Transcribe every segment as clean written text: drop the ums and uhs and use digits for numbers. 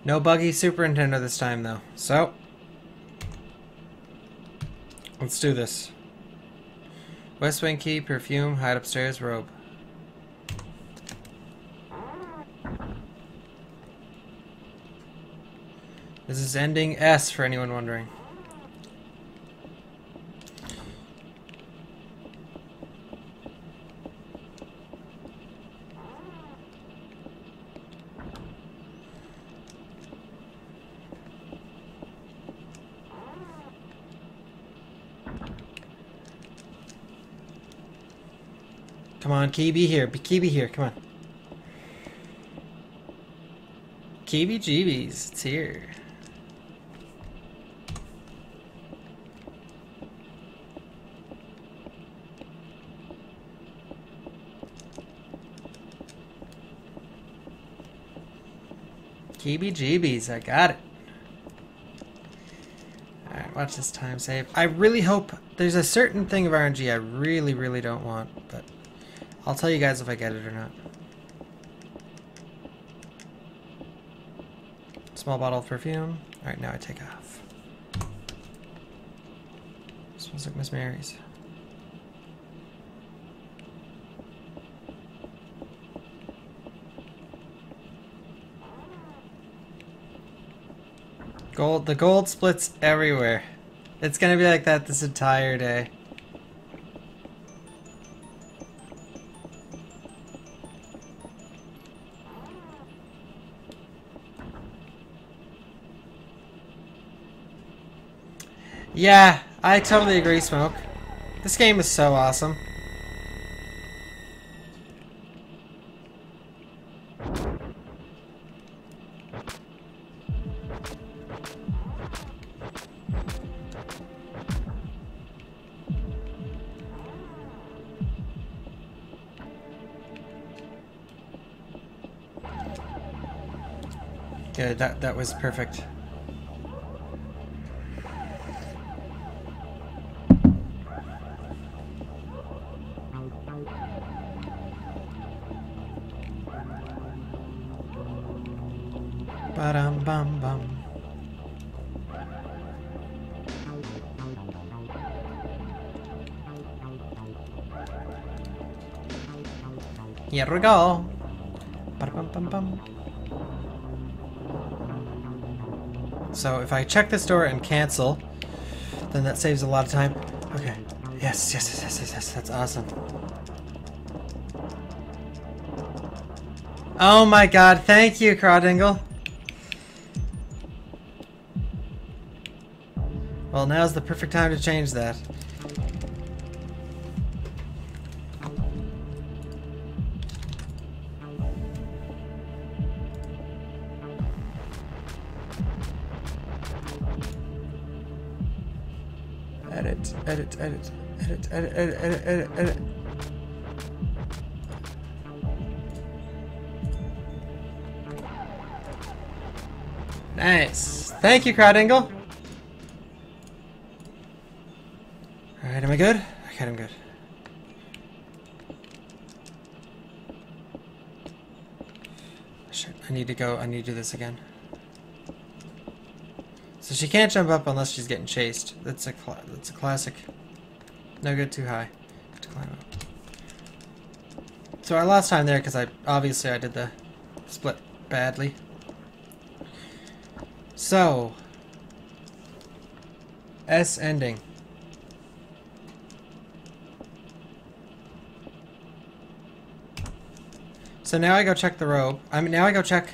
No buggy Super Nintendo this time, though. So, let's do this. West Wing key, perfume, hide upstairs, robe. This is ending S for anyone wondering. Come on, Key be here. Key be here. Come on. Keeby Jeebies, it's here. Keeby Jeebies, I got it. Alright, watch this time save. I really hope there's a certain thing of RNG I really, really don't want, but I'll tell you guys if I get it or not. Small bottle of perfume. Alright, now I take off. Smells like Miss Mary's. Gold, the gold splits everywhere. It's gonna be like that this entire day. Yeah, I totally agree, Smoke. This game is so awesome. Good, that was perfect. Ba-dum bum bum. Here we go. Ba-dum bum bum. So if I check this door and cancel, then that saves a lot of time. Okay. Yes, yes, yes, yes, yes. That's awesome. Oh my god, thank you, Crawdingle. Well, now's the perfect time to change that. Edit, edit, edit, edit, edit, edit, edit, edit, edit. Nice. Thank you, Crawdingle. Alright, am I good? Okay, I'm good. Shit, I need to go. I need to do this again. So she can't jump up unless she's getting chased. That's a classic. No good too high. To climb up. So I lost time there because obviously I did the split badly. So S ending. So now I go check the robe. Now I go check.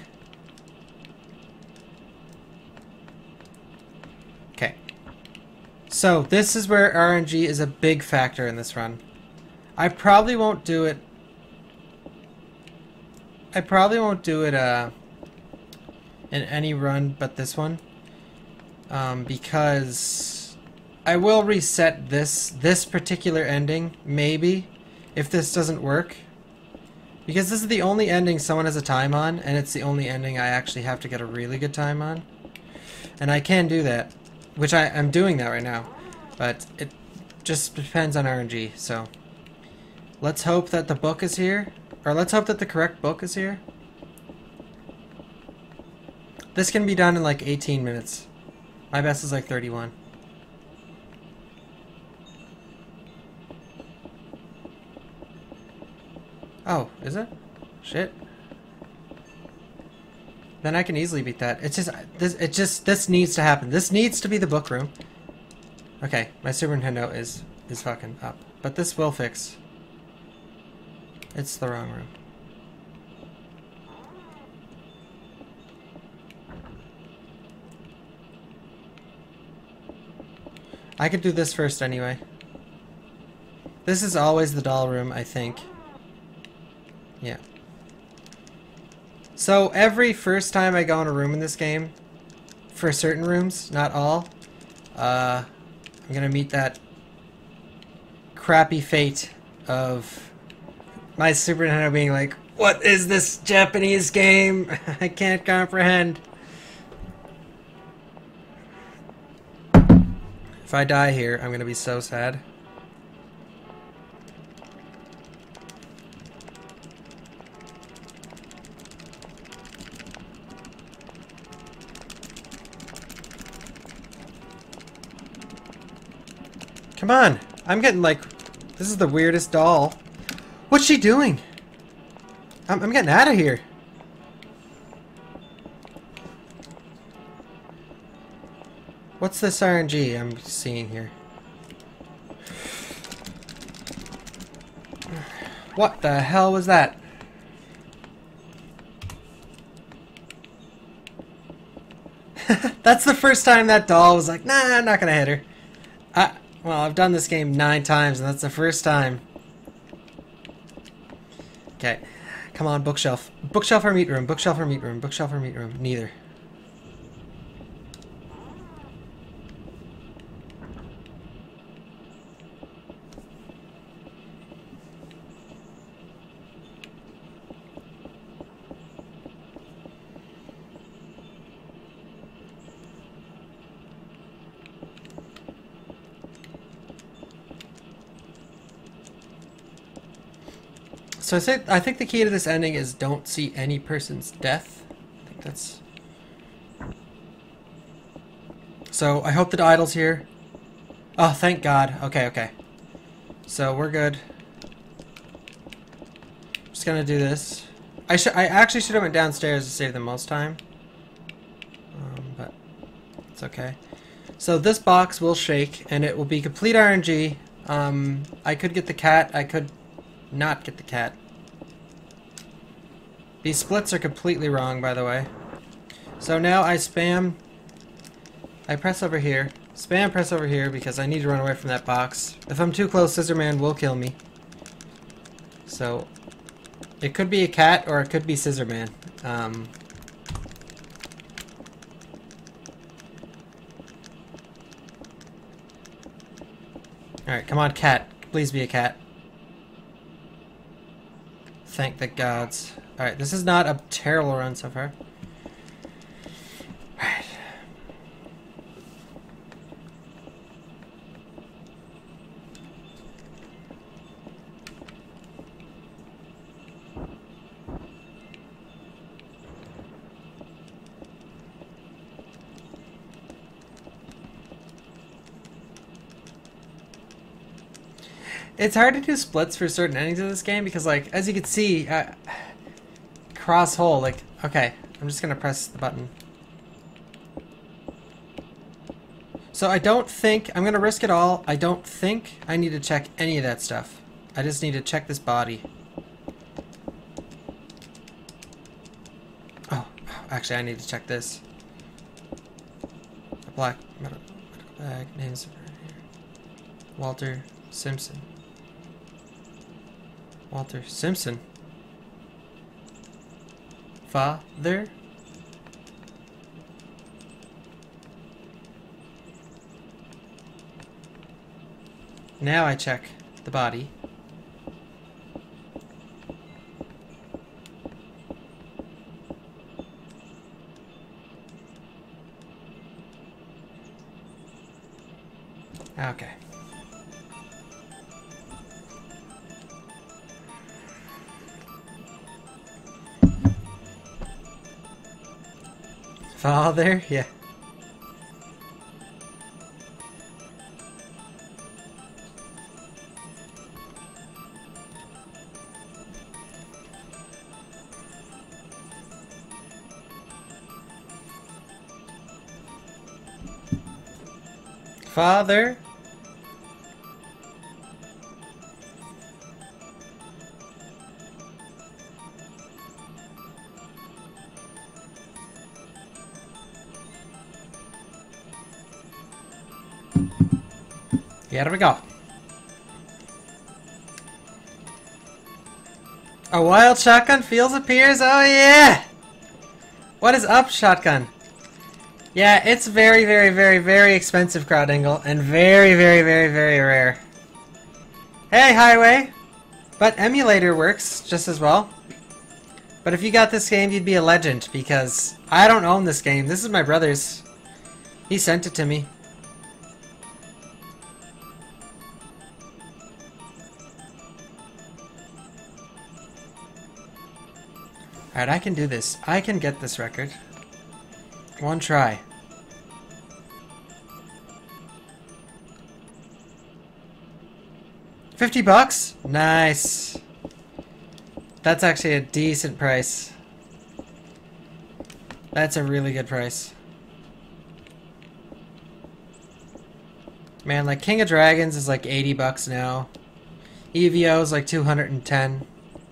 Okay. So this is where RNG is a big factor in this run. I probably won't do it. In any run but this one. Because I will reset this particular ending, maybe, if this doesn't work. Because this is the only ending someone has a time on, and it's the only ending I actually have to get a really good time on. And I can do that, which I'm doing that right now. But it just depends on RNG, so let's hope that the book is here. Or let's hope that the correct book is here. This can be done in like 18 minutes. My best is like 31. Oh, is it? Shit. Then I can easily beat that. It's just this needs to happen. This needs to be the book room. Okay, my Super Nintendo is fucking up. But this will fix. It's the wrong room. I could do this first anyway. This is always the doll room, I think. Yeah. So every first time I go in a room in this game, for certain rooms, not all, I'm gonna meet that crappy fate of my Super Nintendo being like, what is this Japanese game? I can't comprehend. If I die here, I'm gonna be so sad. Come on! I'm getting like... This is the weirdest doll. What's she doing? I'm getting out of here. What's this RNG I'm seeing here? What the hell was that? That's the first time that doll was like, nah, I'm not gonna hit her. Well, I've done this game 9 times, and that's the first time. Okay. Come on, bookshelf. Bookshelf or meat room? Bookshelf or meat room? Bookshelf or meat room? Neither. So I think the key to this ending is don't see any person's death. I think that's... So I hope the idol's here. Oh, thank God. Okay, okay. So we're good. Just gonna do this. I actually should have went downstairs to save the most time. But it's okay. So this box will shake, and it will be complete RNG. I could get the cat. I could not get the cat. These splits are completely wrong, by the way. So now I spam... I press over here. Spam press over here because I need to run away from that box. If I'm too close, Scissor Man will kill me. So... It could be a cat or it could be Scissor Man. Alright, come on, cat. Please be a cat. Thank the gods. Alright, this is not a terrible run so far. Alright. It's hard to do splits for certain endings of this game because, like, as you can see, cross hole, like, okay, I'm just gonna press the button. So I don't think, I'm gonna risk it all, I don't think I need to check any of that stuff. I just need to check this body. Oh, actually I need to check this. A black medical bag, names here. Walter Simpson. Walter Simpson. Father? Now I check the body. Okay. Father? Yeah. Father? Here we go. A wild shotgun feels appears? Oh yeah! What is up, shotgun? Yeah, it's very, very, very, very expensive, crowd angle, and very, very, very, very rare. Hey, highway! But emulator works just as well. But if you got this game, you'd be a legend, because I don't own this game. This is my brother's. He sent it to me. Alright, I can do this. I can get this record. One try. $50? Nice. That's actually a decent price. That's a really good price. Man, like King of Dragons is like $80 now. EVO is like 210.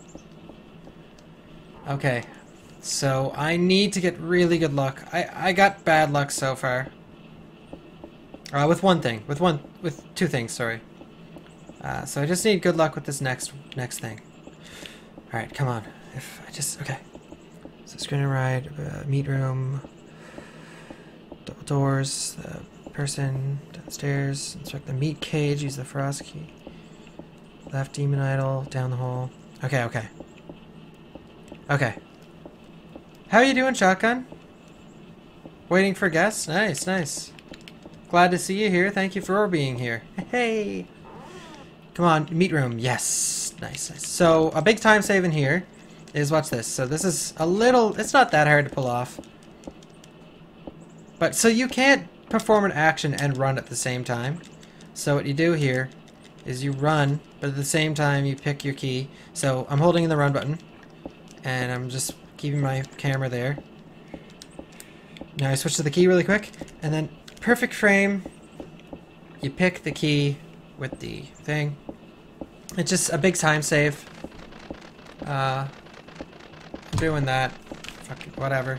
Okay. So I need to get really good luck. I got bad luck so far. With one thing. With two things, sorry. So I just need good luck with this next thing. Alright, come on. If I just okay. So screen and ride, meat room, double doors, the person downstairs, inspect the meat cage, use the frost key. Left demon idol, down the hole. Okay, okay. Okay. How are you doing, shotgun? Waiting for guests? Nice, nice. Glad to see you here. Thank you for being here. Hey! Come on, meat room. Yes. Nice, nice. So, a big time save in here is, watch this. So this is a little, it's not that hard to pull off. But, so you can't perform an action and run at the same time. So what you do here is you run, but at the same time you pick your key. So I'm holding in the run button, and I'm just keeping my camera there. Now I switch to the key really quick, and then perfect frame, you pick the key with the thing. It's just a big time save. I'm doing that. Fuck it, whatever.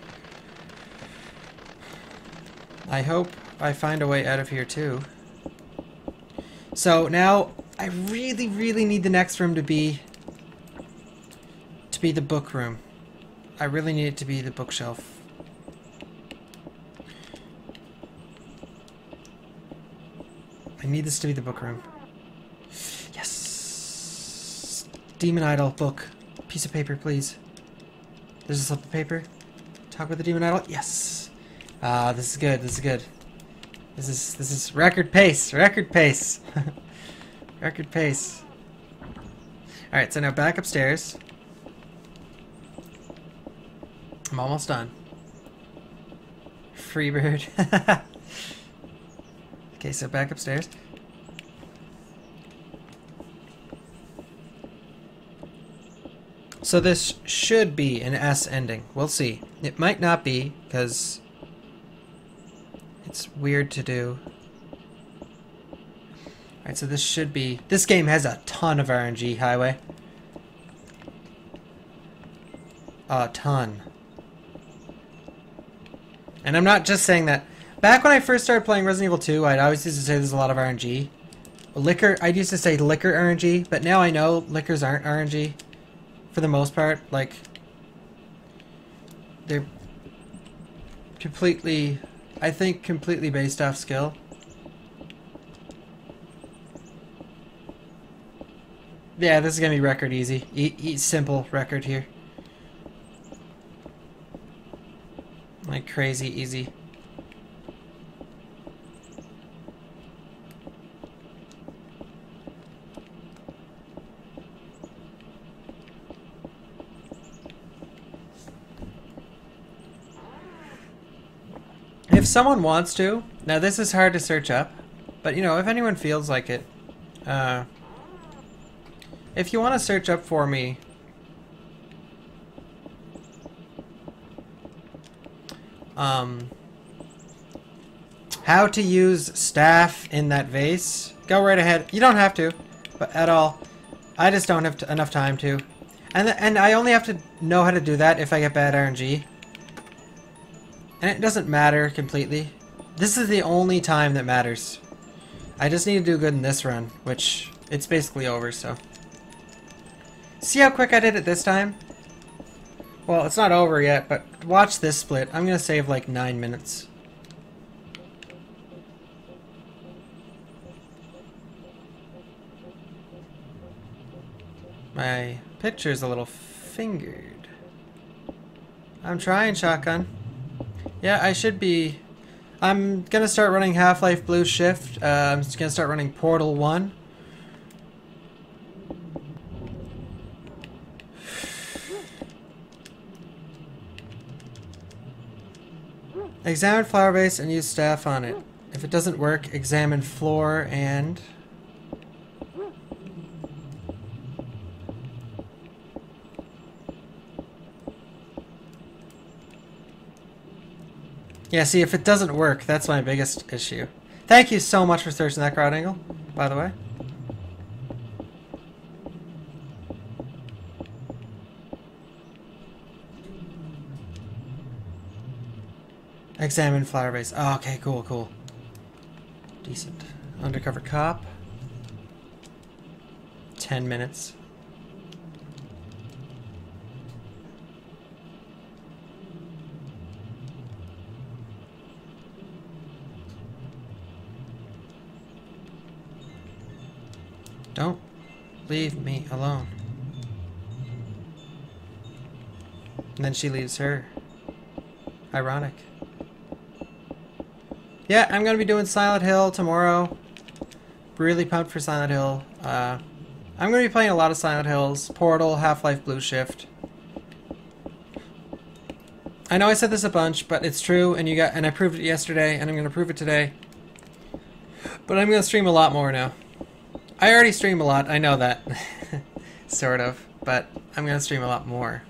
I hope I find a way out of here too. So now I really, really need the next room to be the book room. I really need it to be the bookshelf. I need this to be the book room. Yes! Demon Idol book. Piece of paper, please. There's a slip of paper. Talk with the Demon Idol. Yes! This is good, this is good. This is record pace, record pace. Record pace. Alright, so now back upstairs. I'm almost done. Freebird. Okay, so back upstairs. So this should be an S ending. We'll see. It might not be, because it's weird to do. Alright, so this should be... This game has a ton of RNG, Highway. A ton. And I'm not just saying that. Back when I first started playing Resident Evil 2, I'd always used to say there's a lot of RNG. Liquor, I'd used to say liquor RNG, but now I know liquors aren't RNG. For the most part, like... They're completely... I think completely based off skill. Yeah, this is gonna be record easy. Simple record here. Like crazy easy. If someone wants to, now this is hard to search up, but you know, if anyone feels like it, if you want to search up for me, how to use staff in that vase, go right ahead. You don't have to, but at all. I just don't have enough time to. And I only have to know how to do that if I get bad RNG. And it doesn't matter completely. This is the only time that matters. I just need to do good in this run, which it's basically over, so. See how quick I did it this time? Well, it's not over yet, but watch this split. I'm gonna save like 9 minutes. My picture's a little fingered. I'm trying, Shotgun. Yeah, I should be. I'm gonna start running Half-Life Blue Shift. I'm just gonna start running Portal 1. Examine flower base and use staff on it. If it doesn't work, examine floor and... Yeah, see, if it doesn't work, that's my biggest issue. Thank you so much for searching that crowd angle, by the way. Examine flower base. Oh, okay, cool, cool. Decent. Undercover cop. 10 minutes. Don't leave me alone. And then she leaves her. Ironic. Yeah, I'm gonna be doing Silent Hill tomorrow. Really pumped for Silent Hill. I'm gonna be playing a lot of Silent Hills. Portal, Half-Life Blue Shift. I know I said this a bunch, but it's true, and I proved it yesterday, and I'm gonna prove it today. But I'm gonna stream a lot more now. I already stream a lot, I know that. Sort of, but I'm gonna stream a lot more.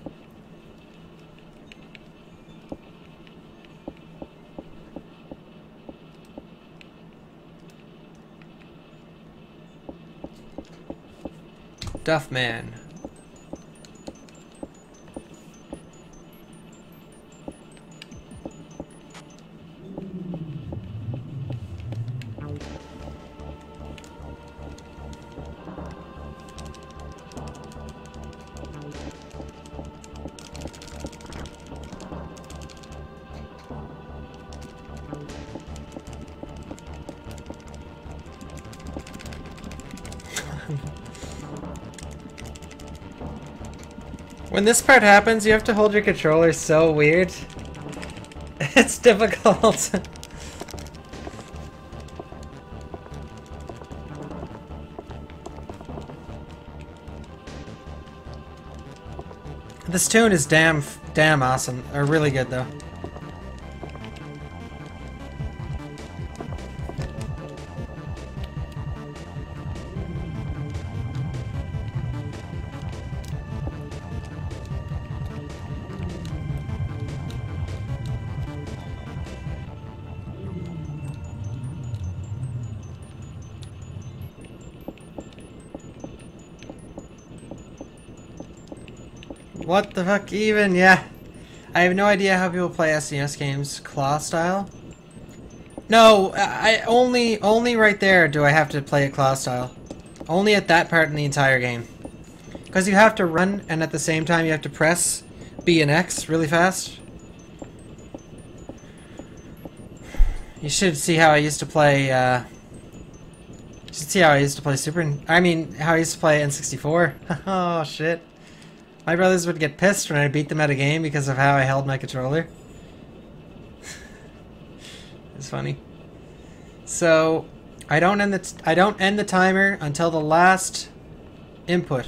Duffman. When this part happens, you have to hold your controller so weird. It's difficult. This tune is damn awesome. Or really good though. What the fuck even? Yeah. I have no idea how people play SNES games claw style. No, I only right there do I have to play it claw style. Only at that part in the entire game. Because you have to run and at the same time you have to press B and X really fast. You should see how I used to play how I used to play how I used to play N64. Oh shit. My brothers would get pissed when I beat them at a game because of how I held my controller. It's funny. So, I don't end the timer until the last input.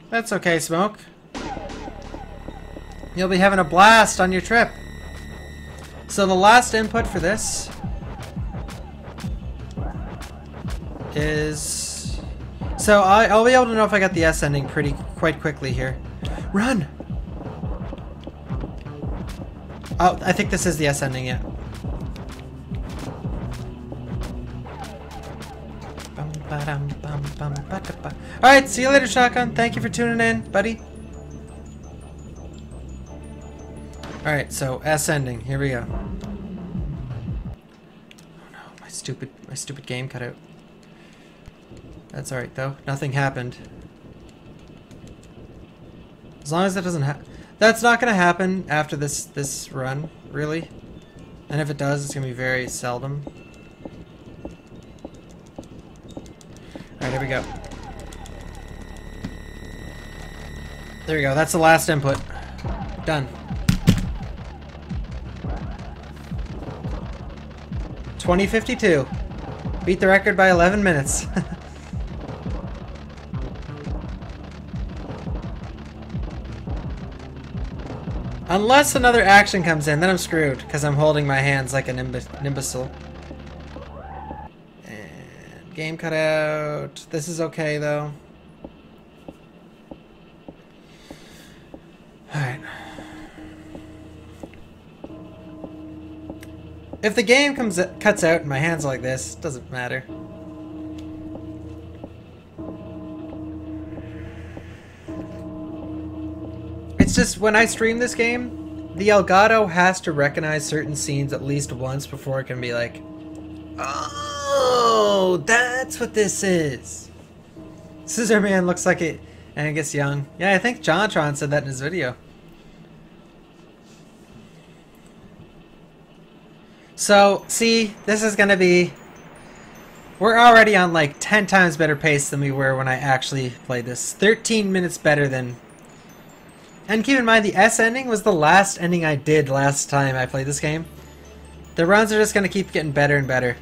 That's okay, Smoke. You'll be having a blast on your trip. So the last input for this is... So I'll be able to know if I got the S ending quite quickly here. Run! Oh, I think this is the S ending, yeah. Alright, see you later, Shotgun. Thank you for tuning in, buddy. Alright, so S ending. Here we go. Oh no, my stupid game cut out. That's alright though. Nothing happened. As long as that doesn't happen. That's not gonna happen after this run, really. And if it does, it's gonna be very seldom. Alright, here we go. There we go, that's the last input. Done. 2052. Beat the record by 11 minutes. Unless another action comes in, then I'm screwed, because I'm holding my hands like an imbecile. And game cut out. This is okay, though. Alright. If the game cuts out and my hands are like this, it doesn't matter. It's just when I stream this game, the Elgato has to recognize certain scenes at least once before it can be like, oh, that's what this is. Scissor Man looks like it, and I guess young. Yeah, I think Jontron said that in his video. So, see, this is gonna be... We're already on like 10 times better pace than we were when I actually played this. 13 minutes better than... And keep in mind, the S ending was the last ending I did last time I played this game. The runs are just gonna keep getting better and better.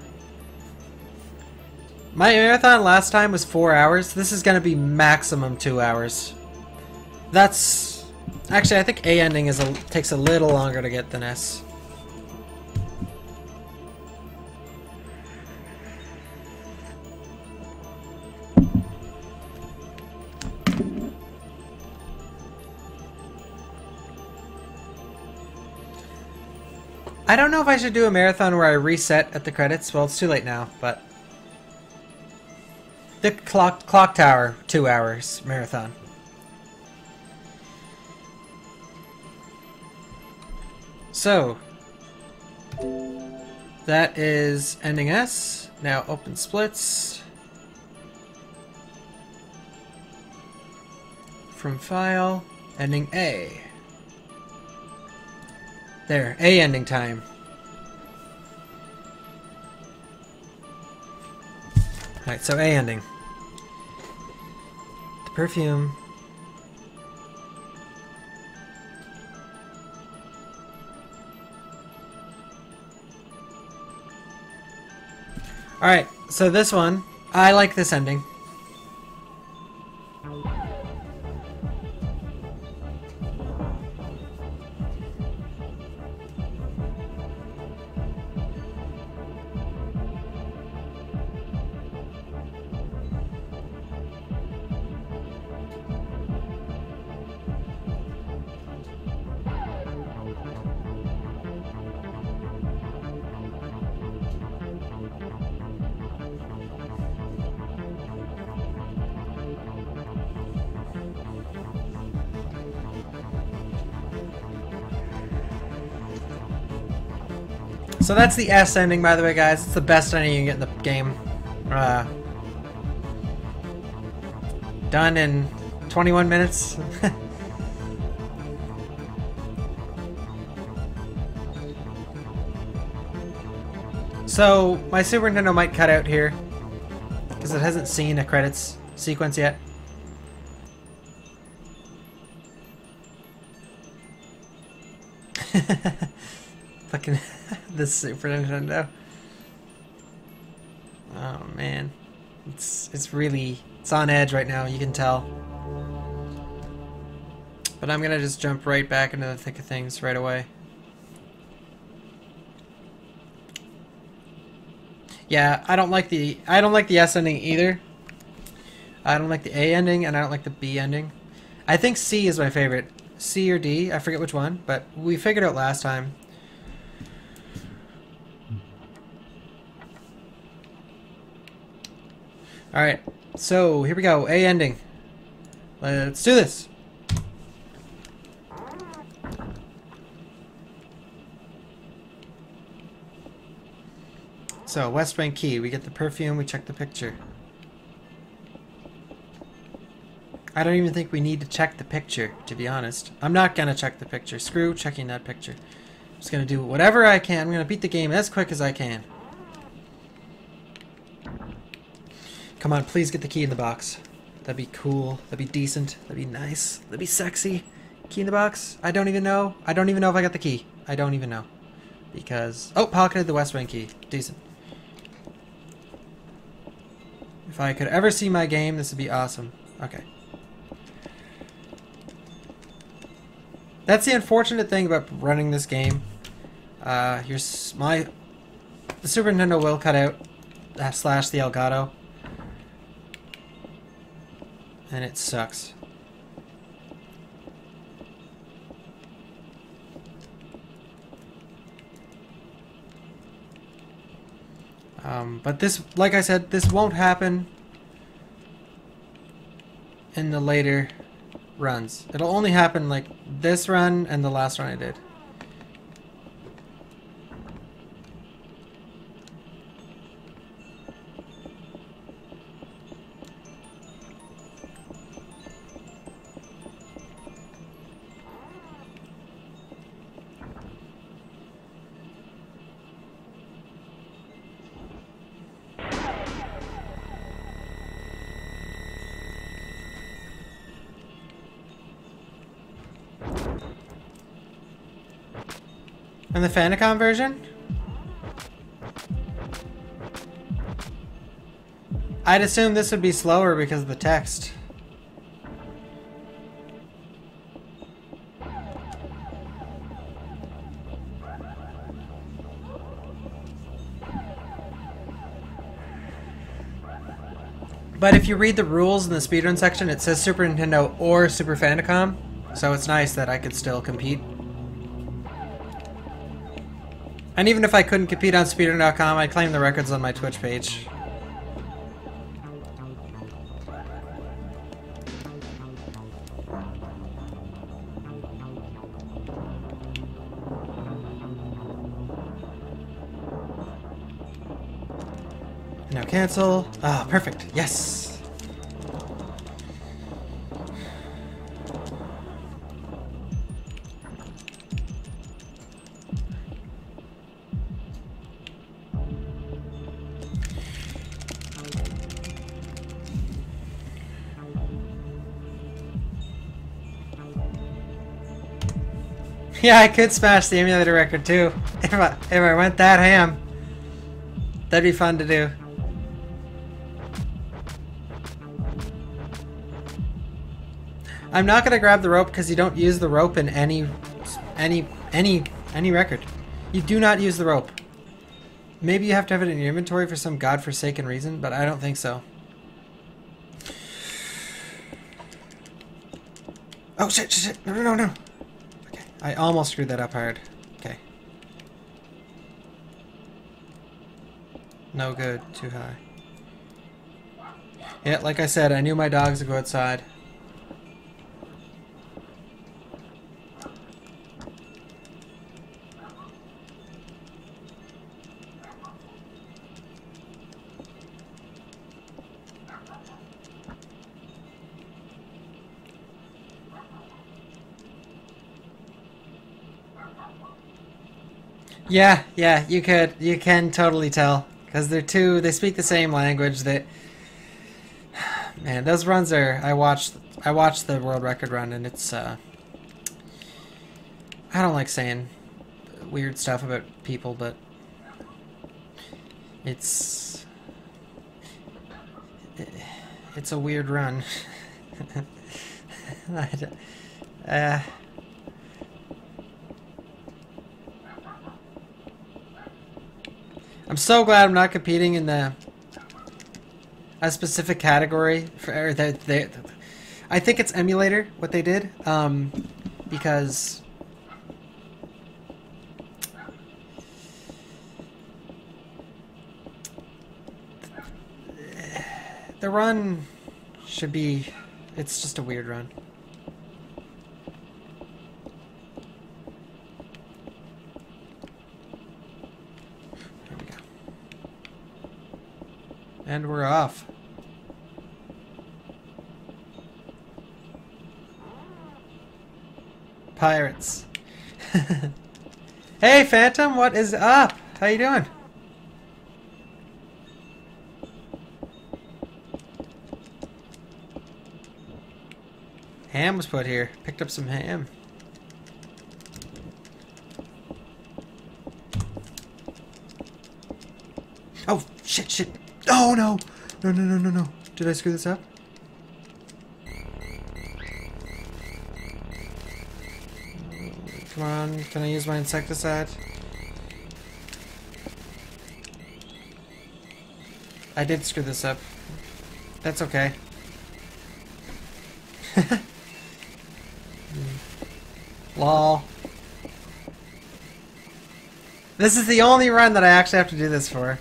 My marathon last time was 4 hours. This is gonna be maximum 2 hours. That's... Actually, I think A ending takes a little longer to get than S. I don't know if I should do a marathon where I reset at the credits. Well, it's too late now, but... The clock tower, 2 hours marathon. So... That is ending S. Now open splits. From file, ending A. There, A ending time. Alright, so A ending. The perfume. Alright, so this one, I like this ending. So that's the S ending, by the way, guys. It's the best ending you can get in the game. Done in 21 minutes. So my Super Nintendo might cut out here because it hasn't seen a credits sequence yet. Fucking this Super Nintendo. Oh man, it's on edge right now. You can tell. But I'm gonna just jump right back into the thick of things right away. Yeah, I don't like the S ending either. I don't like the A ending, and I don't like the B ending. I think C is my favorite. C or D, I forget which one, but we figured out last time. Alright, so here we go. A ending. Let's do this. So, West Bank Key. We get the perfume, we check the picture. I don't even think we need to check the picture, to be honest. I'm not gonna check the picture. Screw checking that picture. I'm just gonna do whatever I can. I'm gonna beat the game as quick as I can. Come on, please get the key in the box. That'd be cool. That'd be decent. That'd be nice. That'd be sexy. Key in the box? I don't even know. I don't even know if I got the key. I don't even know. Because... oh, pocketed the West Wing key. Decent. If I could ever see my game, this would be awesome. Okay. That's the unfortunate thing about running this game. The Super Nintendo will cut out slash the Elgato. And it sucks. But this, like I said, this won't happen in the later runs. It'll only happen like this run and the last run I did. And the Famicom version? I'd assume this would be slower because of the text. But if you read the rules in the speedrun section, it says Super Nintendo or Super Famicom, so it's nice that I could still compete. And even if I couldn't compete on speedrun.com, I'd claim the records on my Twitch page. Now cancel. Ah, perfect. Yes. Yeah, I could smash the emulator record too. If I went that ham. That'd be fun to do. I'm not gonna grab the rope because you don't use the rope in any record. You do not use the rope. Maybe you have to have it in your inventory for some godforsaken reason, but I don't think so. Oh shit, shit, shit. No, no, no, no. Okay. I almost screwed that up hard. Okay. No good. Too high. Yeah, like I said, I knew my dogs would go outside. Yeah, you can totally tell. Because they speak the same language. Man, those runs are, I watched the world record run and it's, I don't like saying weird stuff about people, but it's a weird run. Uh, I'm so glad I'm not competing in a specific category for they. I think it's emulator what they did, because the run should be. It's just a weird run. There we go. And we're off. Pirates. Hey, Phantom, what is up? How you doing? Ham was put here. Picked up some ham. Oh, shit. Oh, no. No. Did I screw this up? Come on, can I use my insecticide? I did screw this up. That's okay. Lol. This is the only run that I actually have to do this for.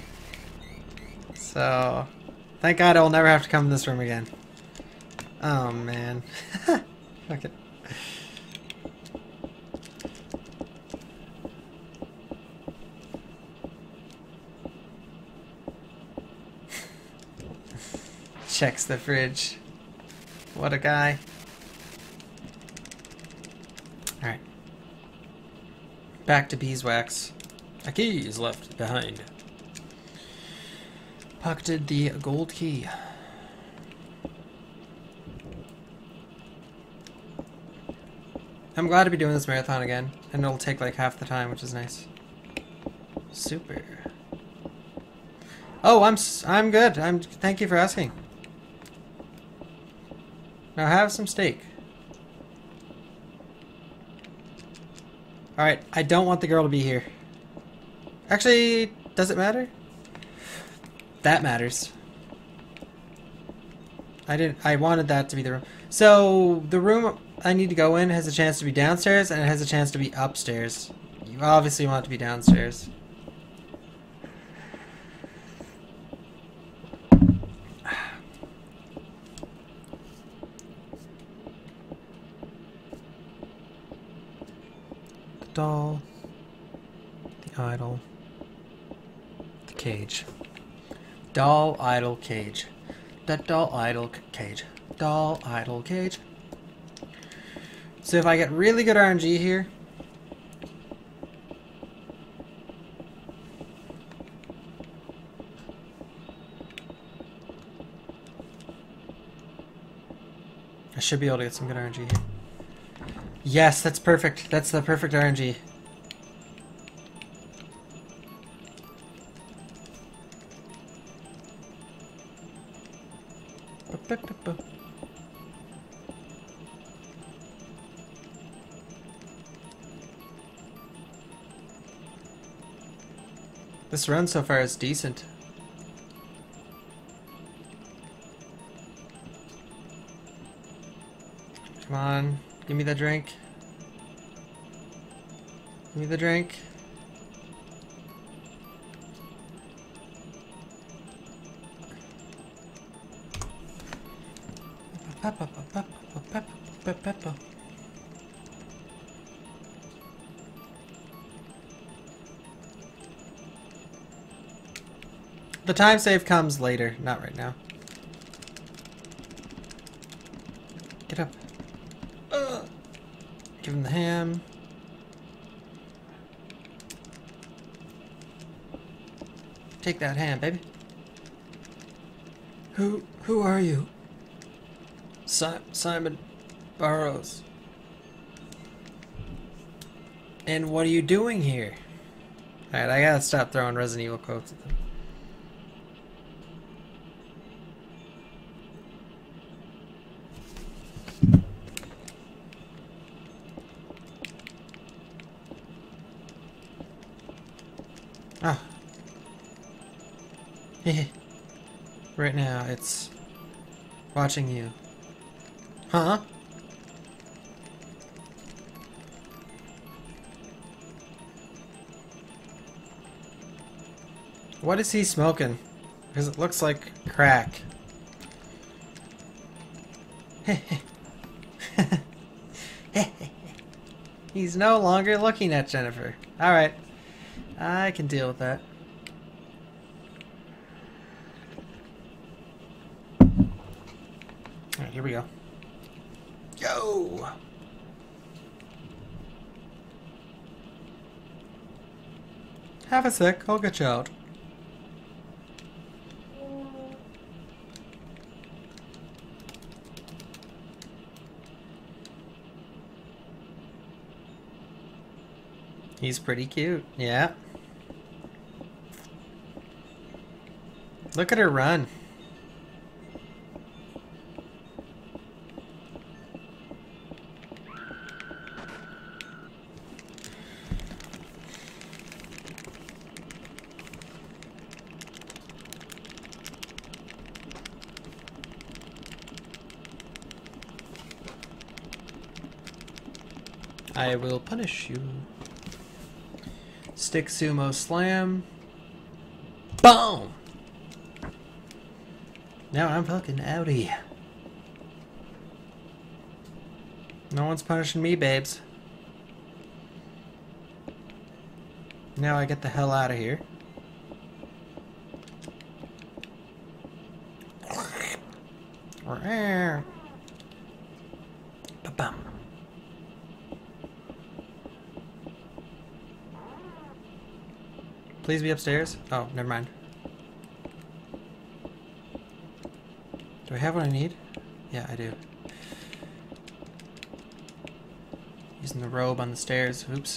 So, thank God I will never have to come in this room again. Oh, man. Fuck it. Checks the fridge. What a guy. Alright. Back to beeswax. A key is left behind. Pocketed the gold key. I'm glad to be doing this marathon again, and it'll take like half the time, which is nice. Super. Oh, I'm good. Thank you for asking. Now have some steak. Alright, I don't want the girl to be here. Actually, does it matter? That matters. I wanted that to be the room. So, the room I need to go in has a chance to be downstairs, and it has a chance to be upstairs. You obviously want it to be downstairs. Doll, the idol, the cage. Doll, idol, cage. That doll, idol, cage. Doll, idol, cage. So if I get really good RNG here, I should be able to get some good RNG here. Yes, that's perfect. That's the perfect RNG. This run so far is decent. Come on. Give me the drink. Give me the drink. The time save comes later, not right now. Get up. Give him the ham. Take that ham, baby. Who are you? Simon Burrows. And what are you doing here? Alright, I gotta stop throwing Resident Evil quotes at them. Oh. Right now, it's watching you. Huh? What is he smoking? Because it looks like crack. He's no longer looking at Jennifer. Alright. I can deal with that. Alright, here we go. Yo! Have a sec, I'll get you out. He's pretty cute, yeah. Look at her run. I will punish you. Stick sumo slam. Boom! Now I'm fucking outie. No one's punishing me, babes. Now I get the hell out of here. Ba-bum. Please be upstairs. Oh, never mind. Do I have what I need? Yeah, I do. Using the robe on the stairs. Oops.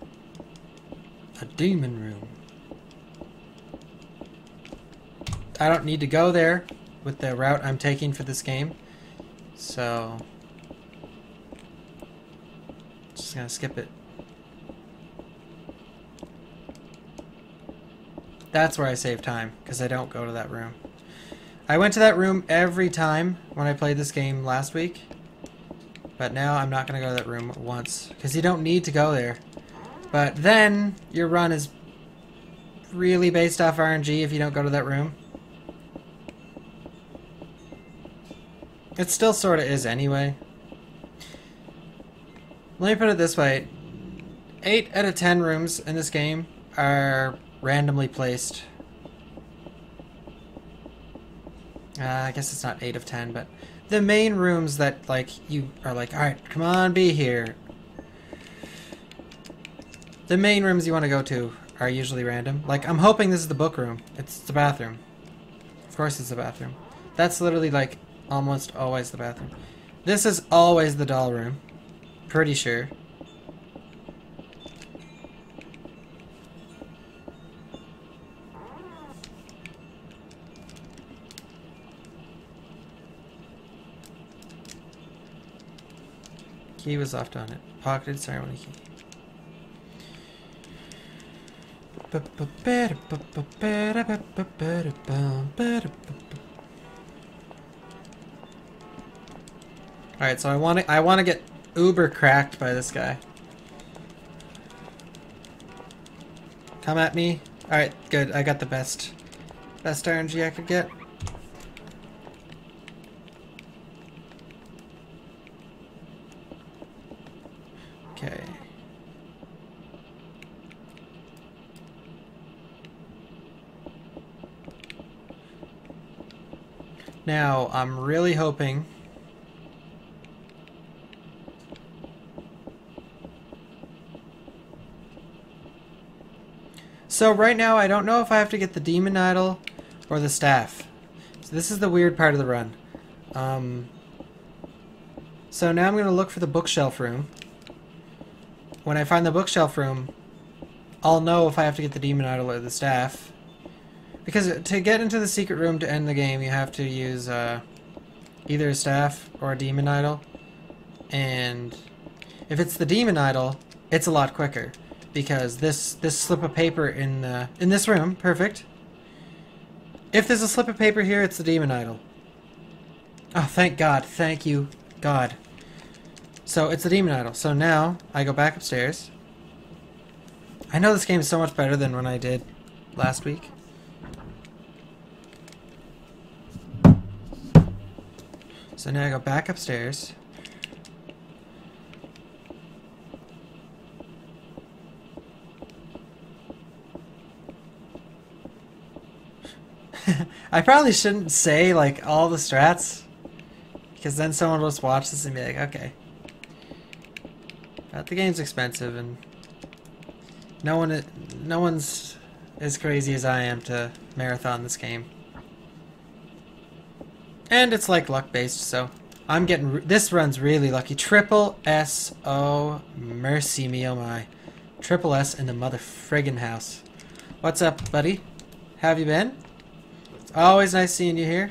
A demon room. I don't need to go there with the route I'm taking for this game. So... just gonna skip it. That's where I save time, because I don't go to that room. I went to that room every time when I played this game last week. But now I'm not going to go to that room once, because you don't need to go there. But then, your run is really based off RNG if you don't go to that room. It still sort of is anyway. Let me put it this way. 8 out of 10 rooms in this game are randomly placed. I guess it's not 8 of 10, but the main rooms that, like, you are like, alright, come on, be here. The main rooms you want to go to are usually random. Like, I'm hoping this is the book room. It's the bathroom. Of course it's the bathroom. That's literally, like, almost always the bathroom. This is always the doll room. Pretty sure. Key was left on it. Pocketed ceremony key. Alright, so I want to get uber cracked by this guy. Come at me. Alright, good. I got the best RNG I could get. Okay. Now, I'm really hoping so right now I don't know if I have to get the demon idol or the staff. So this is the weird part of the run. So now I'm going to look for the bookshelf room. When I find the bookshelf room, I'll know if I have to get the demon idol or the staff. Because to get into the secret room to end the game, you have to use either a staff or a demon idol. And if it's the demon idol, it's a lot quicker. because this slip of paper in this room, perfect. If there's a slip of paper here, it's the demon idol. Oh, thank God. Thank you, God. So it's the demon idol. So now I go back upstairs. I know this game is so much better than when I did last week. So now I go back upstairs. I probably shouldn't say like all the strats, because then someone will just watch this and be like, okay. But the game's expensive and no one's as crazy as I am to marathon this game. And it's like luck based, so I'm getting this run's really lucky. Triple S, oh mercy me, oh my. Triple S in the mother friggin' house. What's up, buddy? How have you been? It's always nice seeing you here.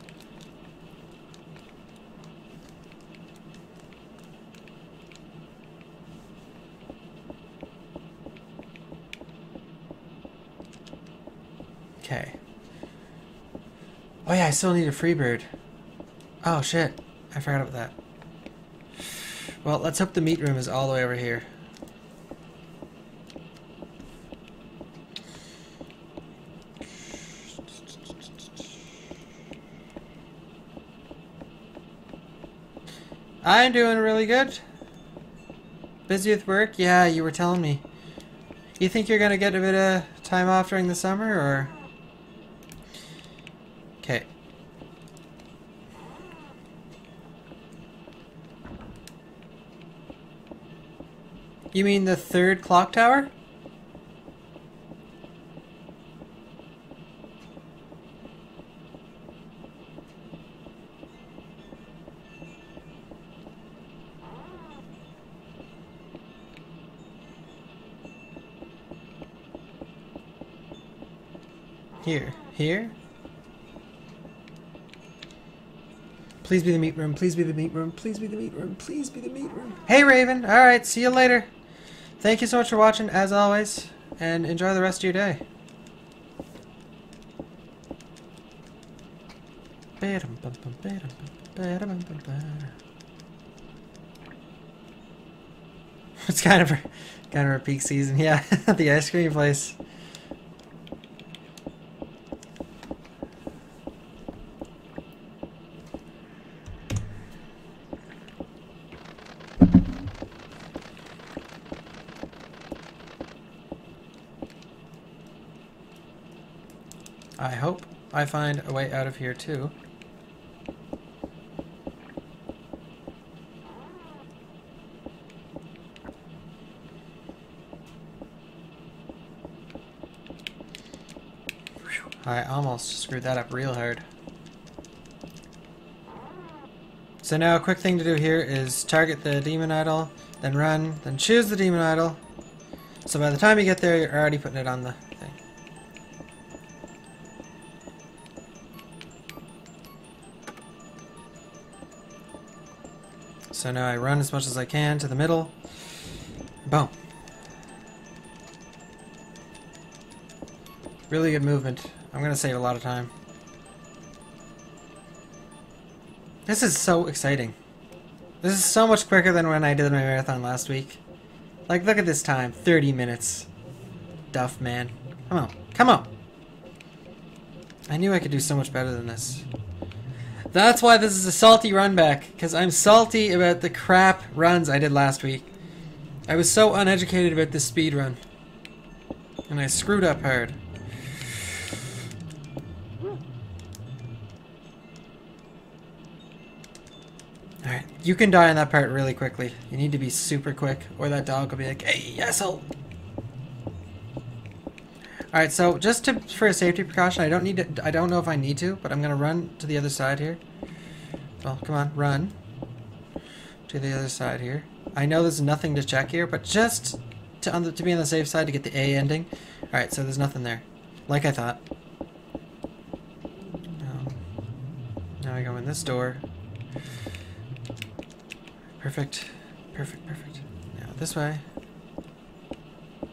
Okay. Oh yeah, I still need a free bird. Oh shit, I forgot about that. Well, let's hope the meat room is all the way over here. I'm doing really good. Busy with work? Yeah, you were telling me. You think you're gonna get a bit of time off during the summer, or? Okay. You mean the third clock tower? Here? Please be the meat room, please be the meat room, please be the meat room, please be the meat room. Hey Raven, alright, see you later. Thank you so much for watching, as always, and enjoy the rest of your day. It's kind of a peak season, yeah, the ice cream place. I hope I find a way out of here too. I almost screwed that up real hard. So now a quick thing to do here is target the demon idol, then run, then choose the demon idol. So by the time you get there, you're already putting it on the thing. So now I run as much as I can to the middle. Boom. Really good movement. I'm gonna save a lot of time. This is so exciting. This is so much quicker than when I did my marathon last week. Like, look at this time. 30 minutes. Duff, man. Come on. Come on. I knew I could do so much better than this. That's why this is a salty run back, because I'm salty about the crap runs I did last week. I was so uneducated about this speed run. And I screwed up hard. Alright, you can die on that part really quickly. You need to be super quick, or that dog will be like, hey, asshole! Alright, so just for a safety precaution, I don't know if I need to, but I'm gonna run to the other side here. Well, come on, run to the other side here. I know there's nothing to check here, but just to be on the safe side to get the A ending. Alright, so there's nothing there. Like I thought. Now I go in this door. Perfect. Perfect, perfect. Now this way.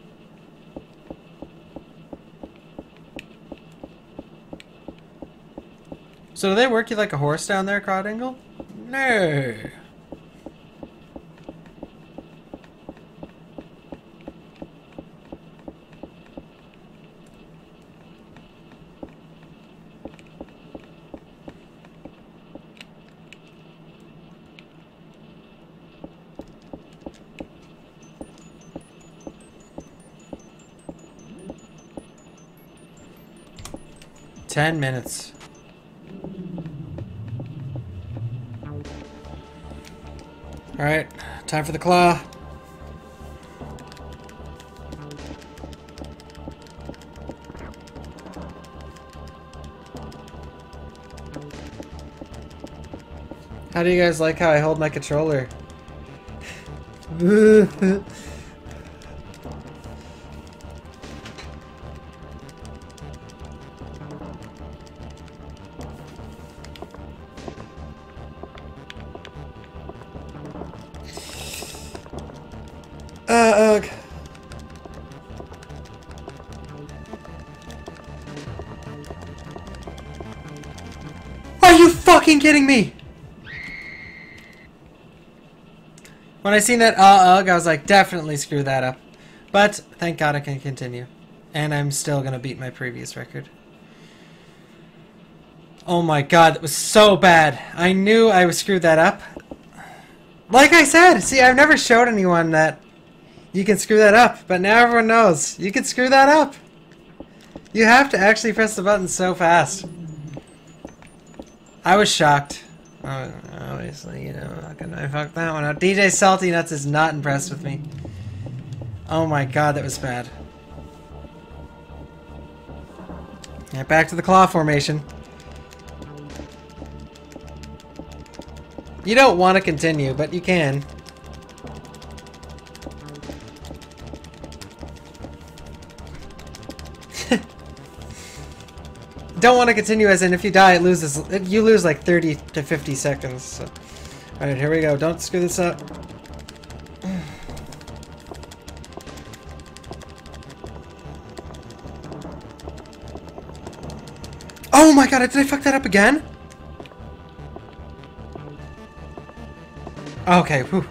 So do they work you like a horse down there, Crawdingle? No. Ten minutes. Alright, time for the claw. How do you guys like how I hold my controller? Ugh. Are you fucking kidding me? When I seen that ugh, I was like, definitely screw that up. But thank God I can continue. And I'm still gonna beat my previous record. Oh my God, that was so bad. I knew I screwed that up. Like I said, see, I've never showed anyone that you can screw that up, but now everyone knows you can screw that up. You have to actually press the button so fast. I was shocked. Oh, obviously, you know, how can I fuck that one up? DJ Salty Nuts is not impressed with me. Oh my God, that was bad. Yeah, back to the claw formation. You don't want to continue, but you can. Don't want to continue as in if you die it loses, you lose like 30 to 50 seconds. So. Alright, here we go. Don't screw this up. Oh my God, did I fuck that up again? Okay, whew.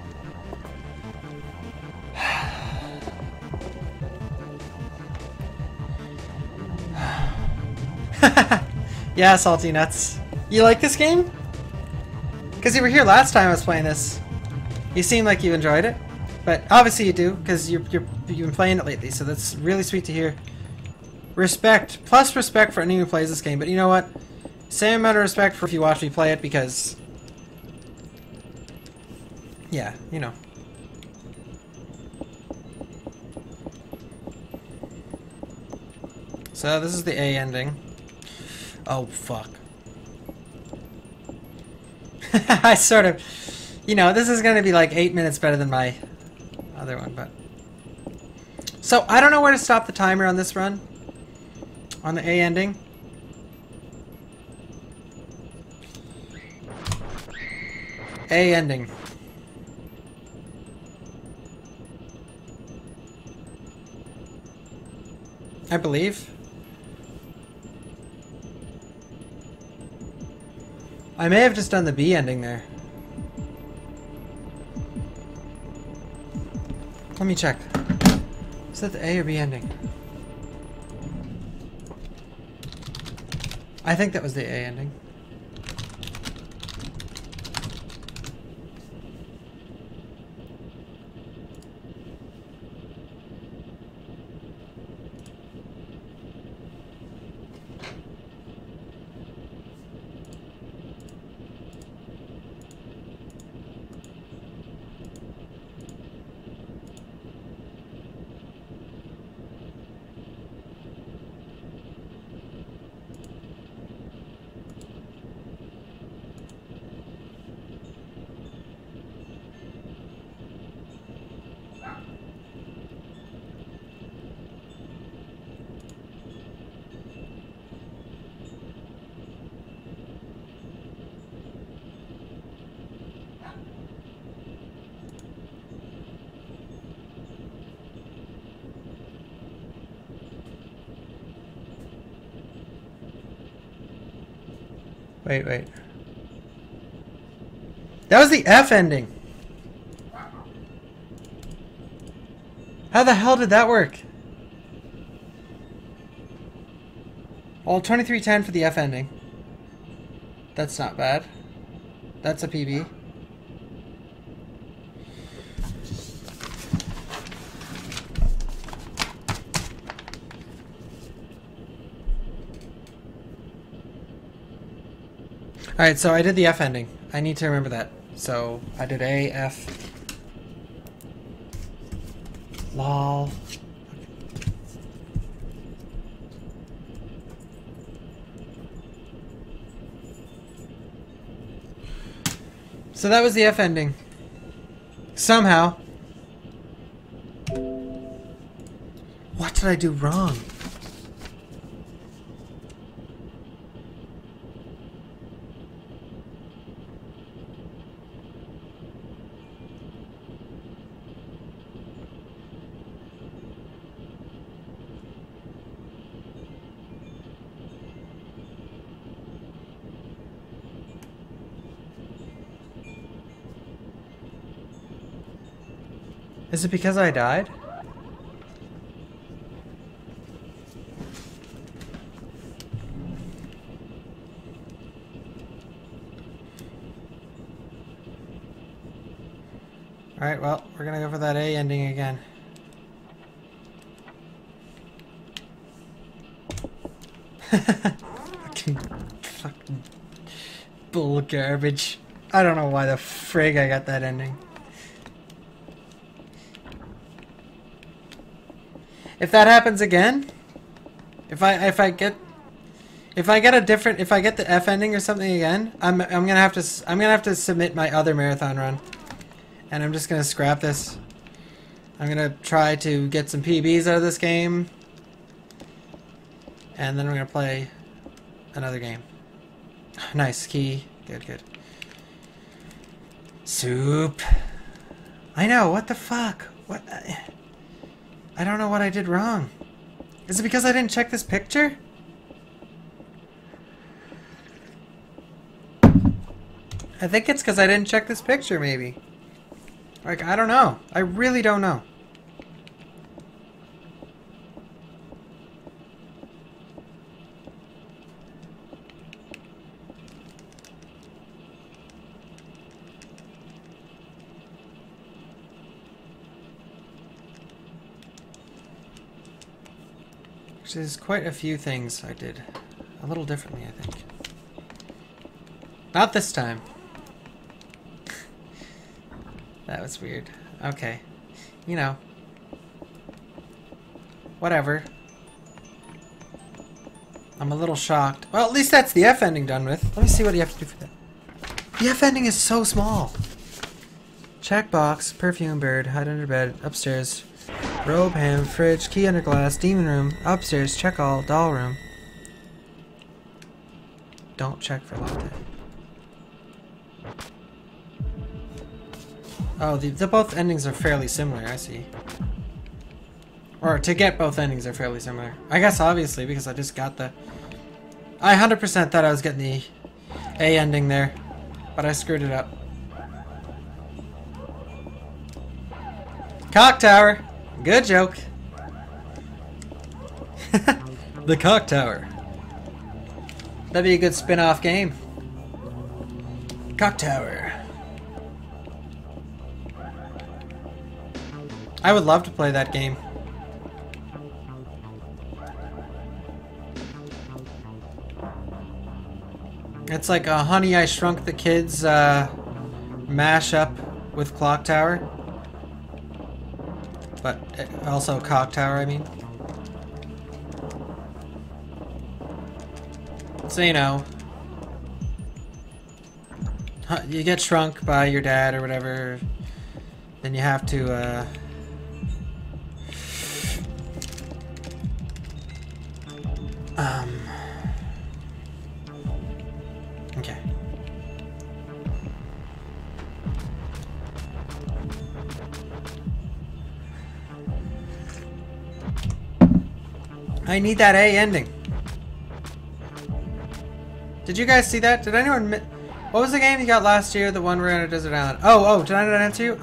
Yeah, Salty Nuts. You like this game? Because you were here last time I was playing this. You seem like you enjoyed it. But obviously you do, because you've been playing it lately, so that's really sweet to hear. Respect, plus respect for anyone who plays this game, but you know what? Same amount of respect for if you watch me play it, because... yeah, you know. So this is the A ending. Oh, fuck. I sort of... you know, this is going to be like 8 minutes better than my other one, but... So, I don't know where to stop the timer on this run. On the A ending. A ending. I believe. I may have just done the B ending there. Let me check. Is that the A or B ending? I think that was the A ending. Wait, wait. That was the F ending. How the hell did that work? Well, 2310 for the F ending. That's not bad. That's a PB. Alright, so I did the F ending. I need to remember that. So I did A, F. Lol. So that was the F ending. Somehow. What did I do wrong? Is it because I died? Alright, well, we're gonna go for that A ending again. fucking bull garbage. I don't know why the frig I got that ending. If that happens again, if I get the F ending or something again, I'm gonna have to submit my other marathon run, and I'm just gonna scrap this. I'm gonna try to get some PBs out of this game, and then we're gonna play another game. Nice key, good, good. Soup. I know. What the fuck? What? I don't know what I did wrong. Is it because I didn't check this picture? I think it's because I didn't check this picture, maybe. Like, I don't know. I really don't know. There's quite a few things I did a little differently, I think. Not this time. That was weird. Okay. You know. Whatever. I'm a little shocked. Well, at least that's the F ending done with. Let me see what you have to do for that. The F ending is so small. Checkbox, perfume bird, hide under bed, upstairs. Robe, ham, fridge, key under glass, demon room, upstairs, check all, doll room. Don't check for latte. Oh, the both endings are fairly similar, I see. Or to get both endings are fairly similar. I guess obviously because I just got the... I 100% thought I was getting the A ending there, but I screwed it up. Cock Tower! Good joke. The Cock Tower. That'd be a good spin-off game. Cock Tower. I would love to play that game. It's like a Honey, I Shrunk the Kids mashup with Clock Tower. But also Cock Tower, I mean. So, you know, you get shrunk by your dad or whatever, then you have to, okay. I need that A ending. Did you guys see that? Did anyone... What was the game you got last year? The one we're on a desert island. Oh, did I not answer you?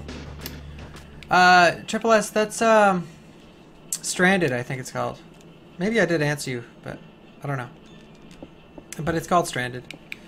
Triple S, that's, Stranded, I think it's called. Maybe I did answer you, but I don't know. But it's called Stranded.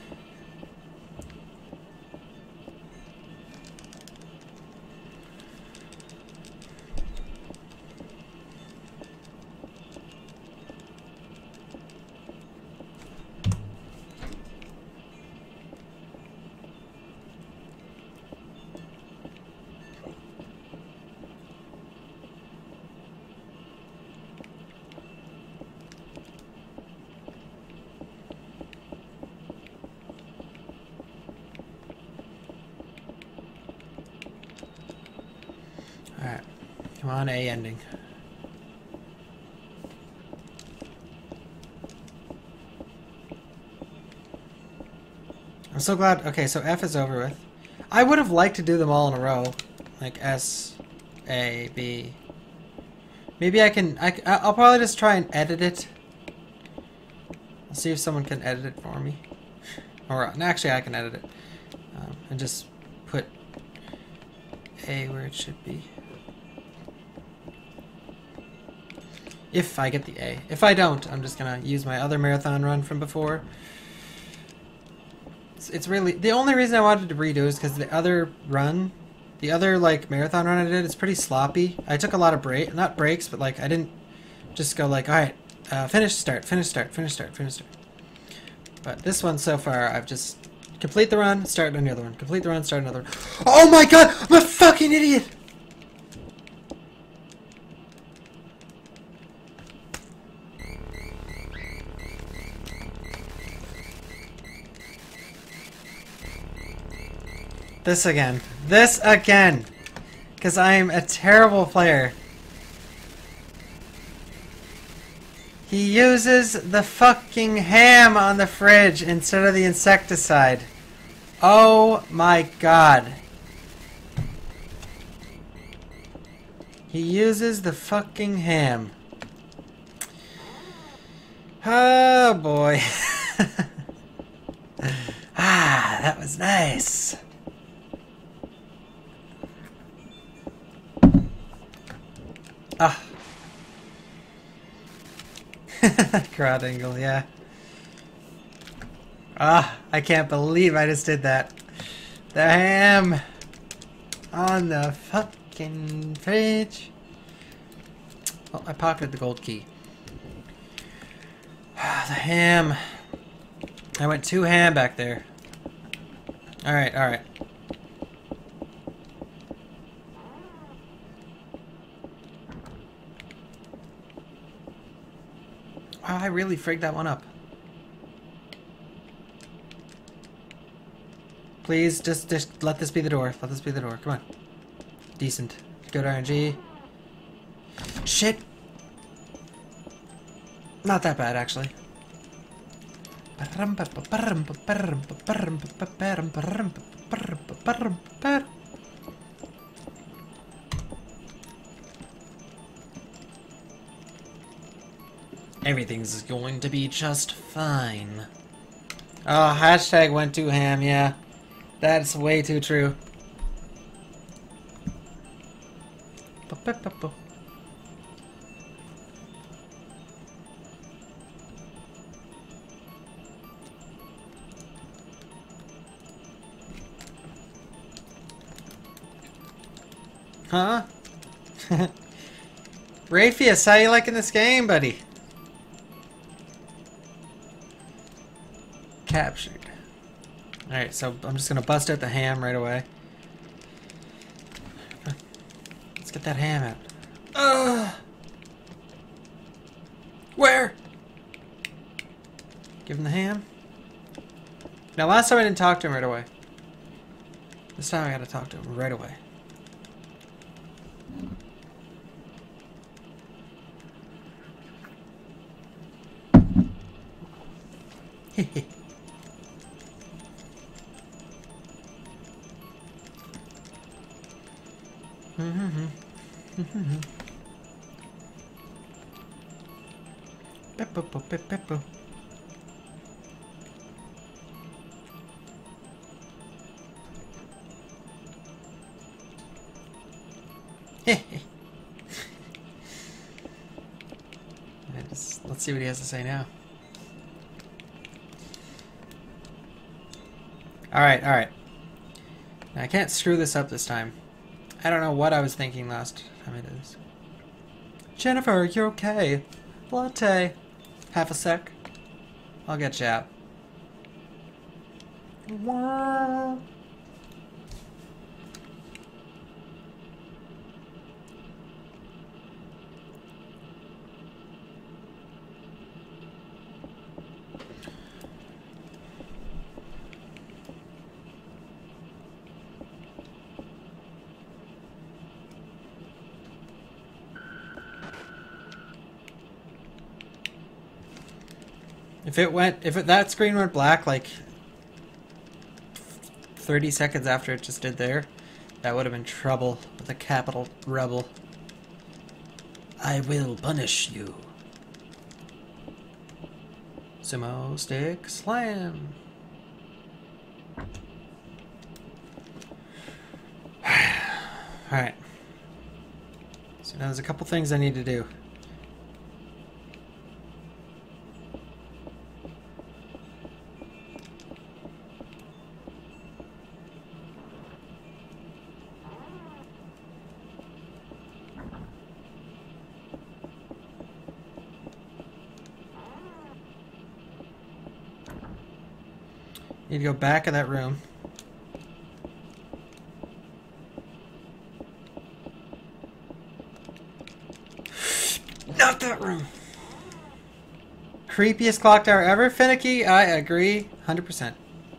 Alright. Come on, A ending. I'm so glad. Okay, so F is over with. I would have liked to do them all in a row. Like S, A, B. Maybe I can... I'll probably just try and edit it. I'll see if someone can edit it for me. Or, actually, I can edit it. And just put A where it should be. If I get the A. If I don't, I'm just gonna use my other marathon run from before. It's really... The only reason I wanted to redo is because the other run... The other, like, marathon run I did, it's pretty sloppy. I took a lot of not breaks, but, like, I didn't just go, like, alright, finish, start, finish, start, finish, start, finish, start. But this one so far, I've just... Complete the run, start another one. Complete the run, start another one. Oh my god! I'm a fucking idiot! This again. This again! Because I'm a terrible player. He uses the fucking ham on the fridge instead of the insecticide. Oh my god. He uses the fucking ham. Oh boy. Ah, that was nice. Ah. Crowd angle, yeah. Ah, I can't believe I just did that. The ham on the fucking fridge. Oh, I pocketed the gold key. Ah, the ham. I went too ham back there. Alright, alright. Wow, I really frigged that one up. Please, just let this be the door. Let this be the door. Come on. Decent. Good RNG. Shit! Not that bad, actually. Everything's going to be just fine. Oh, hashtag went too ham, yeah. That's way too true. Huh? Raphius, how you liking this game, buddy? Captured. Alright, so I'm just gonna bust out the ham right away. Let's get that ham out. Ugh! Where? Give him the ham. Now, last time I didn't talk to him right away. This time I gotta talk to him right away. Hehe. Let's see what he has to say now. Alright, alright. I can't screw this up this time. I don't know what I was thinking last time I did this. Jennifer, you're okay. Latte. Half a sec. I'll get you out. Wow. If that screen went black like 30 seconds after it just did there, that would have been trouble with a capital rebel. I will punish you. Sumo stick slam. Alright. So now there's a couple things I need to do. Need to go back in that room. Not that room. Creepiest clock tower ever? Finicky? I agree. 100%.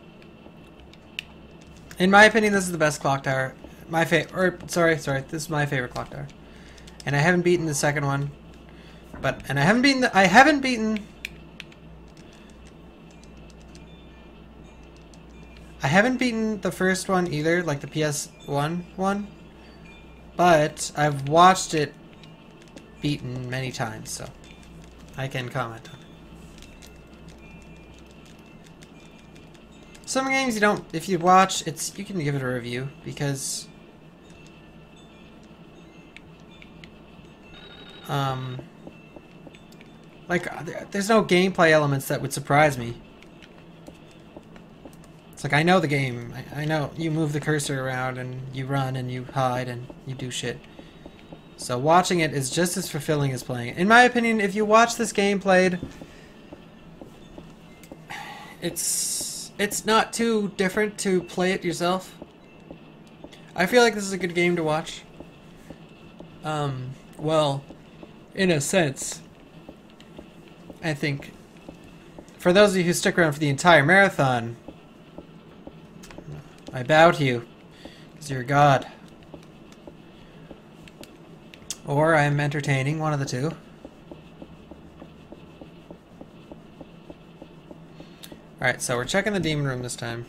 In my opinion, this is the best clock tower. Sorry. This is my favorite clock tower. And I haven't beaten the second one. I haven't beaten the first one either, like the PS1 one, but I've watched it beaten many times, so I can comment on it. Some games you don't, if you watch, you can give it a review, because like, there's no gameplay elements that would surprise me. It's like, I know the game. I know you move the cursor around and you run and you hide and you do shit. So watching it is just as fulfilling as playing it. In my opinion, if you watch this game played, it's not too different to play it yourself. I feel like this is a good game to watch. Well, in a sense, I think for those of you who stick around for the entire marathon, I bow to you, because you're God. Or I'm entertaining, one of the two. Alright, so we're checking the demon room this time.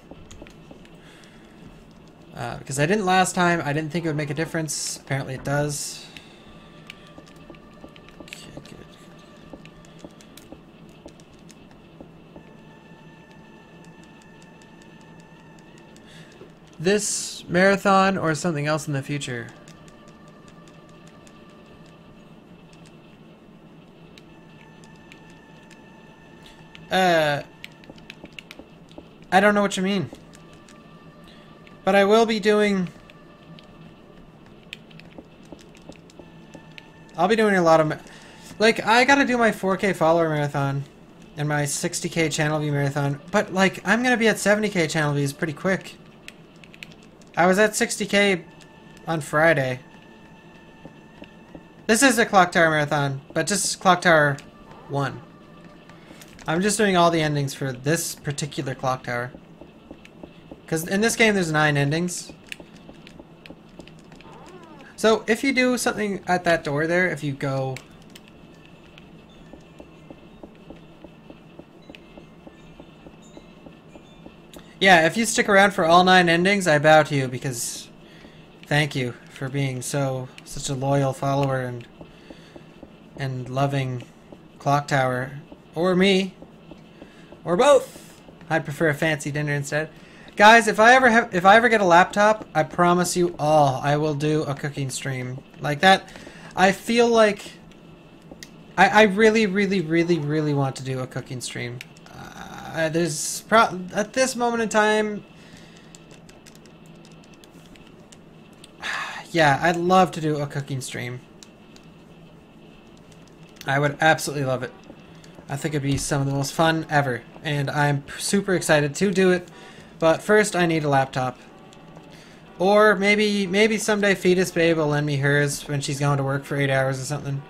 Because I didn't last time, I didn't think it would make a difference. Apparently it does. Okay, good. This marathon or something else in the future? I don't know what you mean. But I will be doing... I'll be doing a lot of... Like, I gotta do my 4K follower marathon and my 60K channel view marathon. But, like, I'm gonna be at 70K channel views pretty quick. I was at 60K on Friday. This is a Clock Tower marathon, but just Clock Tower 1. I'm just doing all the endings for this particular Clock Tower. Because in this game there's 9 endings. So if you do something at that door there, if you go... Yeah, if you stick around for all 9 endings, I bow to you because thank you for being such a loyal follower and loving Clock Tower. Or me. Or both. I'd prefer a fancy dinner instead. Guys, if I ever get a laptop, I promise you all I will do a cooking stream like that. I feel like I really, really, really, really want to do a cooking stream. At this moment in time, yeah, I'd love to do a cooking stream. I would absolutely love it. I think it'd be some of the most fun ever, and I'm super excited to do it. But first, I need a laptop. Or maybe someday Fetus Babe will lend me hers when she's going to work for 8 hours or something.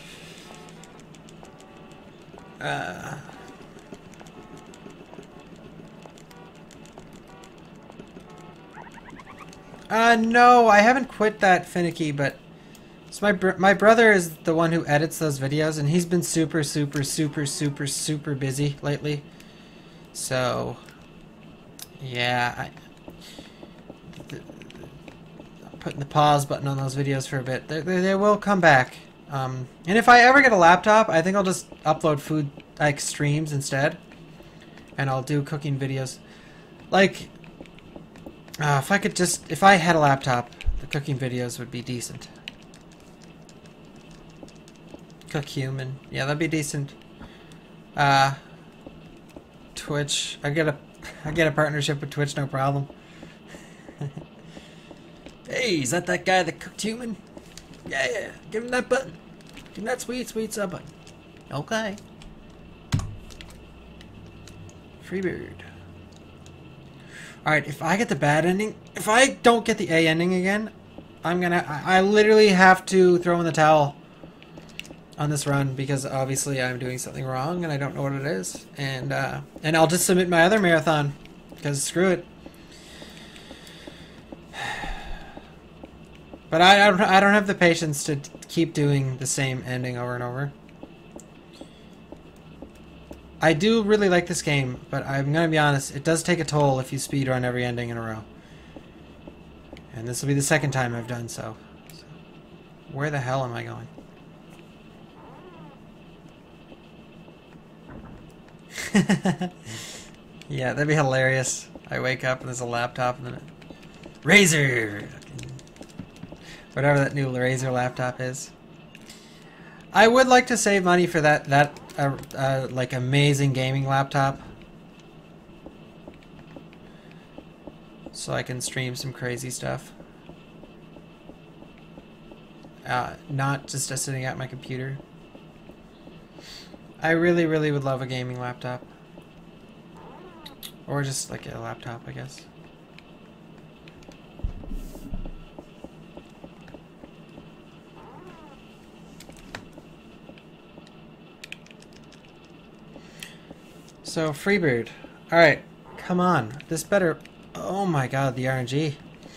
No, I haven't quit that finicky, but so my brother is the one who edits those videos, and he's been super busy lately. So, yeah, I'm putting the pause button on those videos for a bit. They will come back. And if I ever get a laptop, I think I'll just upload food like streams instead, and I'll do cooking videos. Like, if I had a laptop, the cooking videos would be decent. Cook human, yeah, that'd be decent. Twitch, I get a partnership with Twitch, no problem. Hey, is that guy that cooked human? Yeah, give him that button. Give him that sweet sub button. Okay. Freebird. Alright, if I get the bad ending, if I don't get the A ending again, I literally have to throw in the towel on this run, because obviously I'm doing something wrong and I don't know what it is. And I'll just submit my other marathon, because screw it. But I don't have the patience to keep doing the same ending over and over. I do really like this game, but I'm gonna be honest, it does take a toll if you speedrun every ending in a row. And this will be the second time I've done so. Where the hell am I going? Yeah, that'd be hilarious. I wake up and there's a laptop and then Razer! Whatever that new Razer laptop is. I would like to save money for that like amazing gaming laptop, so I can stream some crazy stuff. Not just sitting at my computer. I really, really would love a gaming laptop. Or just like a laptop, I guess. So, Freebird. Alright, come on. This better... Oh my god, the RNG.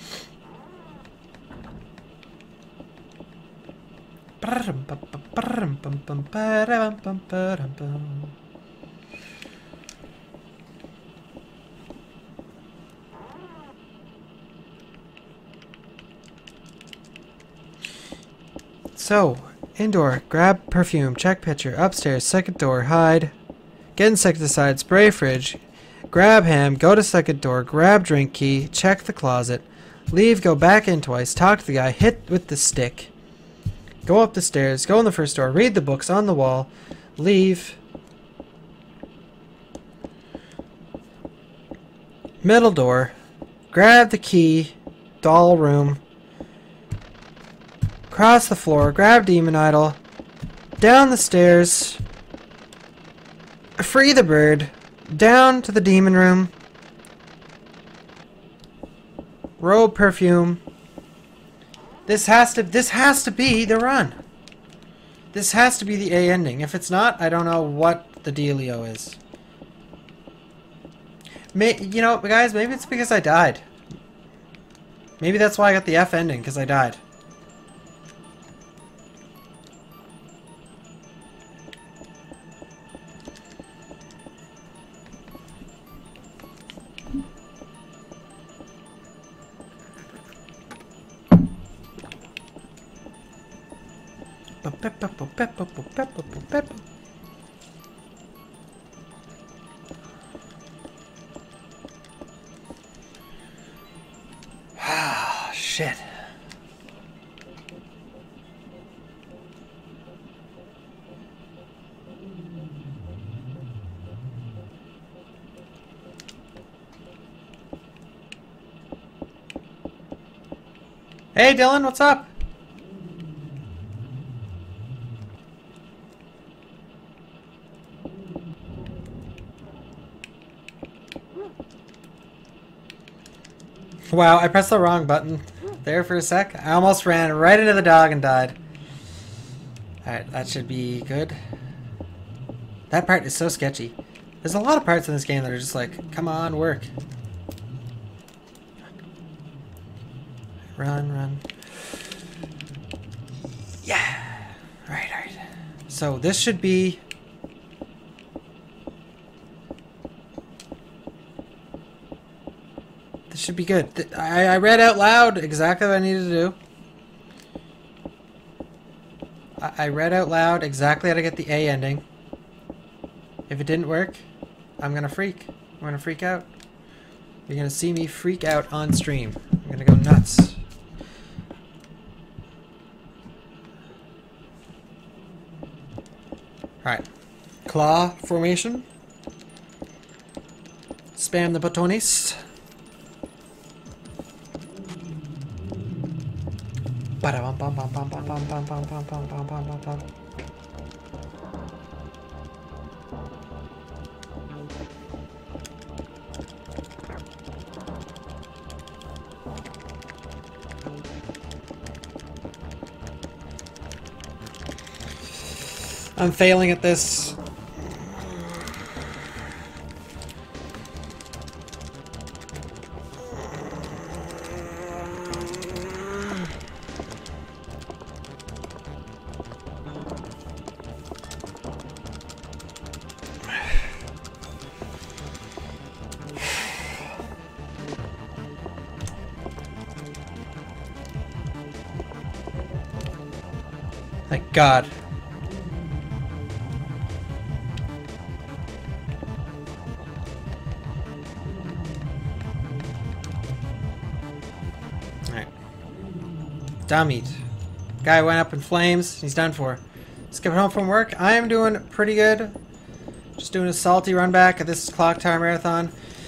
So, indoor, grab perfume, check picture, upstairs, second door, hide, get insecticide, spray fridge, grab ham, go to second door, grab drink key, check the closet, leave, go back in twice, talk to the guy, hit with the stick, go up the stairs, go in the first door, read the books on the wall, leave, middle door, grab the key, doll room, cross the floor, grab demon idol, down the stairs, free the bird, down to the demon room, robe perfume. This has to be the run. This has to be the A ending. If it's not, I don't know what the dealio is. You know, guys, maybe it's because I died. Maybe that's why I got the F ending, because I died. shit. Hey Dylan, what's up? Wow, I pressed the wrong button there for a sec. I almost ran right into the dog and died. Alright, that should be good. That part is so sketchy. There's a lot of parts in this game that are just like, come on, work. Run, run. Yeah! Alright, alright. So this should be... This should be good. I read out loud exactly what I needed to do. I read out loud exactly how to get the A ending. If it didn't work, I'm gonna freak. I'm gonna freak out. You're gonna see me freak out on stream. I'm gonna go nuts. Alright. Claw formation. Spam the botones. I'm failing at this. Thank God. Alright. Dummied. Guy went up in flames. He's done for. Let's get home from work. I am doing pretty good. Just doing a salty run back at this clock tower marathon.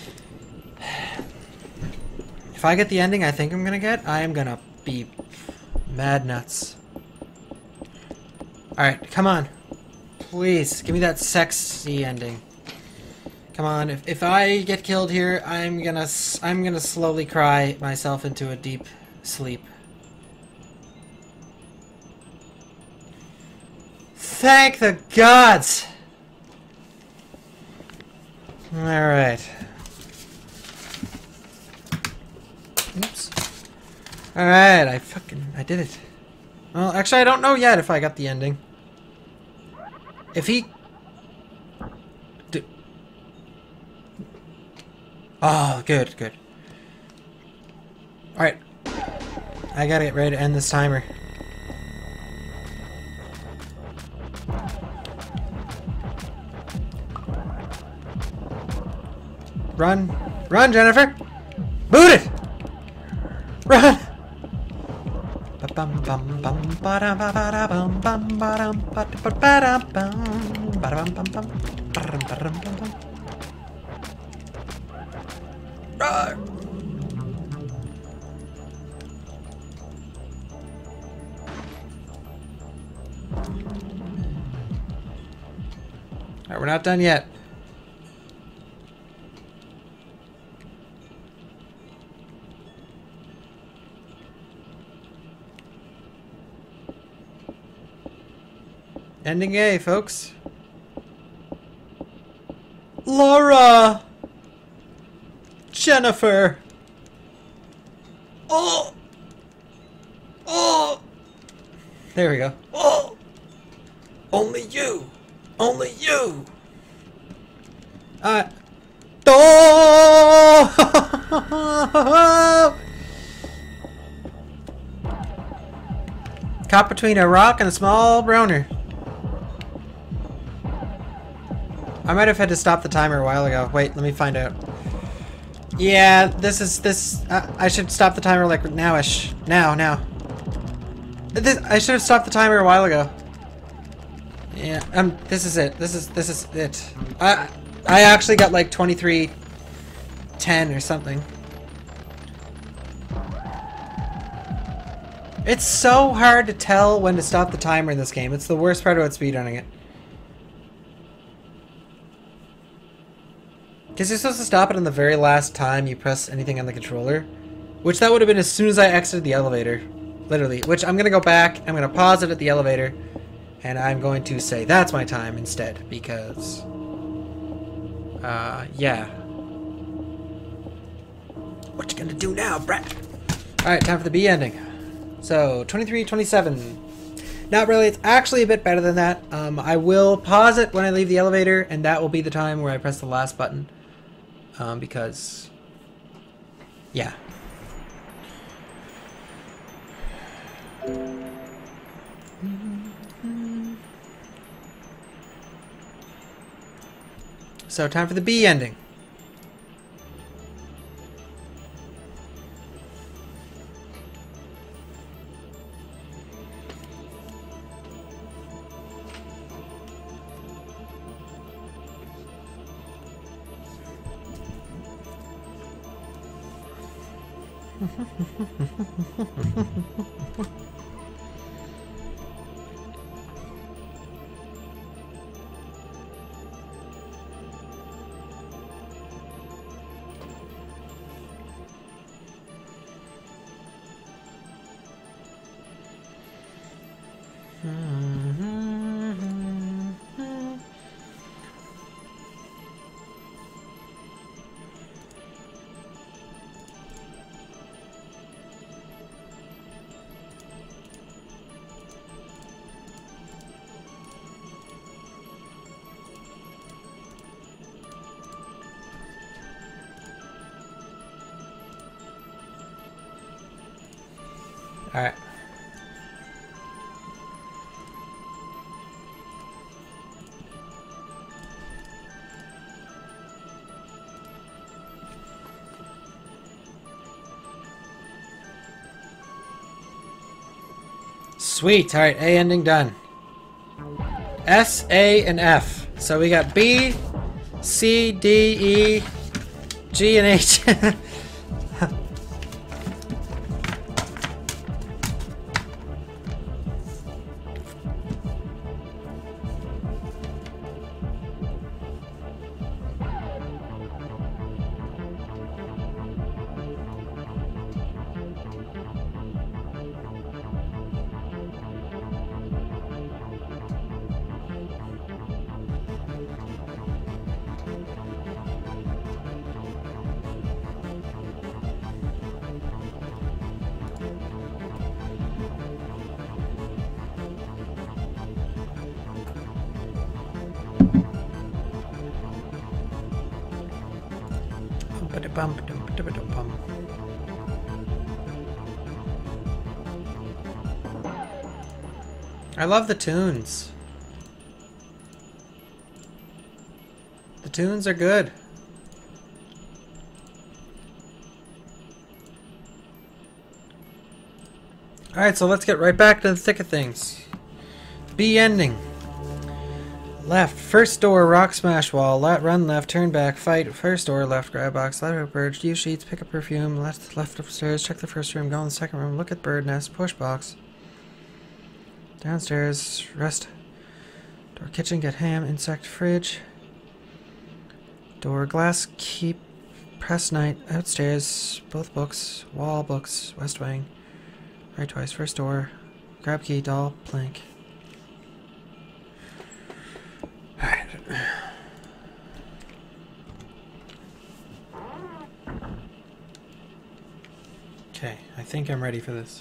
If I get the ending I think I'm gonna get, I am gonna be mad nuts. Alright, come on. Please, give me that sexy ending. Come on, if I get killed here, I'm gonna slowly cry myself into a deep sleep. Thank the gods! Alright. Oops. Alright, I did it. Well, actually, I don't know yet if I got the ending. If he... Oh, good, good. Alright. I gotta get ready to end this timer. Run. Run, Jennifer! Boot it! Run! Alright, we're not done yet. Ending A, folks. Laura! Jennifer! Oh! Oh! There we go. Oh! Only you! Only you! Oh! Caught between a rock and a small browner. I might have had to stop the timer a while ago. Wait, let me find out. Yeah, this. I should stop the timer like nowish. Now. I should have stopped the timer a while ago. Yeah. This is it. This is it. I actually got like 23:10 or something. It's so hard to tell when to stop the timer in this game. It's the worst part about speedrunning it. Because you're supposed to stop it on the very last time you press anything on the controller. Which that would have been as soon as I exited the elevator. Literally. Which I'm going to go back, I'm going to pause it at the elevator, and I'm going to say that's my time instead. Because... yeah. What you gonna do now, Brett? Alright, time for the B ending. So, 23:27. Not really, it's actually a bit better than that. I will pause it when I leave the elevator, and that will be the time where I press the last button. Because... yeah. So, time for the B ending. Alright. Sweet. Alright, A ending done. S, A, and F. So we got B, C, D, E, G, and H. I love the tunes. The tunes are good. Alright, so let's get right back to the thick of things. B ending. Left, first door, rock smash wall, run left, turn back, fight, first door, left, grab box, light up bird, use sheets, pick up perfume, left upstairs, check the first room, go in the second room, look at bird nest, push box. Downstairs, rest, door kitchen, get ham, insect, fridge. Door, glass, keep, press night, outstairs, both books, wall, books, west wing. Right twice, first door, grab key, doll, plank. Alright. Okay, I think I'm ready for this.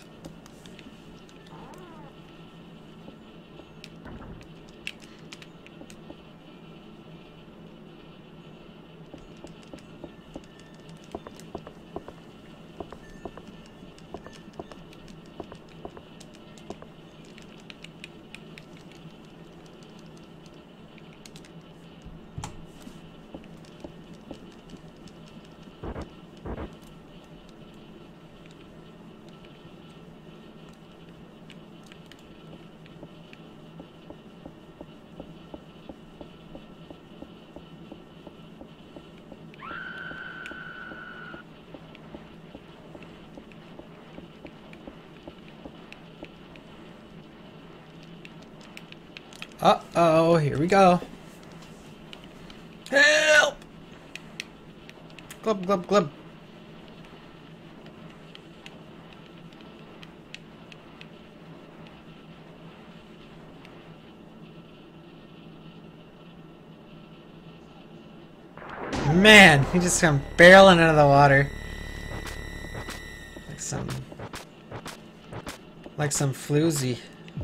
Uh-oh, here we go. Help! Glub, glub, glub. Man, he just come barreling out of the water. Like some floozy.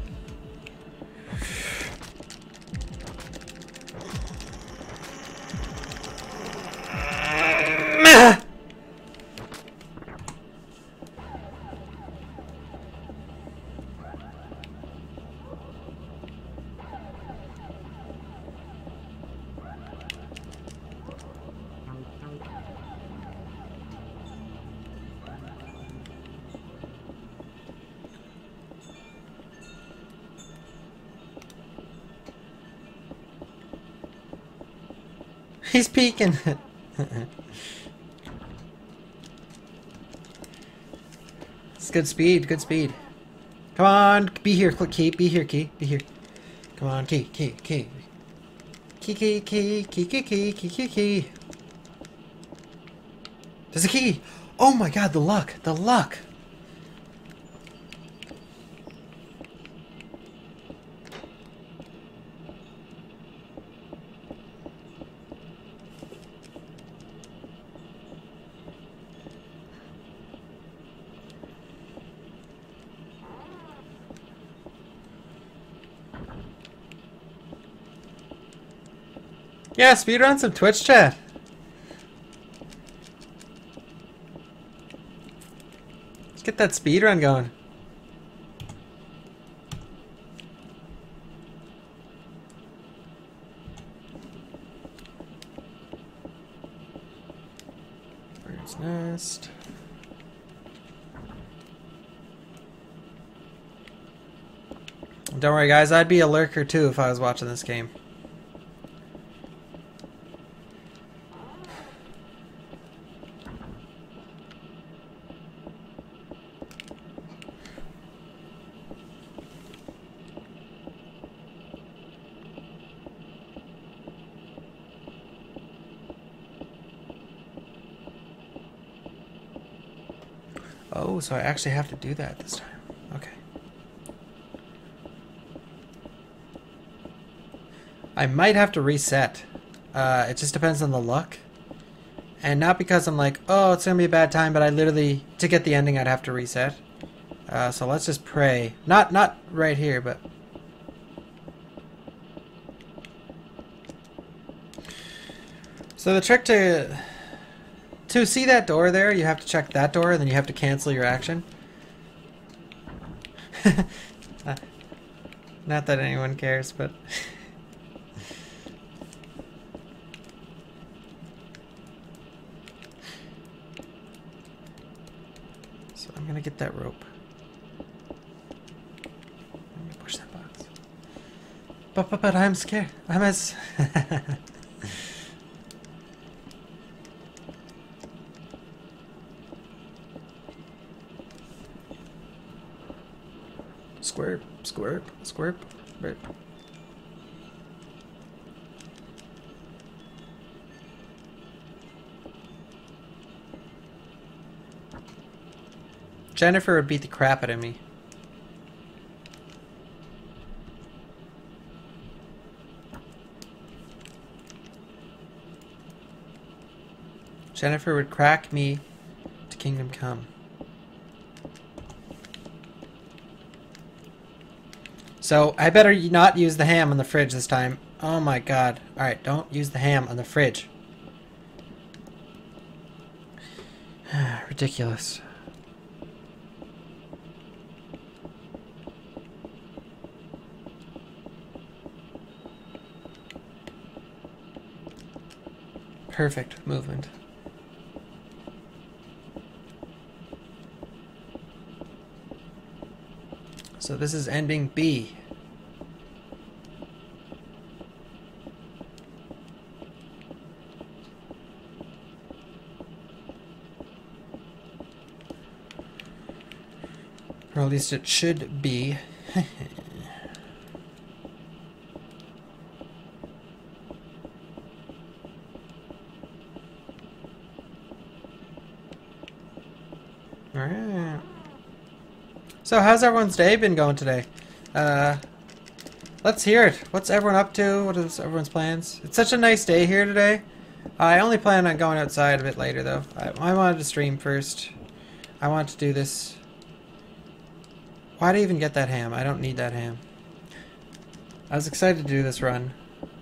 He's peeking. It's good speed, good speed. Come on, be here, Key, be here, Key, be here. Come on, Key, Key, Key. Key, Key, Key, Key, Key, Key, Key, Key, Key. There's a key! Oh my god, the luck, the luck! Yeah, speedrun some Twitch chat. Let's get that speedrun going. Bird's nest. Don't worry guys, I'd be a lurker too if I was watching this game. Oh, so I actually have to do that this time. Okay. I might have to reset. It just depends on the luck. And not because I'm like, oh, it's gonna be a bad time, but I literally, to get the ending, I'd have to reset. So let's just pray. Not right here, but... So the trick to see that door there, you have to check that door, and then you have to cancel your action. Not that anyone cares, but... So I'm gonna get that rope. Let me push that box. But I'm scared. I'm as... Squirp, squirp, squirp, burp. Jennifer would beat the crap out of me. Jennifer would crack me to Kingdom Come. So, I better not use the ham on the fridge this time. Oh my god. Alright, don't use the ham on the fridge. Ridiculous. Perfect movement. So this is ending B. Or at least it should be. So how's everyone's day been going today? Let's hear it. What's everyone up to? What is everyone's plans? It's such a nice day here today. I only plan on going outside a bit later though. I wanted to stream first. I want to do this. Why do I even get that ham? I don't need that ham. I was excited to do this run.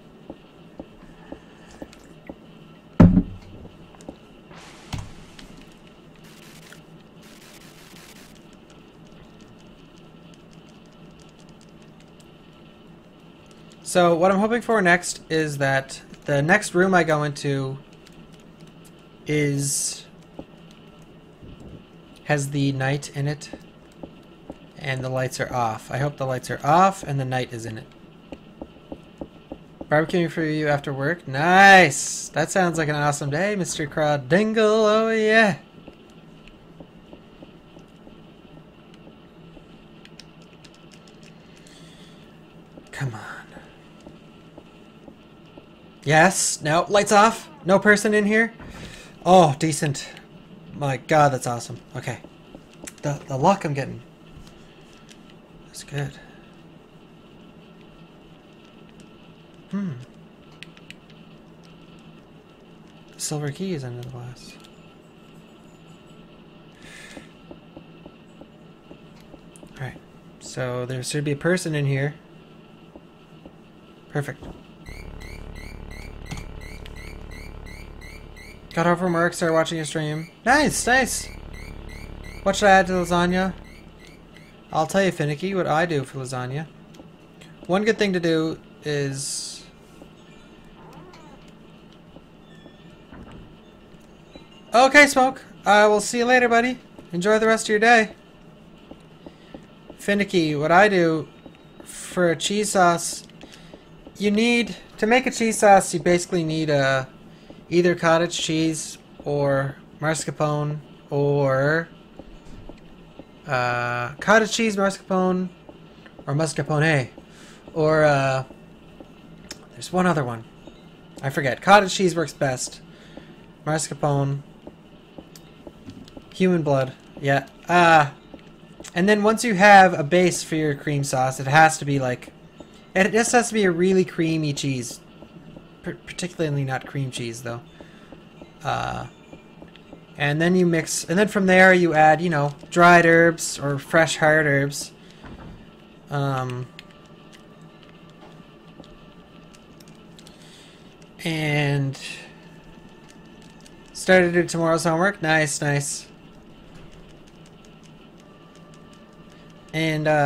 So what I'm hoping for next is that the next room I go into has the night in it and the lights are off. I hope the lights are off and the night is in it. Barbecuing for you after work? Nice! That sounds like an awesome day, Mr. Craw Dingle. Oh yeah! Come on. Yes. No. Lights off. No person in here. Oh, decent. My God, that's awesome. Okay. The luck I'm getting. That's good. The silver key is under the glass. Alright. So there should be a person in here. Perfect. Got home from work, started watching a stream. Nice, nice. What should I add to lasagna? I'll tell you, Finicky, what I do for lasagna. One good thing to do is... Okay, Smoke. I will see you later, buddy. Enjoy the rest of your day. Finicky, what I do for a cheese sauce... You need... To make a cheese sauce, you basically need either cottage cheese or mascarpone or cottage cheese, mascarpone, or mascarpone, or there's one other one. I forget. Cottage cheese works best. Mascarpone, human blood, yeah. And then once you have a base for your cream sauce, it has to be like, it just has to be a really creamy cheese. Particularly not cream cheese though. And then you mix, and then from there you add, you know, dried herbs or fresh hard herbs. And started to do tomorrow's homework. Nice, nice. And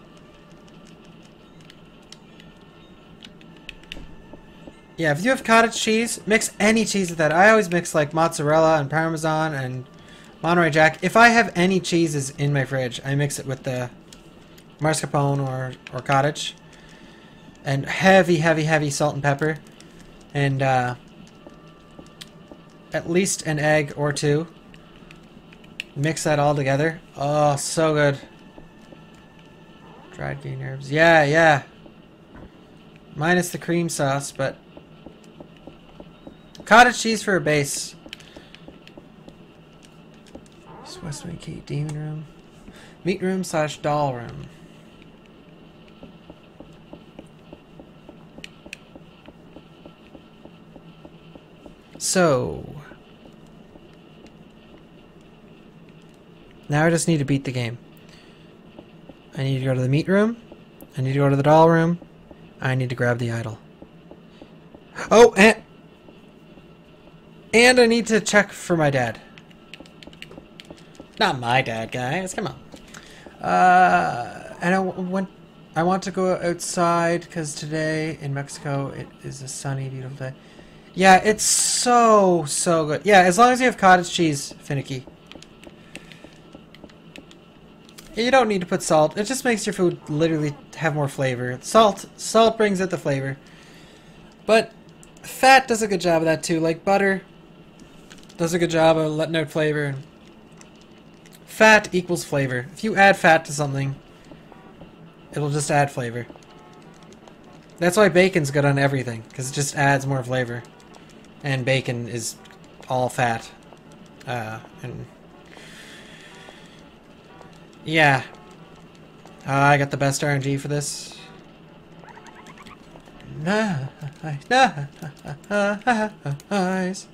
yeah, if you have cottage cheese, mix any cheese with that. I always mix like mozzarella and parmesan and Monterey Jack. If I have any cheeses in my fridge, I mix it with the mascarpone or cottage. And heavy, heavy, heavy salt and pepper. And at least an egg or two. Mix that all together. Oh, so good. Dried green herbs. Yeah, yeah. Minus the cream sauce, but... Cottage cheese for a base. West Wing Key, Demon Room. Meat Room / Doll Room. So... Now I just need to beat the game. I need to go to the meat room. I need to go to the doll room. I need to grab the idol. Oh, and I need to check for my dad. Not my dad, guys. Come on. And I want to go outside because today in Mexico it is a sunny, beautiful day. Yeah, it's so good. Yeah, as long as you have cottage cheese, finicky. You don't need to put salt. It just makes your food literally have more flavor. Salt brings out the flavor. But fat does a good job of that too. Like butter does a good job of letting out flavor. Fat equals flavor. If you add fat to something, it'll just add flavor. That's why bacon's good on everything, because it just adds more flavor. And bacon is all fat. And yeah. I got the best RNG for this. Nice.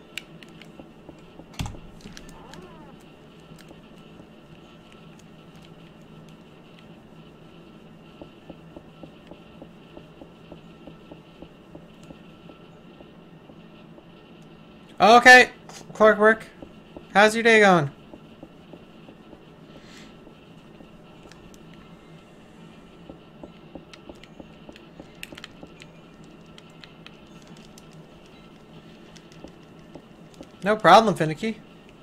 Okay, clockwork. How's your day going? No problem, Finicky.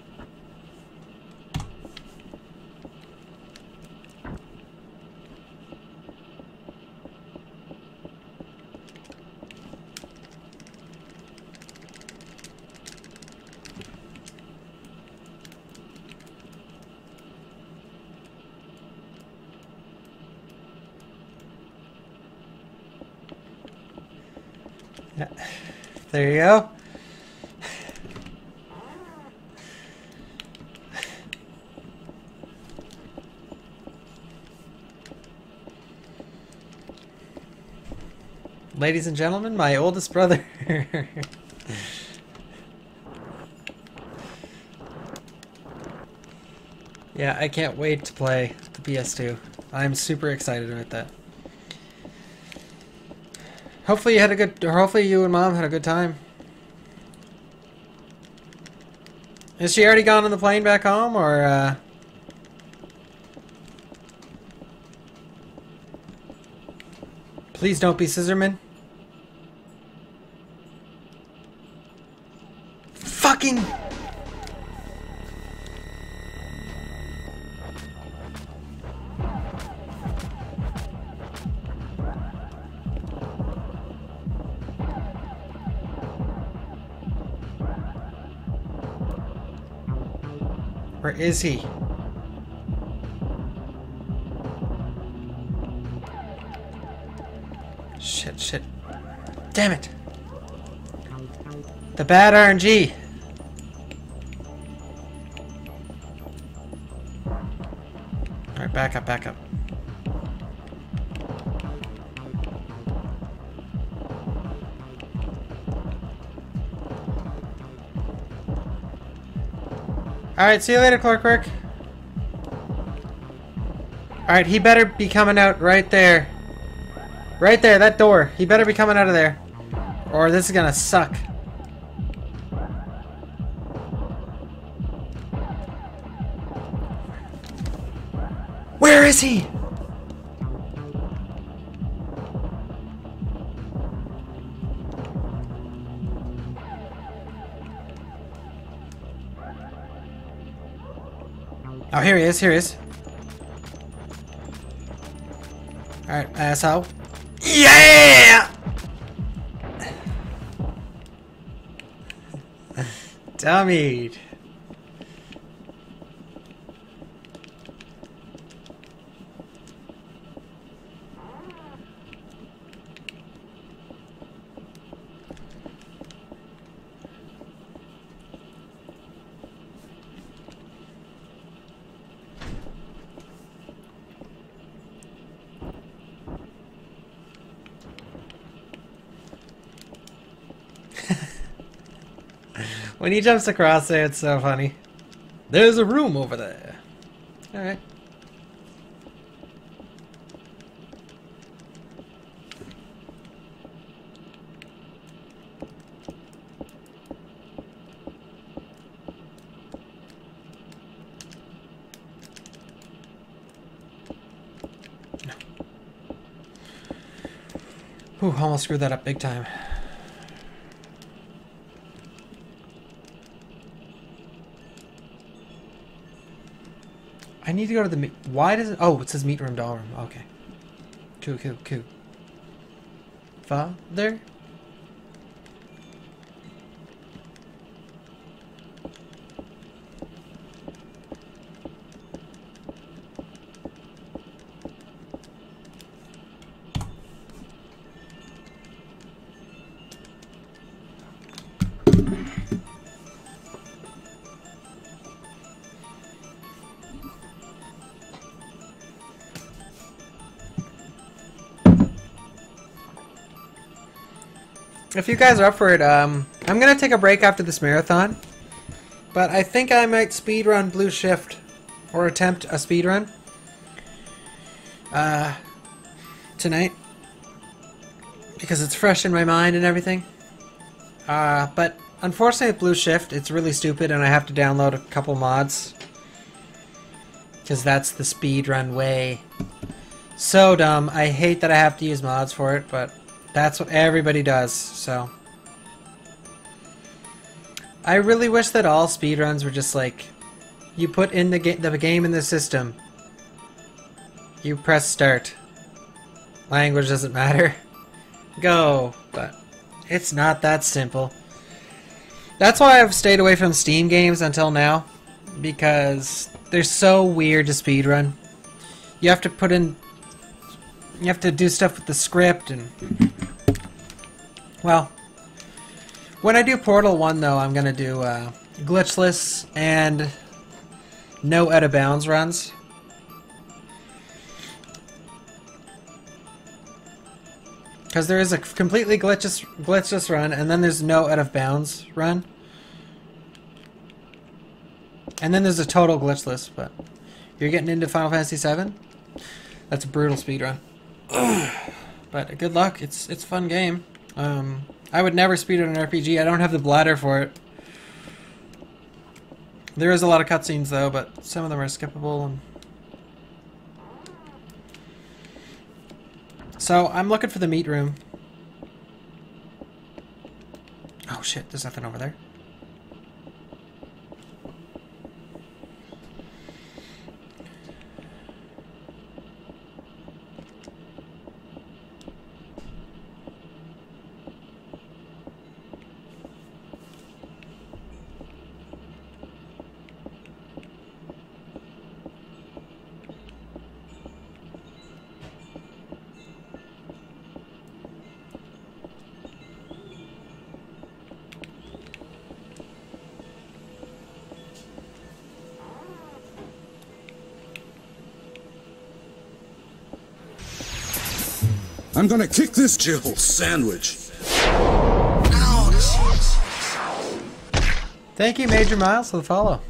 Yeah. There you go. Ladies and gentlemen, my oldest brother. Yeah, I can't wait to play the PS2. I'm super excited about that. Hopefully you had a good, or hopefully you and Mom had a good time. Is she already gone on the plane back home, or Please don't be Scissorman. Fucking... Where is he? Shit, shit. Damn it! The bad RNG! Alright, back up, back up. Alright, see you later, Clockwork. Alright, he better be coming out right there. Right there, that door. He better be coming out of there. Or this is gonna suck. Where is he? Oh, here he is, here he is. Alright, asshole. Yeah! Dummy. When he jumps across there, it's so funny. There's a room over there. Alright. No. Whew, almost screwed that up big time. I need to go to the meat. Why does it? Oh, it says meat room, doll room. Okay. Cool, cool, cool. Father? if you guys are up for it, I'm gonna take a break after this marathon. But I think I might speedrun Blue Shift. Or attempt a speedrun. Tonight. Because it's fresh in my mind and everything. But unfortunately with Blue Shift, it's really stupid and I have to download a couple mods. Because that's the speedrun way. So dumb. I hate that I have to use mods for it, but that's what everybody does, so. I really wish that all speedruns were just like, you put in the game in the system. You press start. Language doesn't matter. Go. But it's not that simple. That's why I've stayed away from Steam games until now. Because they're so weird to speedrun. You have to put in... You have to do stuff with the script and... Well... When I do Portal 1 though, I'm gonna do glitchless and no out of bounds runs. Because there is a completely glitchless run, and then there's no out of bounds run. And then there's a total glitchless, but you're getting into Final Fantasy VII? That's a brutal speedrun. But good luck, it's a fun game. I would never speedrun an RPG, I don't have the bladder for it. There is a lot of cutscenes though, but some of them are skippable. And... So, I'm looking for the meat room. Oh shit, there's nothing over there. I'm gonna kick this Jill sandwich. Thank you, Major Miles, for the follow.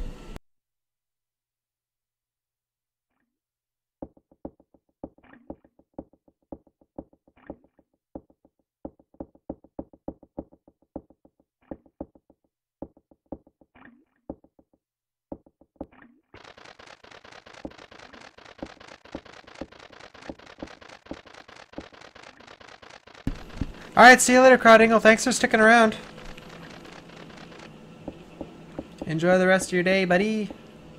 Alright, see you later, Crowdingle. Thanks for sticking around. Enjoy the rest of your day, buddy.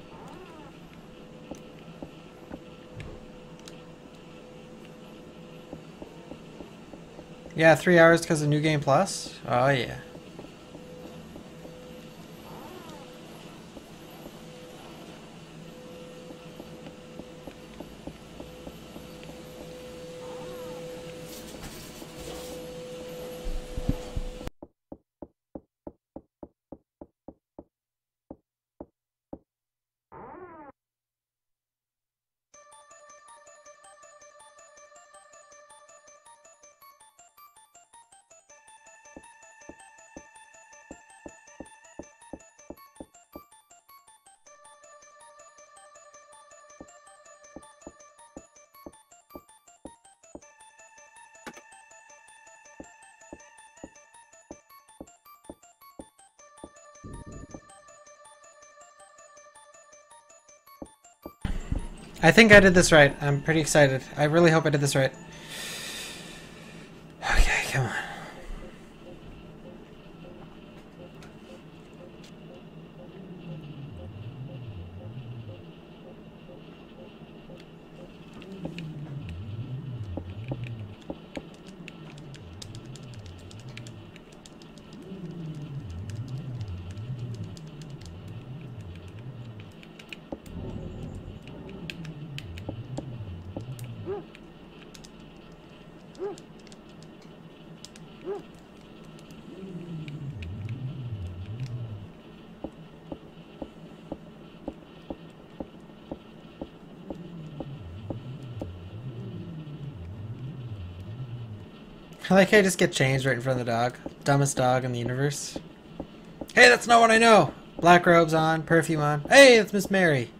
Yeah, 3 hours because of New Game Plus? Oh, yeah. I think I did this right. I'm pretty excited. I really hope I did this right. Okay, come on. I like how I just get changed right in front of the dog. dumbest dog in the universe. Hey, that's not what I know! Black robes on, perfume on. Hey, it's Miss Mary!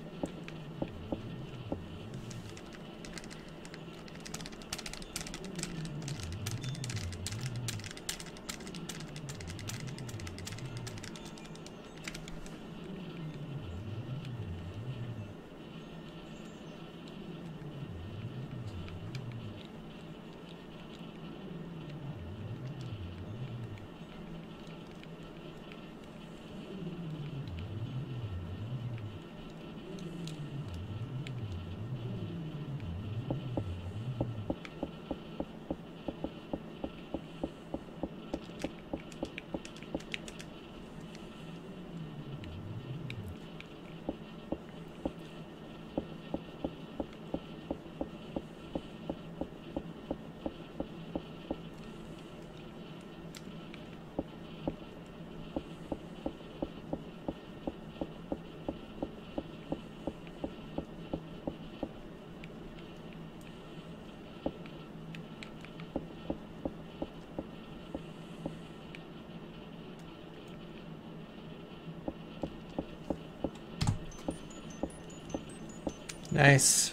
Nice.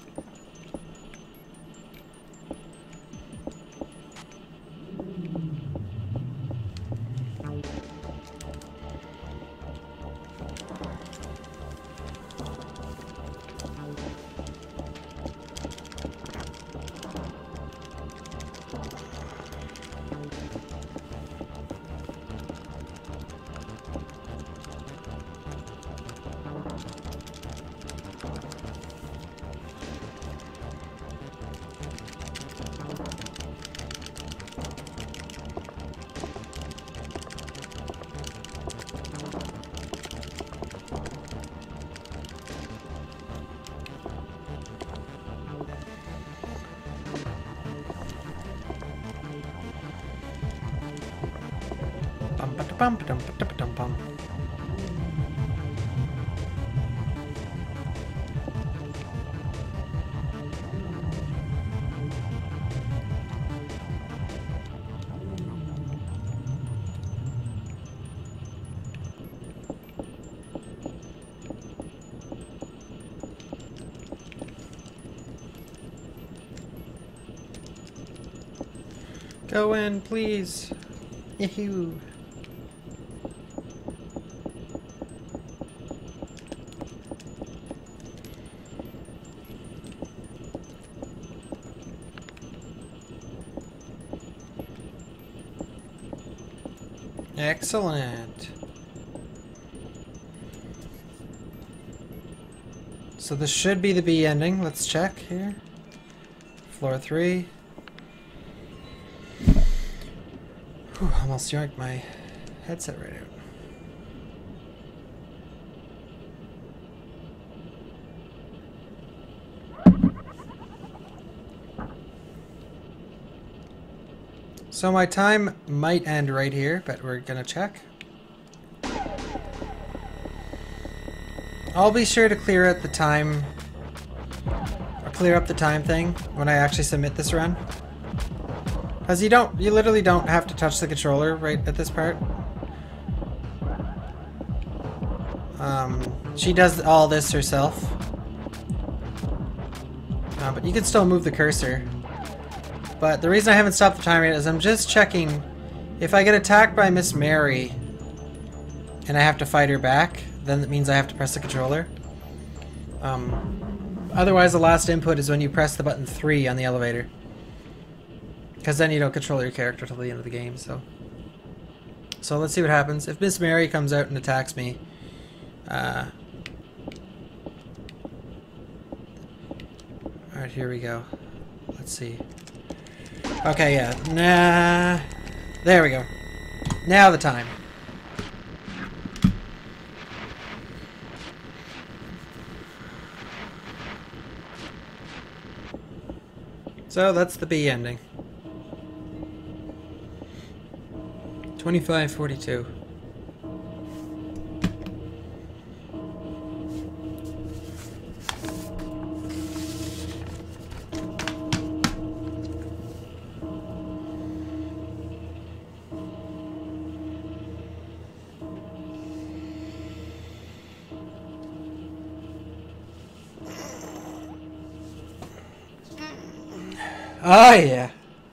Bum. Go in, please. Yahoo. Excellent. So this should be the B ending. Let's check here. Floor 3. Whew, almost yanked my headset right out. So my time might end right here, but we're gonna check. I'll be sure to clear out the time, or clear up the time thing when I actually submit this run. Because you literally don't have to touch the controller right at this part. She does all this herself. But you can still move the cursor. But the reason I haven't stopped the timer yet is I'm just checking if I get attacked by Miss Mary and I have to fight her back, then that means I have to press the controller. Otherwise, the last input is when you press the button 3 on the elevator. Because then you don't control your character till the end of the game, so let's see what happens. If Miss Mary comes out and attacks me, alright, here we go. Let's see. Okay, yeah. Nah. There we go. Now the time. So that's the B ending. 25:42. Oh, yeah.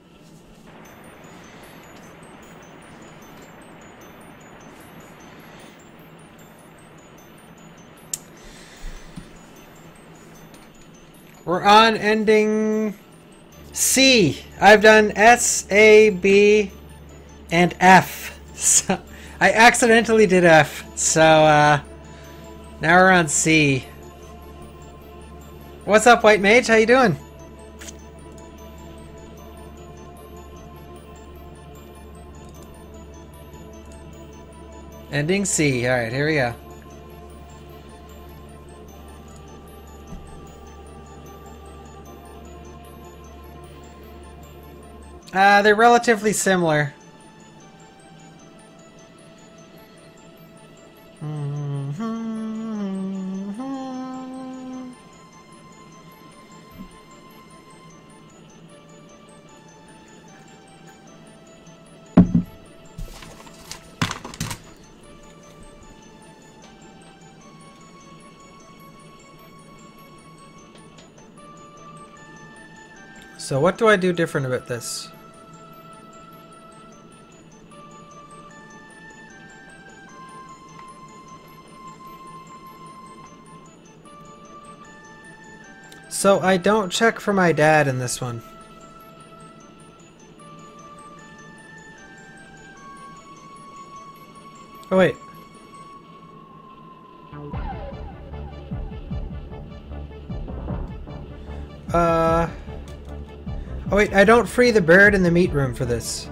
We're on ending C. I've done S, A, B, and F. So I accidentally did F. So now we're on C. What's up, White Mage? How you doing? Ending C. Alright, here we go. They're relatively similar. So what do I do different about this? So I don't check for my dad in this one. Oh wait. Oh wait, I don't free the bird in the meat room for this.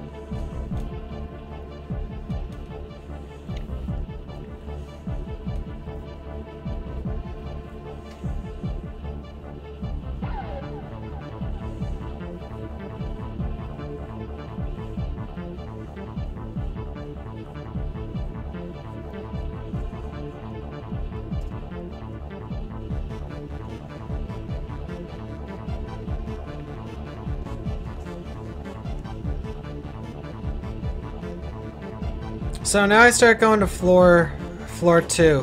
So now I start going to floor 2.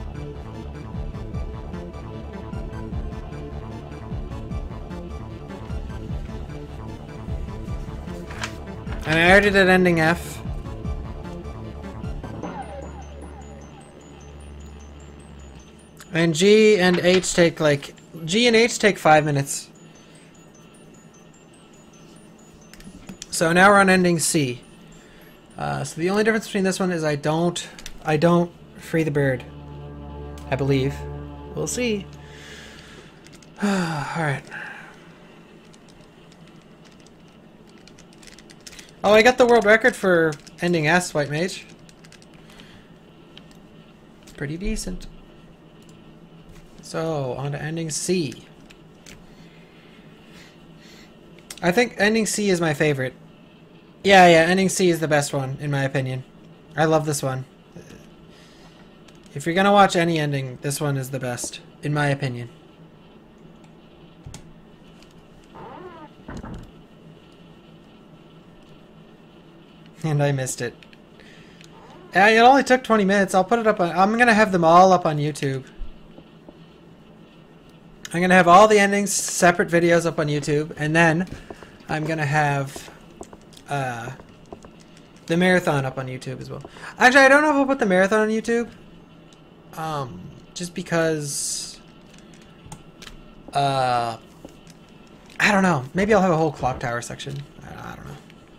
And I already did ending F. And G and H take G and H take 5 minutes. So now we're on ending C. So the only difference between this one is I don't free the bird. I believe. We'll see. Alright. Oh, I got the world record for ending S, White Mage. Pretty decent. So, on to ending C. I think ending C is my favorite. Yeah, ending C is the best one, in my opinion. I love this one. If you're gonna watch any ending, this one is the best, in my opinion. And I missed it. It only took 20 minutes. I'll put it up on... I'm gonna have them all up on YouTube. I'm gonna have all the endings, separate videos up on YouTube, and then I'm gonna have... the marathon up on YouTube as well. Actually, I don't know if I'll put the marathon on YouTube. Just because... I don't know. Maybe I'll have a whole clock tower section. I don't know.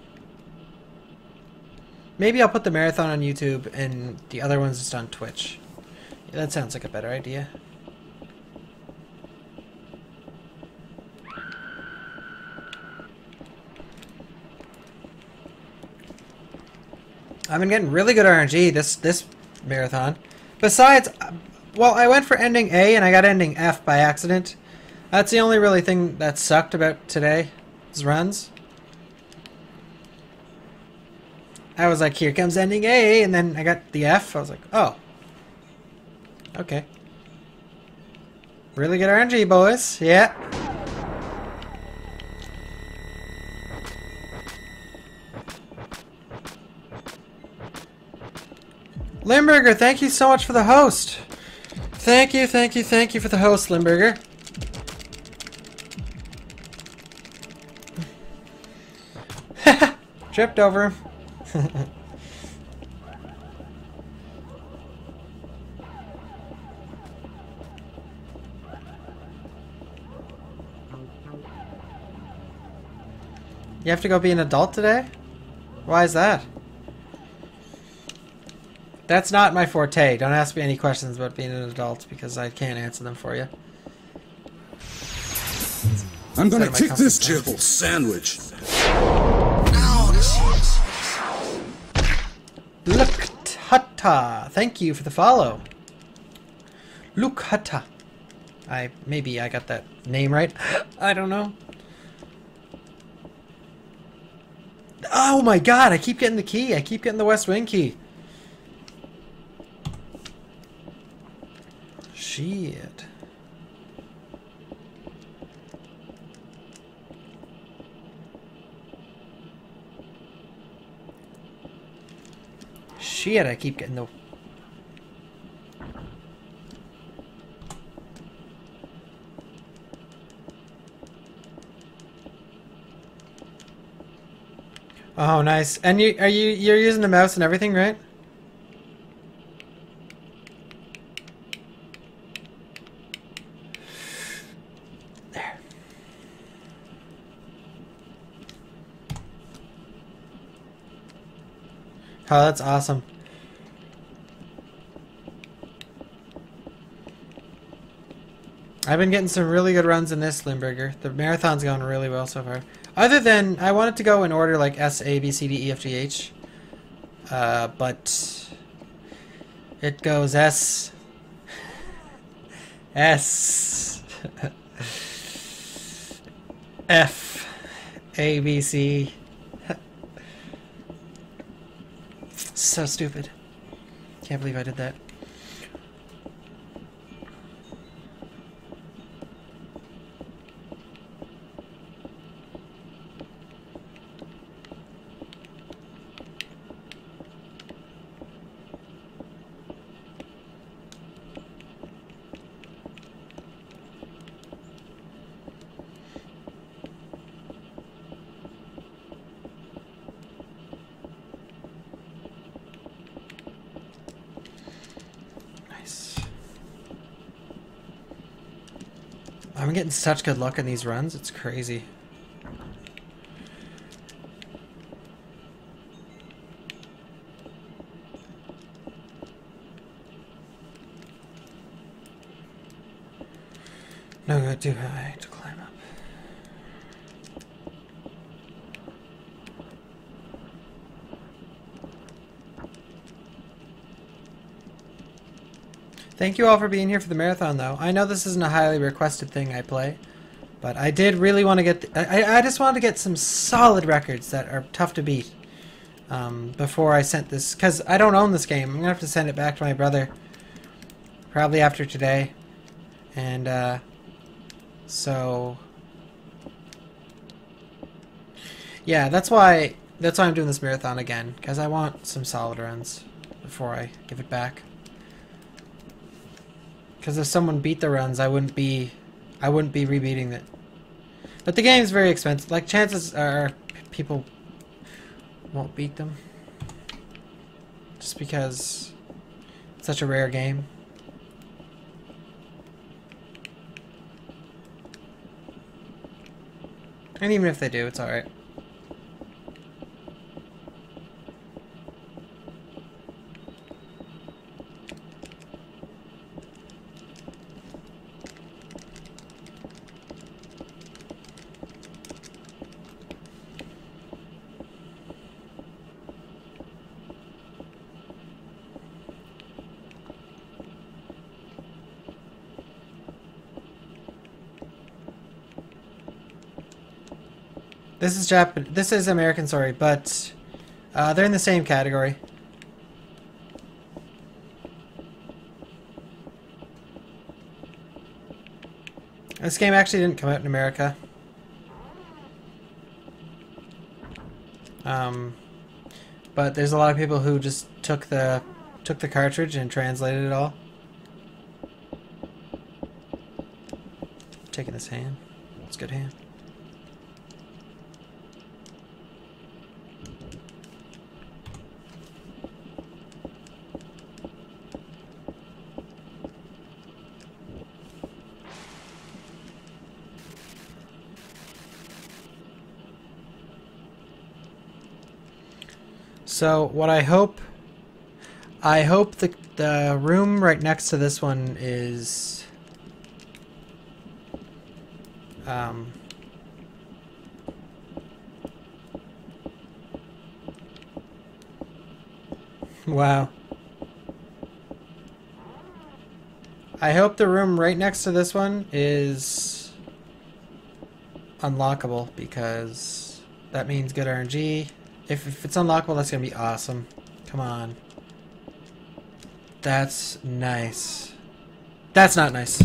Maybe I'll put the marathon on YouTube and the other ones just on Twitch. Yeah, that sounds like a better idea. I've been getting really good RNG this marathon. Besides, well, I went for ending A and I got ending F by accident. That's the only really thing that sucked about today's runs. I was like, here comes ending A, and then I got the F. I was like, oh. Okay. Really good RNG, boys. Yeah. Limburger, thank you so much for the host. Thank you for the host, Limburger. Tripped over. You have to go be an adult today? Why is that? That's not my forte. Don't ask me any questions about being an adult because I can't answer them for you. I'm gonna kick this Jill sandwich. Lukhata, thank you for the follow. Lukhata. Maybe I got that name right. I don't know. Oh my god, I keep getting the key. I keep getting the West Wing key. Shit. Shit, I keep getting the... Oh, nice. And you're using the mouse and everything, right? There. Oh, that's awesome. I've been getting some really good runs in this Limburger. The marathon's going really well so far. Other than, I wanted to go in order like S, A, B, C, D, E, F, G, H. But it goes S, S, F, A, B, C. So stupid. Can't believe I did that. I'm getting such good luck in these runs, it's crazy. No good, too high to climb up. Thank you all for being here for the marathon, though. I know this isn't a highly requested thing I play, but I did really want to get... I just wanted to get some solid records that are tough to beat before I sent this... Because I don't own this game. I'm going to have to send it back to my brother probably after today. And so... Yeah, that's why I'm doing this marathon again, because I want some solid runs before I give it back. Because if someone beat the runs, I wouldn't be rebeating it. But the game's very expensive. Like, chances are people won't beat them. Just because it's such a rare game. And even if they do, it's alright. This is This is American, sorry, but they're in the same category. This game actually didn't come out in America. But there's a lot of people who just took the cartridge and translated it all. Taking this hand. It's a good hand. So what I hope the room right next to this one is wow. I hope the room right next to this one is unlockable, because that means good RNG. If it's unlockable, that's gonna be awesome. Come on. That's nice. That's not nice.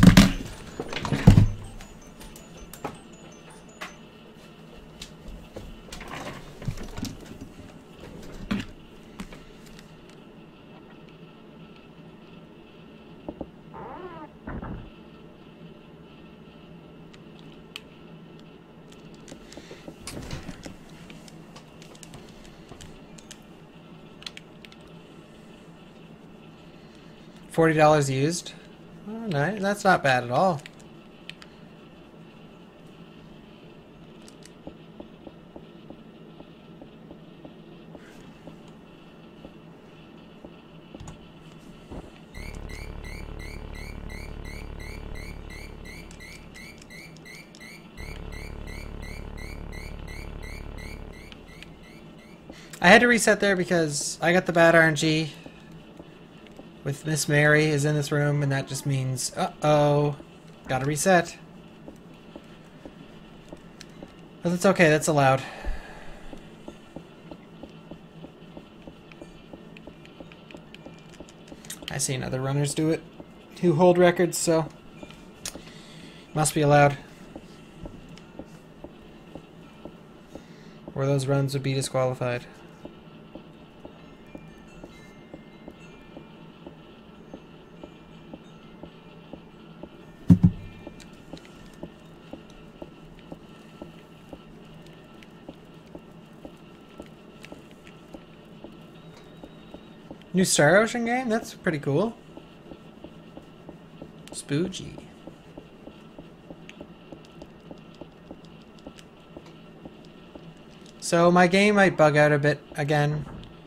$40 used. Oh, nice. That's not bad at all. I had to reset there because I got the bad RNG with Miss Mary is in this room, and that just means, uh-oh, gotta reset. But that's okay, that's allowed. I seen other runners do it who hold records, so must be allowed. Or those runs would be disqualified. New Star Ocean game? That's pretty cool. Spooky. So my game might bug out a bit again,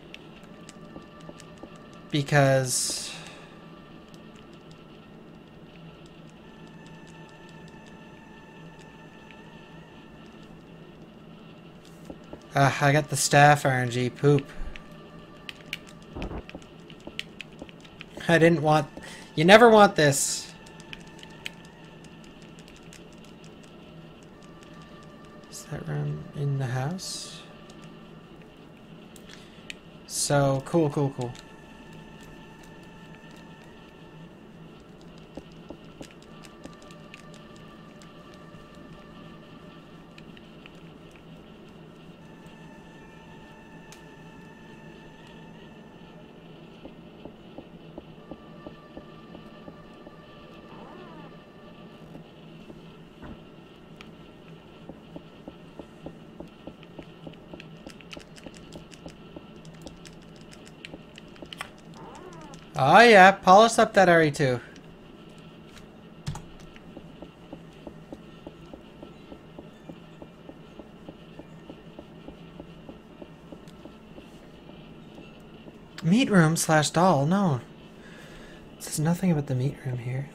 because I got the staff RNG. Poop. I didn't want... You never want this. Is that room in the house? So, cool, cool, cool. Oh yeah, polish up that RE2. Meat room slash doll, no. It says nothing about the meat room here.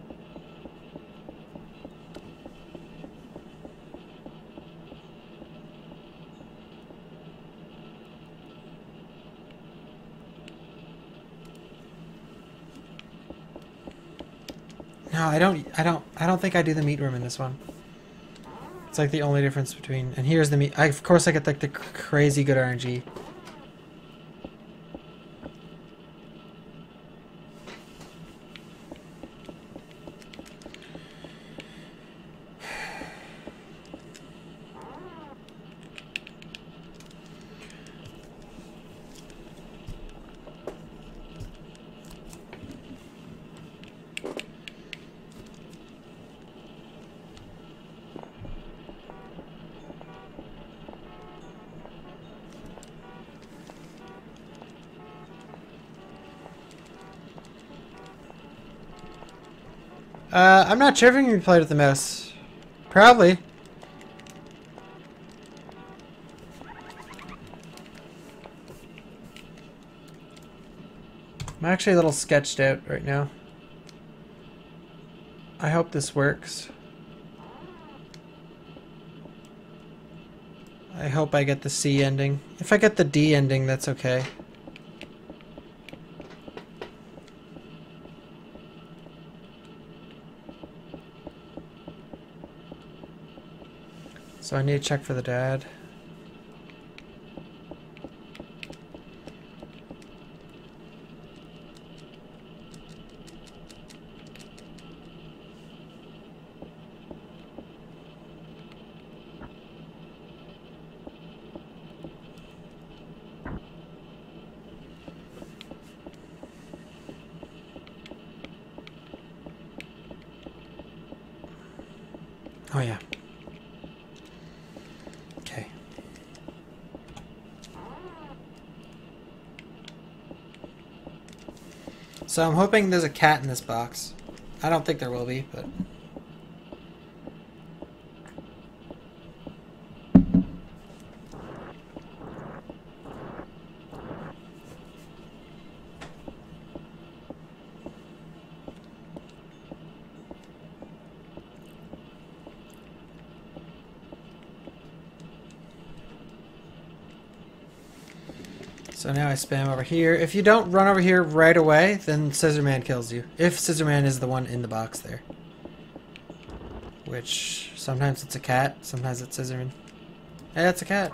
No, I don't think I do the meat room in this one. It's like the only difference between, and here's the meat. Of course I get like the crazy good RNG. I'm not sure if you can play with the mouse. Probably. I'm actually a little sketched out right now. I hope this works. I hope I get the C ending. If I get the D ending, that's okay. So I need to check for the dad. Oh yeah. Okay. So I'm hoping there's a cat in this box. I don't think there will be, but... So now I spam over here. If you don't run over here right away, then Scissorman kills you. If Scissorman is the one in the box there. Which, sometimes it's a cat, sometimes it's Scissorman. Hey, that's a cat.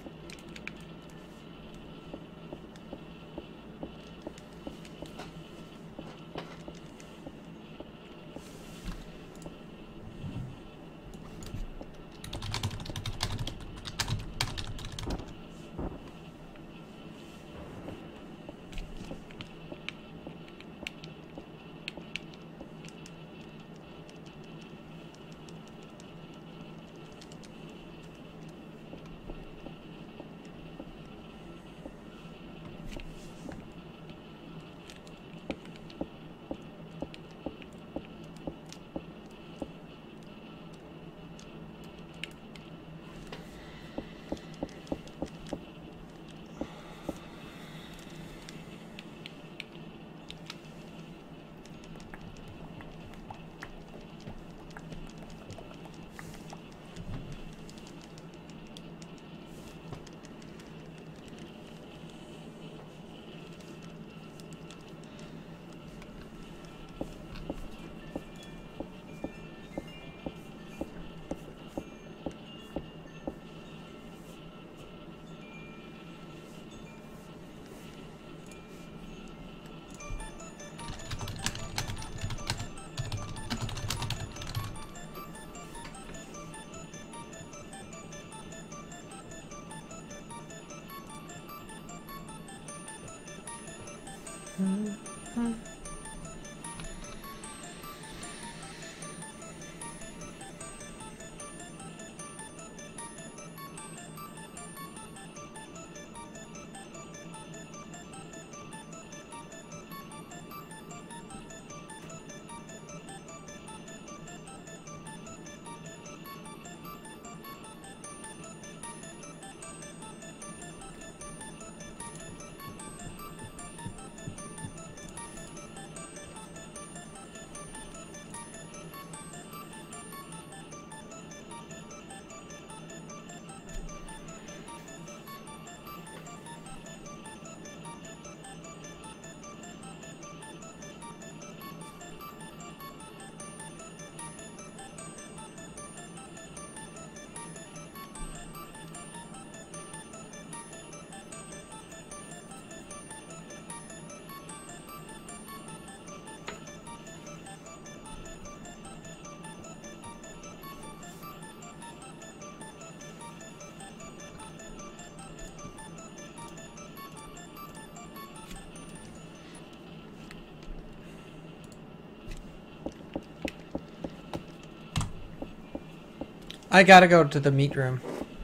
I gotta go to the meat room.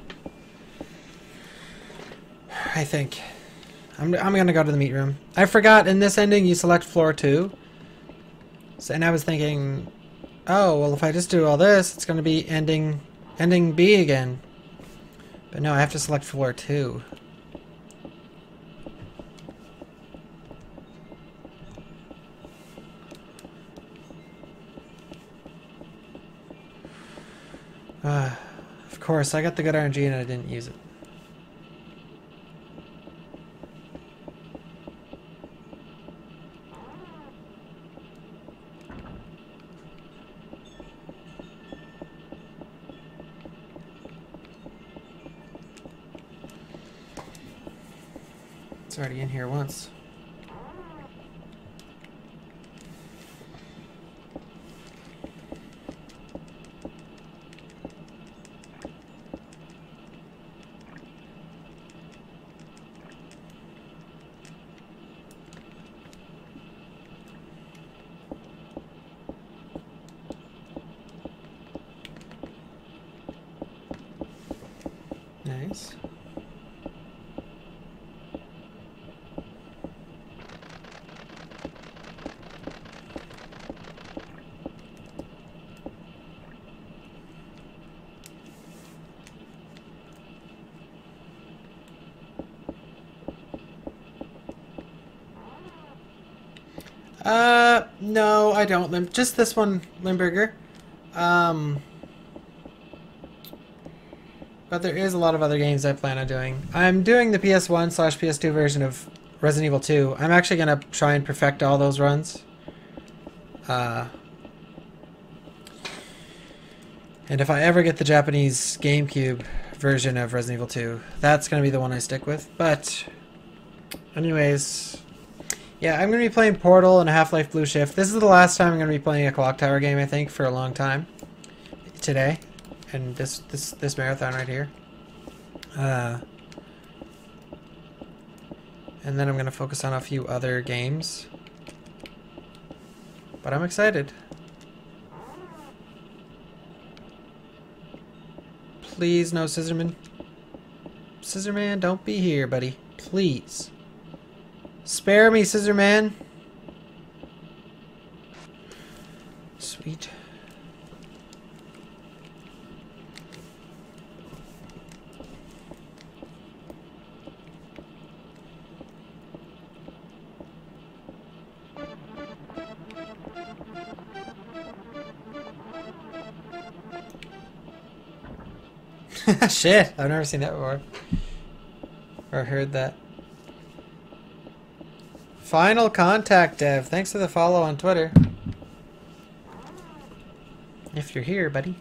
I think. I'm gonna go to the meat room. I forgot in this ending you select floor 2. So, and I was thinking, oh, well if I just do all this, it's gonna be ending B again. But no, I have to select floor 2. Of course, I got the good RNG and I didn't use it. It's already in here once. Nice. No, I don't. Just this one, Limburger. But there is a lot of other games I plan on doing. I'm doing the PS1/PS2 version of Resident Evil 2. I'm actually going to try and perfect all those runs. And if I ever get the Japanese GameCube version of Resident Evil 2, that's going to be the one I stick with. But anyways, yeah, I'm going to be playing Portal and Half-Life Blue Shift. This is the last time I'm going to be playing a Clock Tower game, I think, for a long time. Today. And this marathon right here. And then I'm going to focus on a few other games. But I'm excited. Please, no Scissorman. Scissorman, don't be here, buddy. Please. Spare me, Scissorman. Sweet. Shit, I've never seen that before. Or heard that. Final Contact Dev, thanks for the follow on Twitter. If you're here, buddy.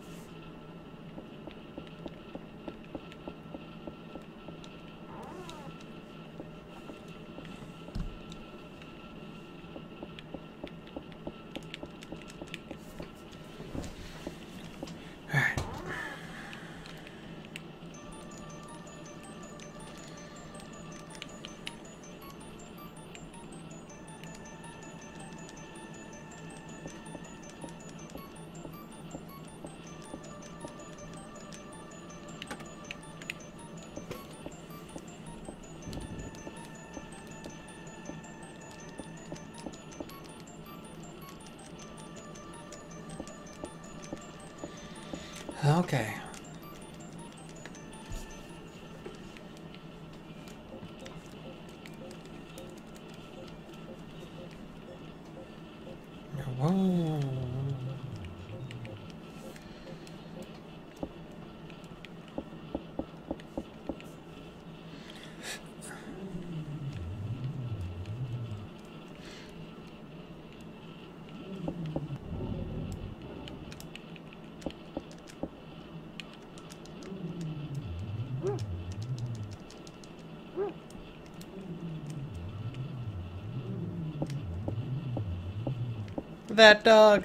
Okay. Whoa. That dog.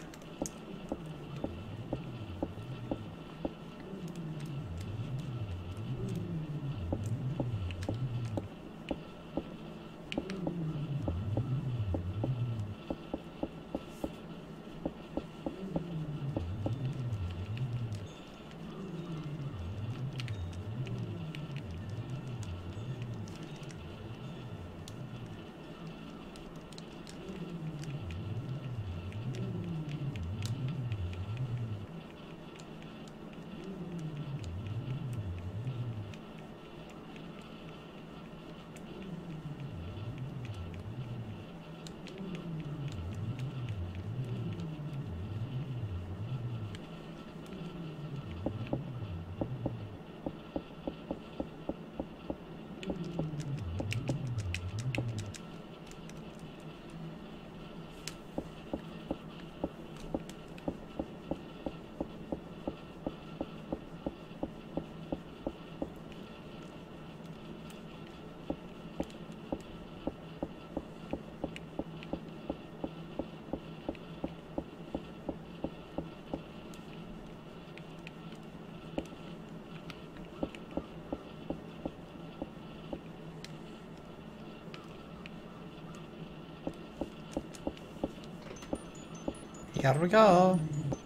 Here we go.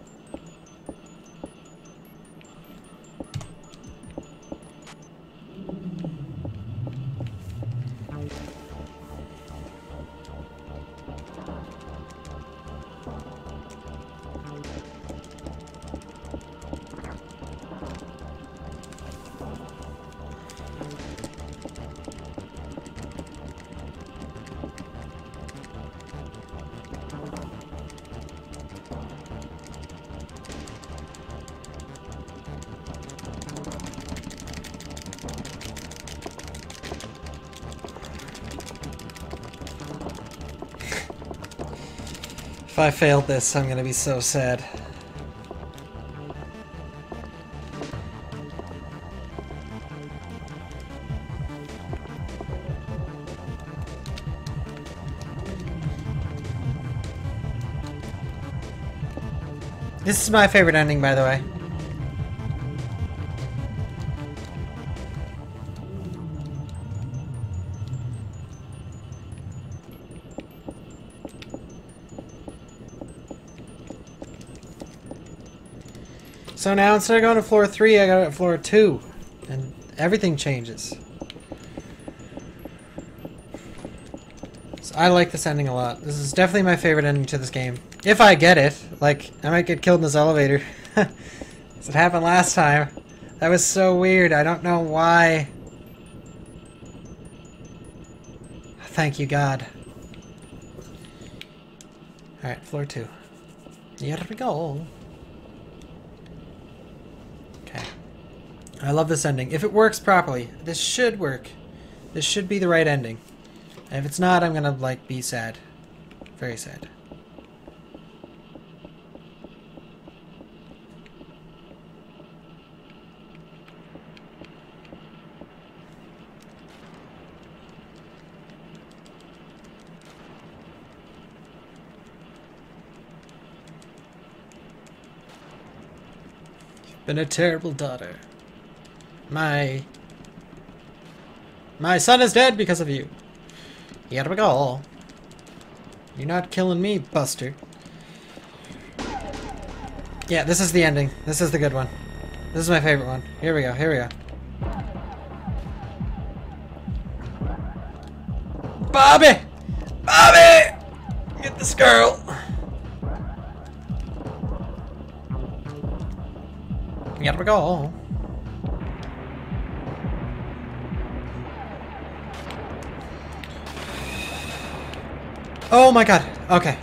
If I failed this, I'm gonna be so sad. This is my favorite ending, by the way. So now instead of going to floor 3, I go to floor 2. And everything changes. So I like this ending a lot. This is definitely my favorite ending to this game. If I get it. Like, I might get killed in this elevator. As it happened last time. That was so weird. I don't know why. Thank you, God. Alright, floor 2. Here we go. Okay. I love this ending. If it works properly, this should work. This should be the right ending. And if it's not, I'm gonna, like, be sad. Very sad. Been a terrible daughter. My son is dead because of you. Here we go. You're not killing me, Buster. Yeah, this is the ending. This is the good one. This is my favorite one. Here we go. Here we go. Bobby! Bobby! Get this girl. Here we go. Oh my God. Okay.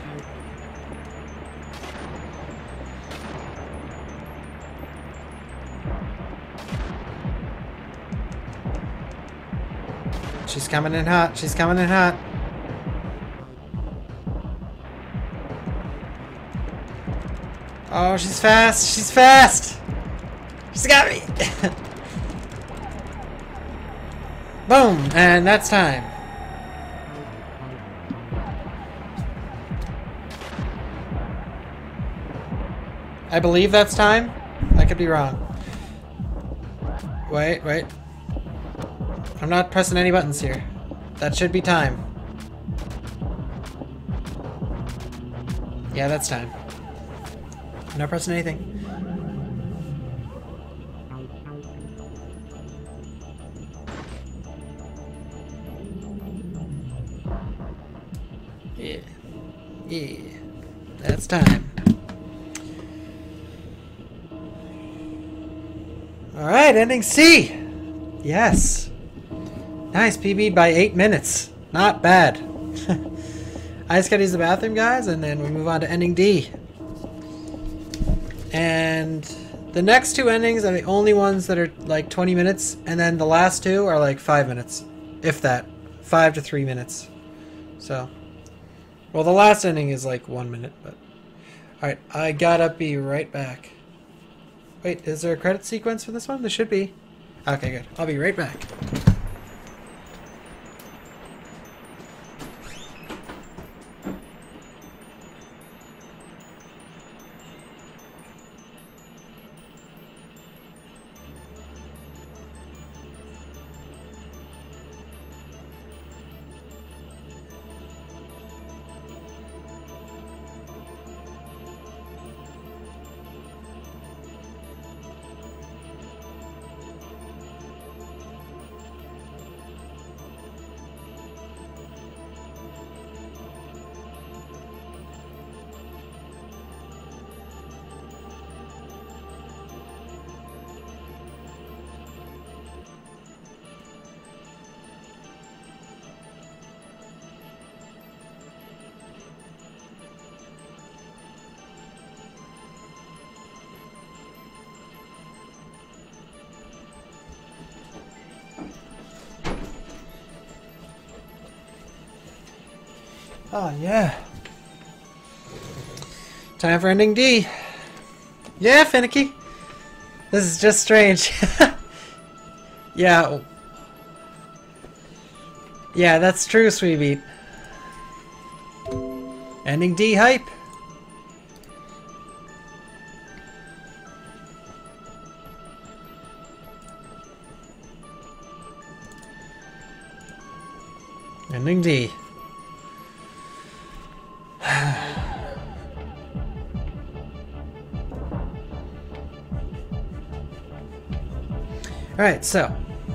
She's coming in hot. She's coming in hot. Oh, she's fast. She's fast. She's got me! Boom! And that's time. I believe that's time? I could be wrong. Wait, wait. I'm not pressing any buttons here. That should be time. Yeah, that's time. I'm not pressing anything. Yeah. Yeah. That's time. Alright, ending C! Yes. Nice, PB by 8 minutes. Not bad. I just gotta use the bathroom, guys, and then we move on to ending D. And the next 2 endings are the only ones that are like 20 minutes, and then the last 2 are like 5 minutes. If that. 5 to 3 minutes. So. Well, the last ending is like 1 minute, but... Alright, I gotta be right back. Wait, is there a credit sequence for this one? There should be. Okay, good. I'll be right back. Oh, yeah. Time for ending D. Yeah, finicky. This is just strange. Yeah. Yeah, that's true, Sweetbeat. Ending D hype. Ending D. Alright, so.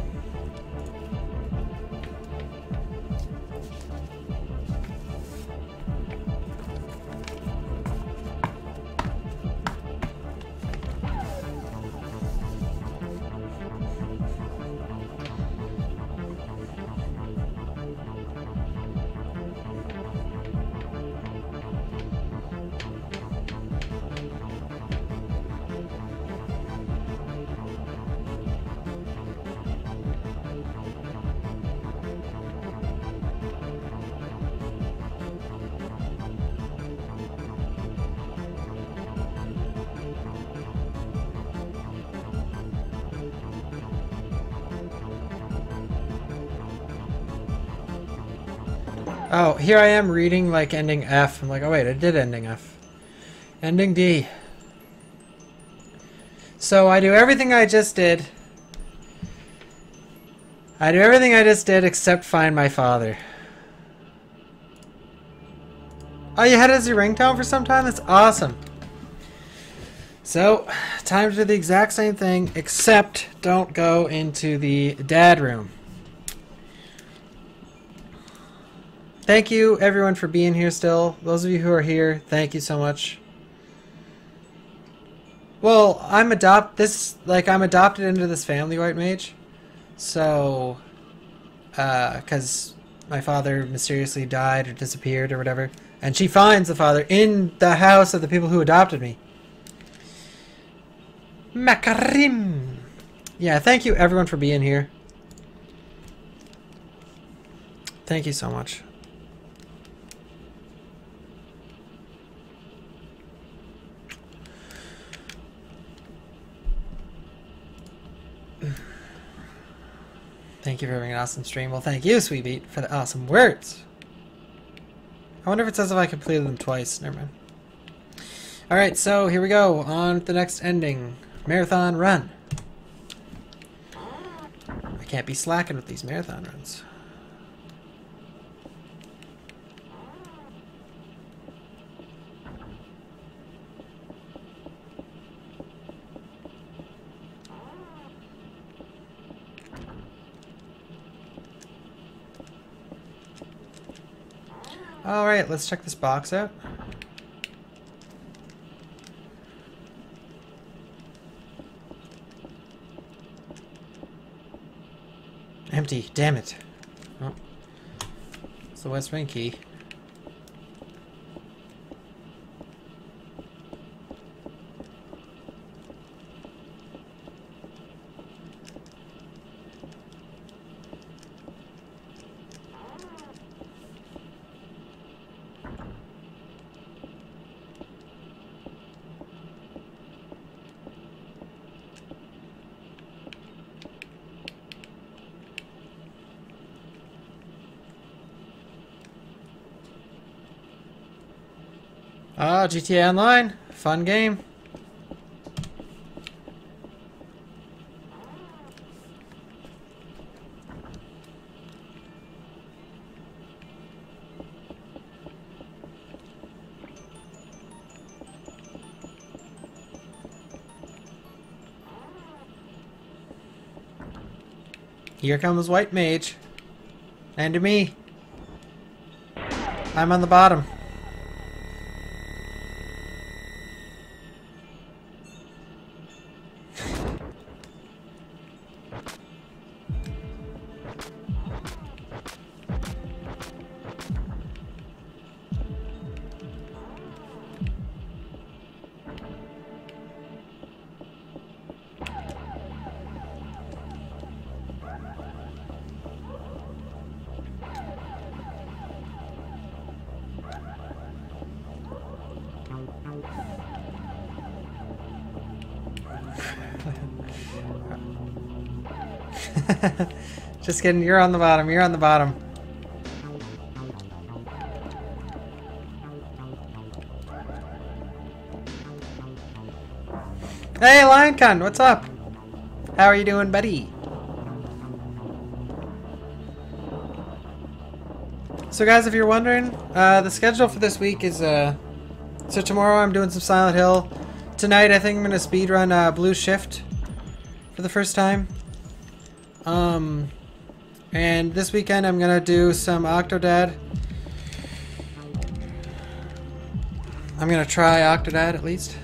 Oh, here I am reading like ending F. I'm like, oh wait, I did ending F. Ending D. So I do everything I just did. I do everything I just did except find my father. Oh, you had it as your ringtone for some time? That's awesome. So, time to do the exact same thing, except don't go into the dad room. Thank you, everyone, for being here still. Those of you who are here, thank you so much. Well, I'm adopted into this family, White Mage. So, because my father mysteriously died or disappeared or whatever. And she finds the father in the house of the people who adopted me. Makarim! Yeah, thank you, everyone, for being here. Thank you so much. Thank you for having an awesome stream. Well, thank you, Sweetbeat, for the awesome words. I wonder if it says if I completed them twice. Never mind. Alright, so here we go. On to the next ending. Marathon run. I can't be slacking with these marathon runs. Alright, let's check this box out. Empty, damn it. Oh. It's the West Wing key. Ah, GTA Online. Fun game. Here comes White Mage. And to me. I'm on the bottom. Just kidding, you're on the bottom, you're on the bottom. Hey, LionCon, what's up? How are you doing, buddy? So guys, if you're wondering, the schedule for this week is, so tomorrow I'm doing some Silent Hill. Tonight I think I'm gonna speedrun Blue Shift for the first time. And this weekend I'm gonna do some Octodad. I'm gonna try Octodad at least.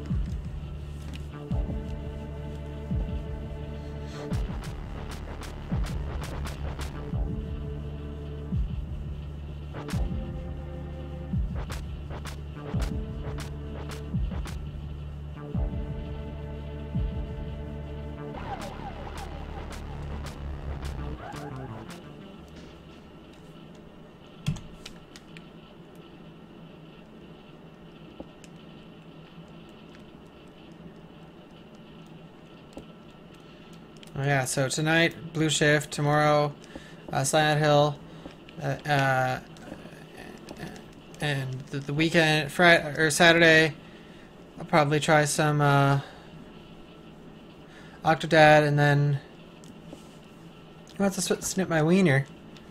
Oh yeah, so tonight, Blue Shift, tomorrow, Silent Hill, and the weekend, Friday or Saturday, I'll probably try some Octodad, and then who wants to snip my wiener?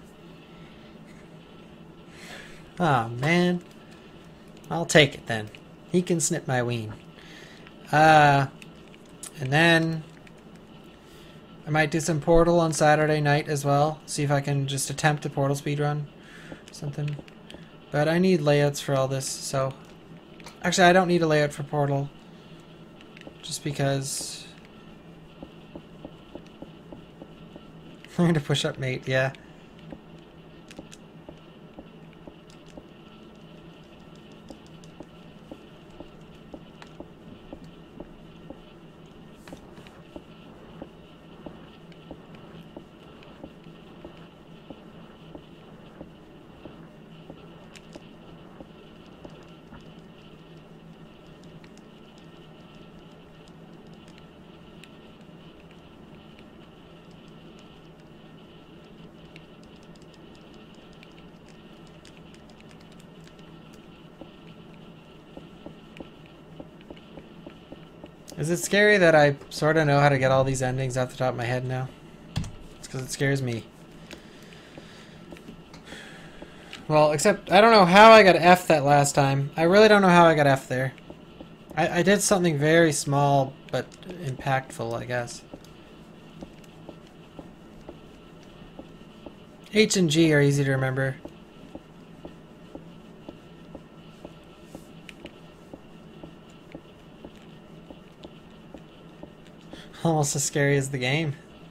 Oh man, I'll take it then. He can snip my ween. And then I might do some Portal on Saturday night as well. See if I can just attempt a Portal speedrun or something. But I need layouts for all this, so... Actually, I don't need a layout for Portal. Just because... I'm gonna push up, mate, yeah. Is it scary that I sort of know how to get all these endings off the top of my head now? It's because it scares me. Well, except I don't know how I got F that last time. I really don't know how I got F there. I did something very small but impactful, I guess. H and G are easy to remember. Almost as scary as the game.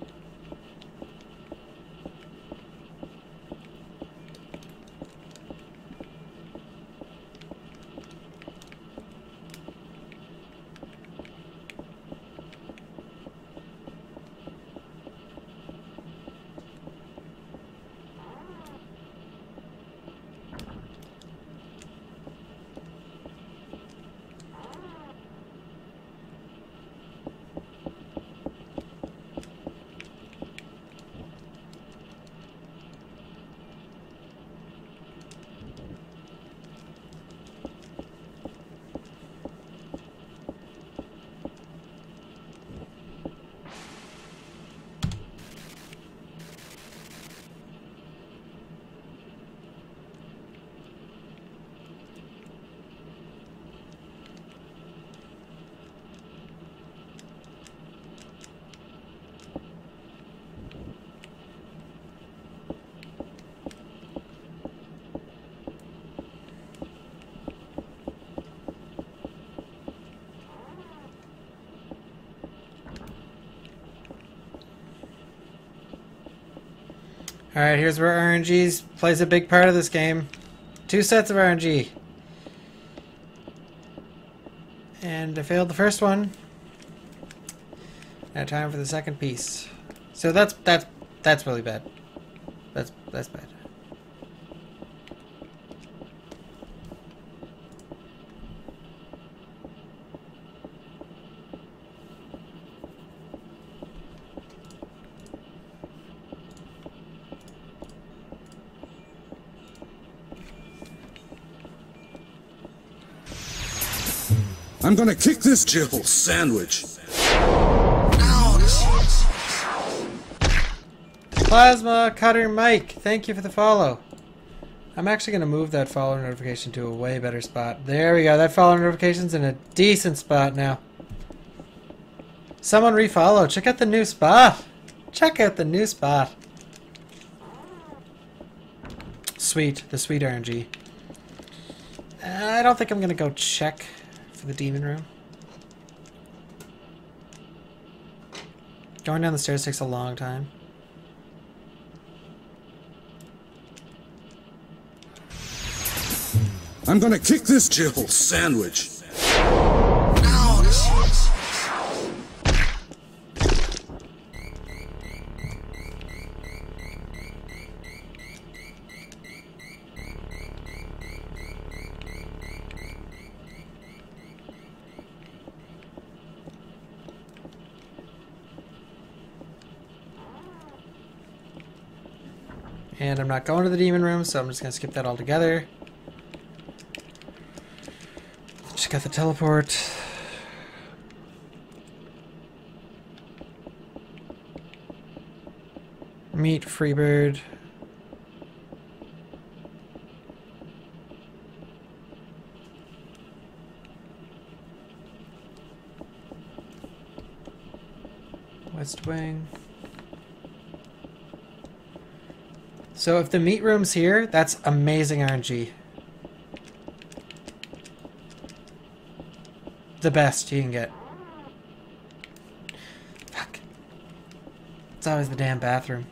Alright, here's where RNG plays a big part of this game. 2 sets of RNG. And I failed the first one. Now time for the second piece. So that's really bad. That's bad. I'm gonna kick this Jill sandwich. Plasma Cutter Mike, thank you for the follow. I'm actually going to move that follow notification to a way better spot. There we go. That follow notification's in a decent spot now. Someone refollow. Check out the new spot. Check out the new spot. Sweet. The sweet RNG. I don't think I'm going to go check for the demon room. Going down the stairs takes a long time. I'm gonna kick this Jill sandwich. And I'm not going to the demon room, so I'm just going to skip that altogether. Just got the teleport. Meet Freebird. West Wing. So if the meat room's here, that's amazing RNG. The best you can get. Fuck. It's always the damn bathroom.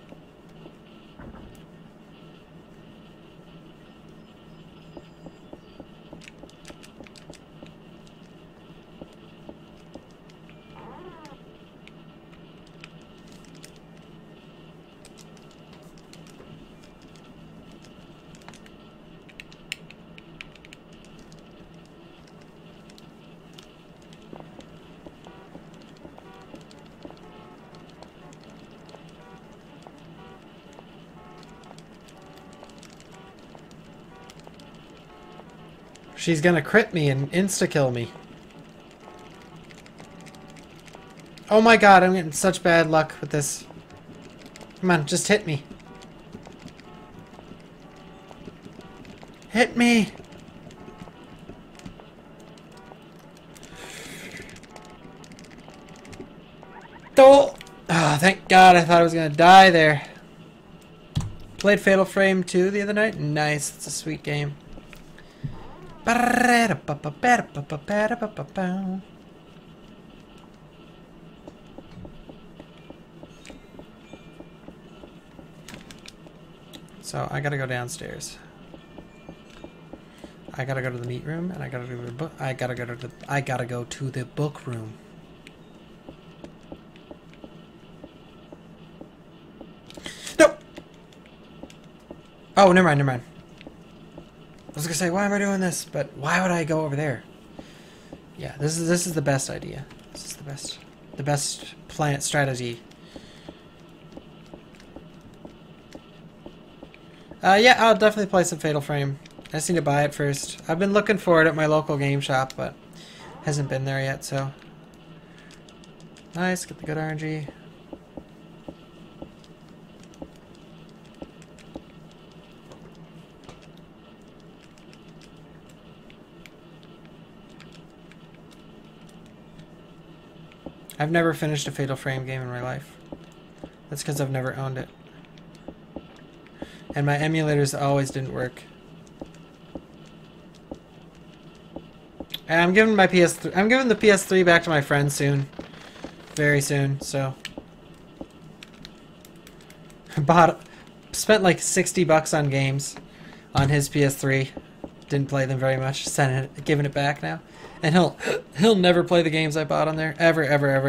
She's gonna crit me and insta-kill me. Oh my god, I'm getting such bad luck with this. Come on, just hit me. Hit me! Oh! Oh, thank god, I thought I was gonna die there. Played Fatal Frame 2 the other night. Nice, it's a sweet game. So I gotta go downstairs. I gotta go to the meat room, and I gotta go to the book. I gotta go to the book room. No. Oh, never mind, never mind. I was gonna say, why am I doing this? But why would I go over there? Yeah, this is the best idea. This is the best plan strategy. Yeah, I'll definitely play some Fatal Frame. I just need to buy it first. I've been looking for it at my local game shop, but hasn't been there yet. So nice, get the good RNG. I've never finished a Fatal Frame game in my life. That's because I've never owned it. And my emulators always didn't work. And I'm giving my PS3. I'm giving the PS3 back to my friend soon. Very soon, so. Spent like $60 on games on his PS3. Didn't play them very much. Giving it back now. And he'll never play the games I bought on there. Ever.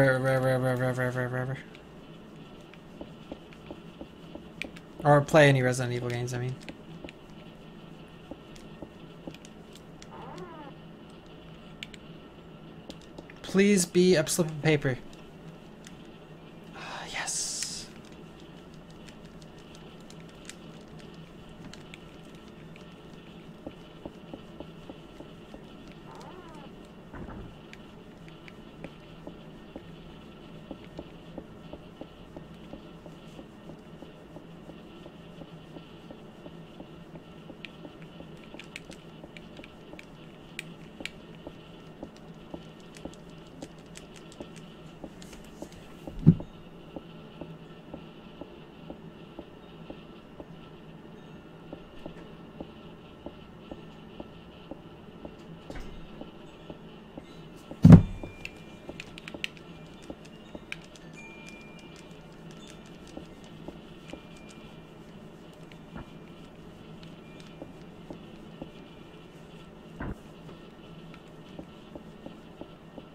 Or play any Resident Evil games, I mean. Please be a slip of paper. Yes.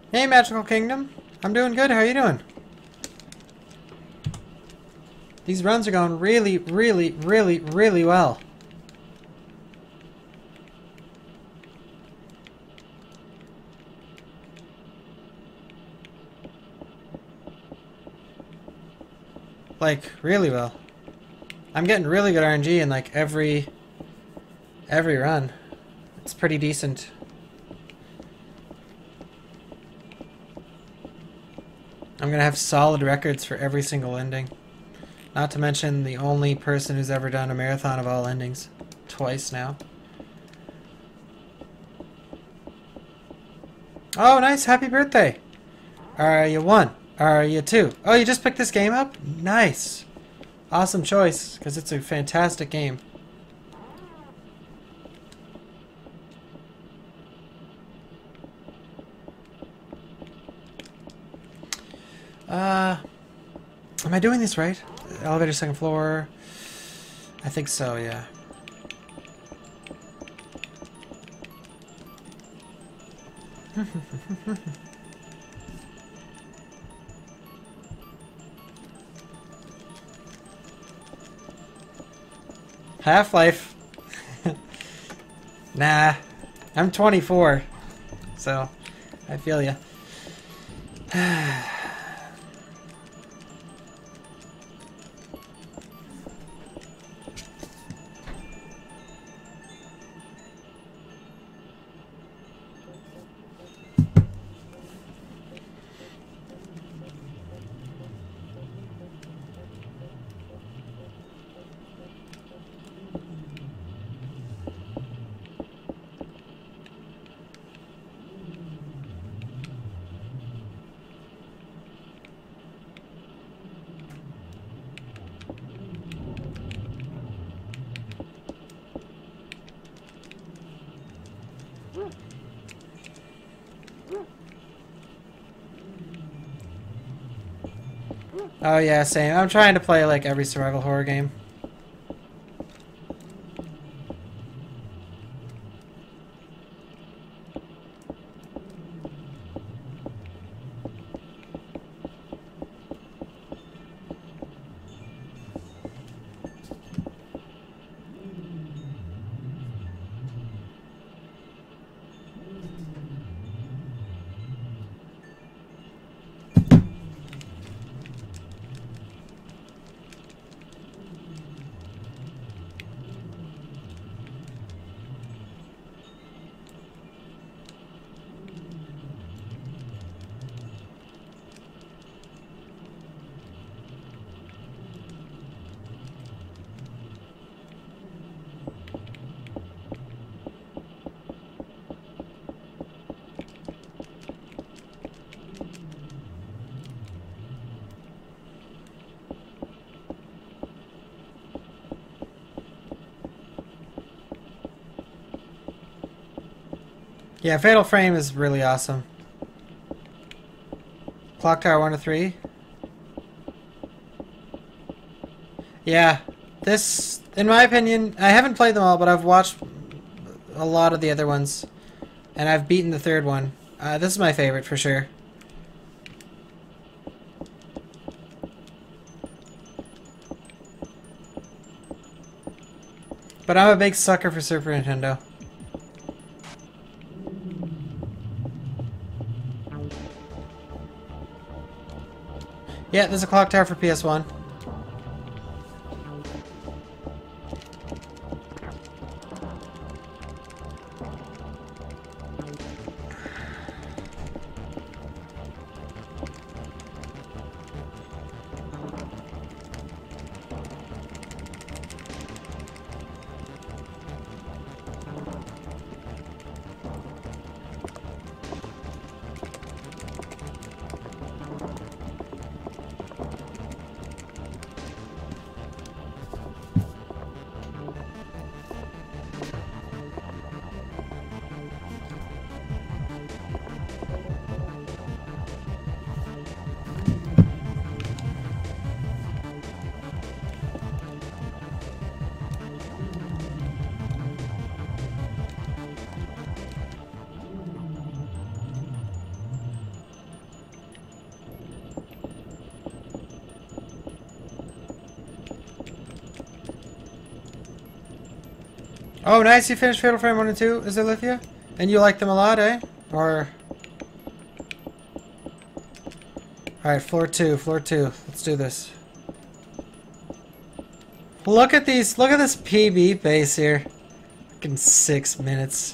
Hey, Magical Kingdom. I'm doing good. How are you doing? These runs are going really, really, really, really well. Like, really well. I'm getting really good RNG in like every run. It's pretty decent. I'm gonna have solid records for every single ending. Not to mention the only person who's ever done a marathon of all endings. Twice now. Oh, nice. Happy birthday. Are you 1? Are you 2? Oh, you just picked this game up? Nice. Awesome choice, because it's a fantastic game. Am I doing this right? Elevator, second floor. I think so, yeah. Half-Life. Nah. I'm 24. So, I feel ya. Oh yeah, same. I'm trying to play like every survival horror game. Yeah, Fatal Frame is really awesome. Clock Tower 1 to 3. Yeah, this, in my opinion, I haven't played them all, but I've watched a lot of the other ones. And I've beaten the third one. This is my favorite for sure. But I'm a big sucker for Super Nintendo. Yeah, there's a clock tower for PS1. Oh, nice, you finished Fatal Frame 1 and 2, is it, Lithia? And you like them a lot, eh? Or... Alright, floor 2, floor 2. Let's do this. Look at these, look at this PB base here. Fucking 6 minutes.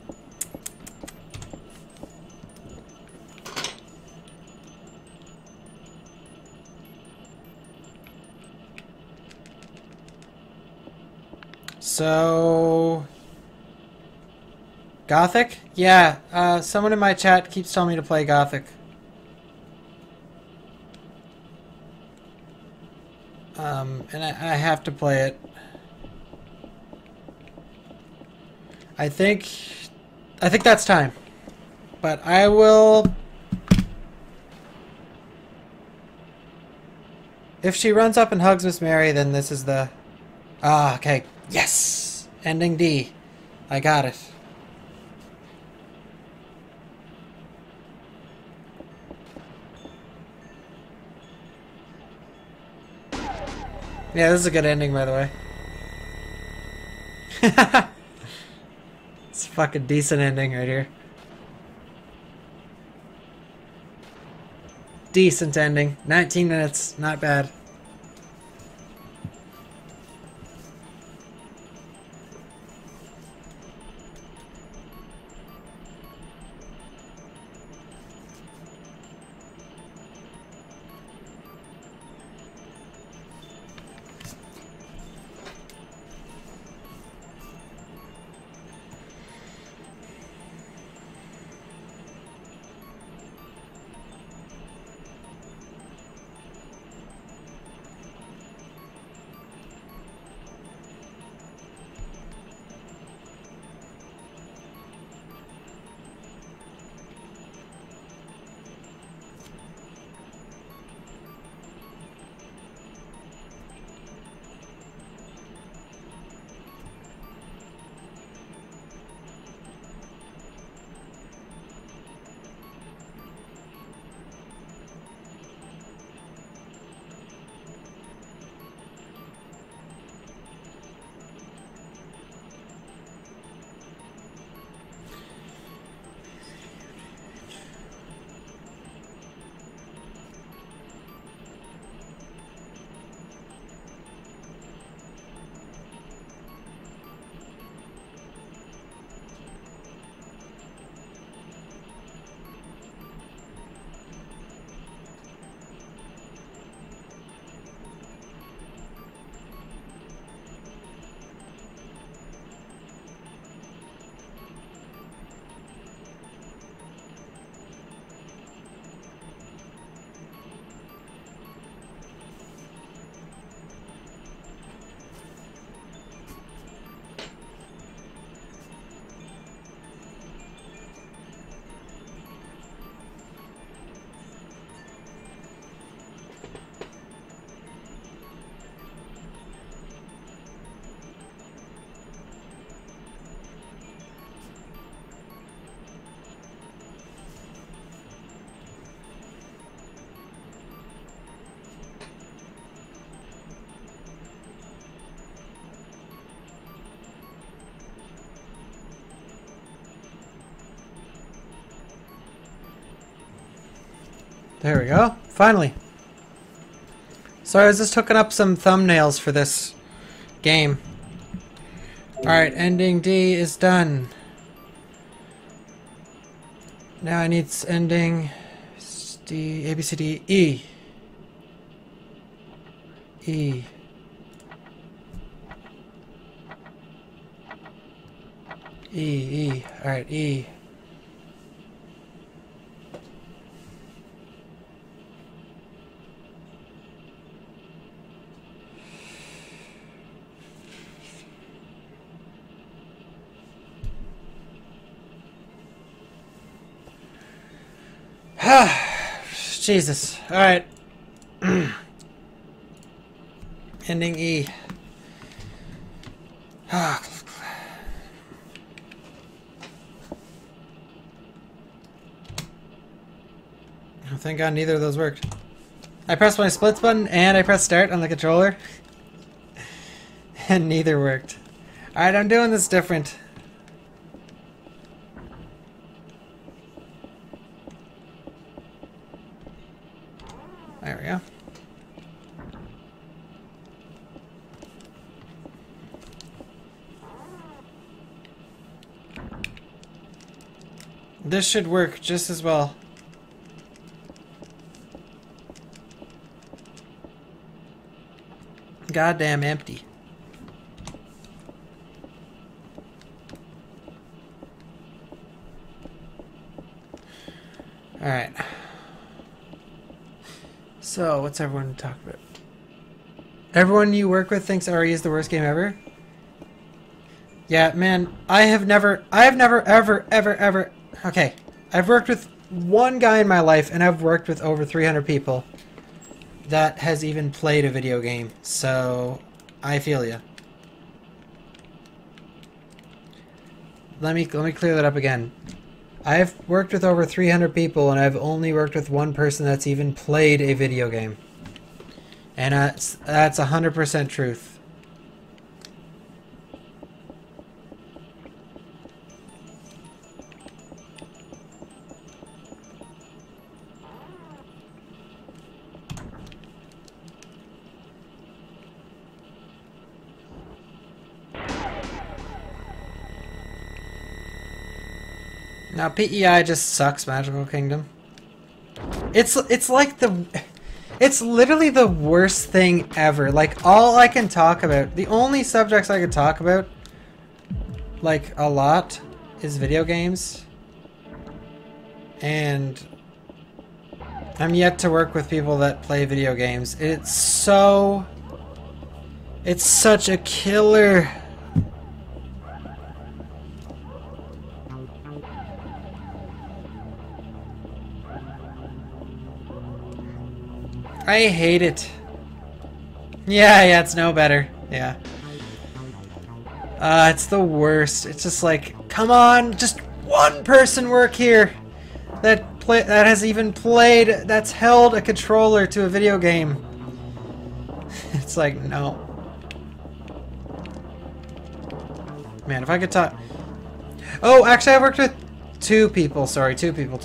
So... Gothic? Yeah, someone in my chat keeps telling me to play Gothic. And I have to play it. I think that's time. But I will... If she runs up and hugs Miss Mary, then this is the... Ah, okay. Yes! Ending D. I got it. Yeah, this is a good ending, by the way. It's a fucking decent ending right here. Decent ending. 19 minutes. Not bad. There we go. Finally. Sorry, I was just hooking up some thumbnails for this game. Alright, ending D is done. Now I need ending D, A, B, C, D, E. E. E. Alright, E. Jesus. Alright. Ending E. Oh, thank God neither of those worked. I pressed my splits button and I pressed start on the controller. And neither worked. Alright, I'm doing this different. There we go. This should work just as well. Goddamn empty. Alright. So, what's everyone talking about? Everyone you work with thinks RE is the worst game ever? Yeah, man, I have never, ever... Okay, I've worked with one guy in my life, and I've worked with over 300 people that has even played a video game, so I feel ya. Let me clear that up again. I've worked with over 300 people, and I've only worked with one person that's even played a video game. And that's 100% truth. Now PEI just sucks, Magical Kingdom. It's like it's literally the worst thing ever. Like, all I can talk about, the only subjects I could talk about, like, a lot, is video games. And I'm yet to work with people that play video games. It's such a killer. I hate it. Yeah, it's no better. Yeah. It's the worst. It's just like, come on, just one person work here that has even played, that's held a controller to a video game. It's like, no. Man, if I could talk... Oh, actually, I worked with two people. Sorry, two people.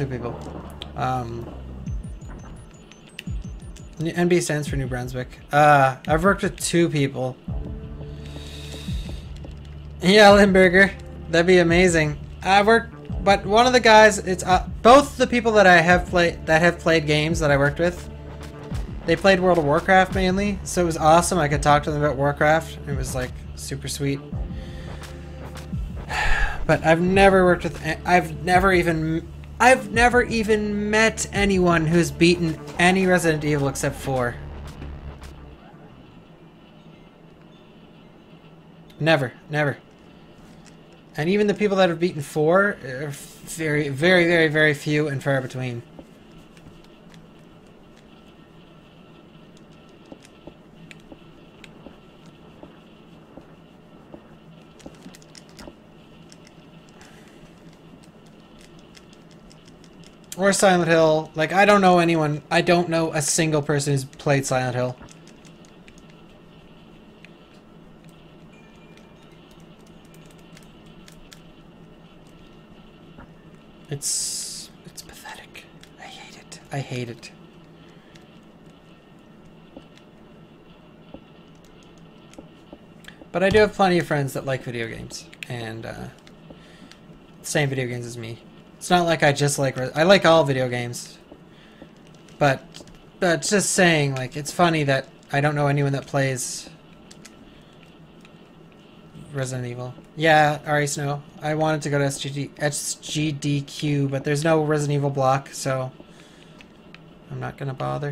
NB stands for New Brunswick. I've worked with two people. Yeah, Limburger. That'd be amazing. I've worked, but one of the guys, it's both the people that have played games that I worked with. They played World of Warcraft mainly, so it was awesome. I could talk to them about Warcraft. It was like super sweet. But I've never worked with. I've never even met anyone who's beaten any Resident Evil except 4. Never. And even the people that have beaten 4 are very few and far between. Or Silent Hill. Like, I don't know anyone. I don't know a single person who's played Silent Hill. It's pathetic. I hate it. But I do have plenty of friends that like video games. And, same video games as me. It's not like I just like... I like all video games. But just saying, like, it's funny that I don't know anyone that plays Resident Evil. Yeah, RE Snow. I wanted to go to SGDQ, but there's no Resident Evil block, so I'm not gonna bother.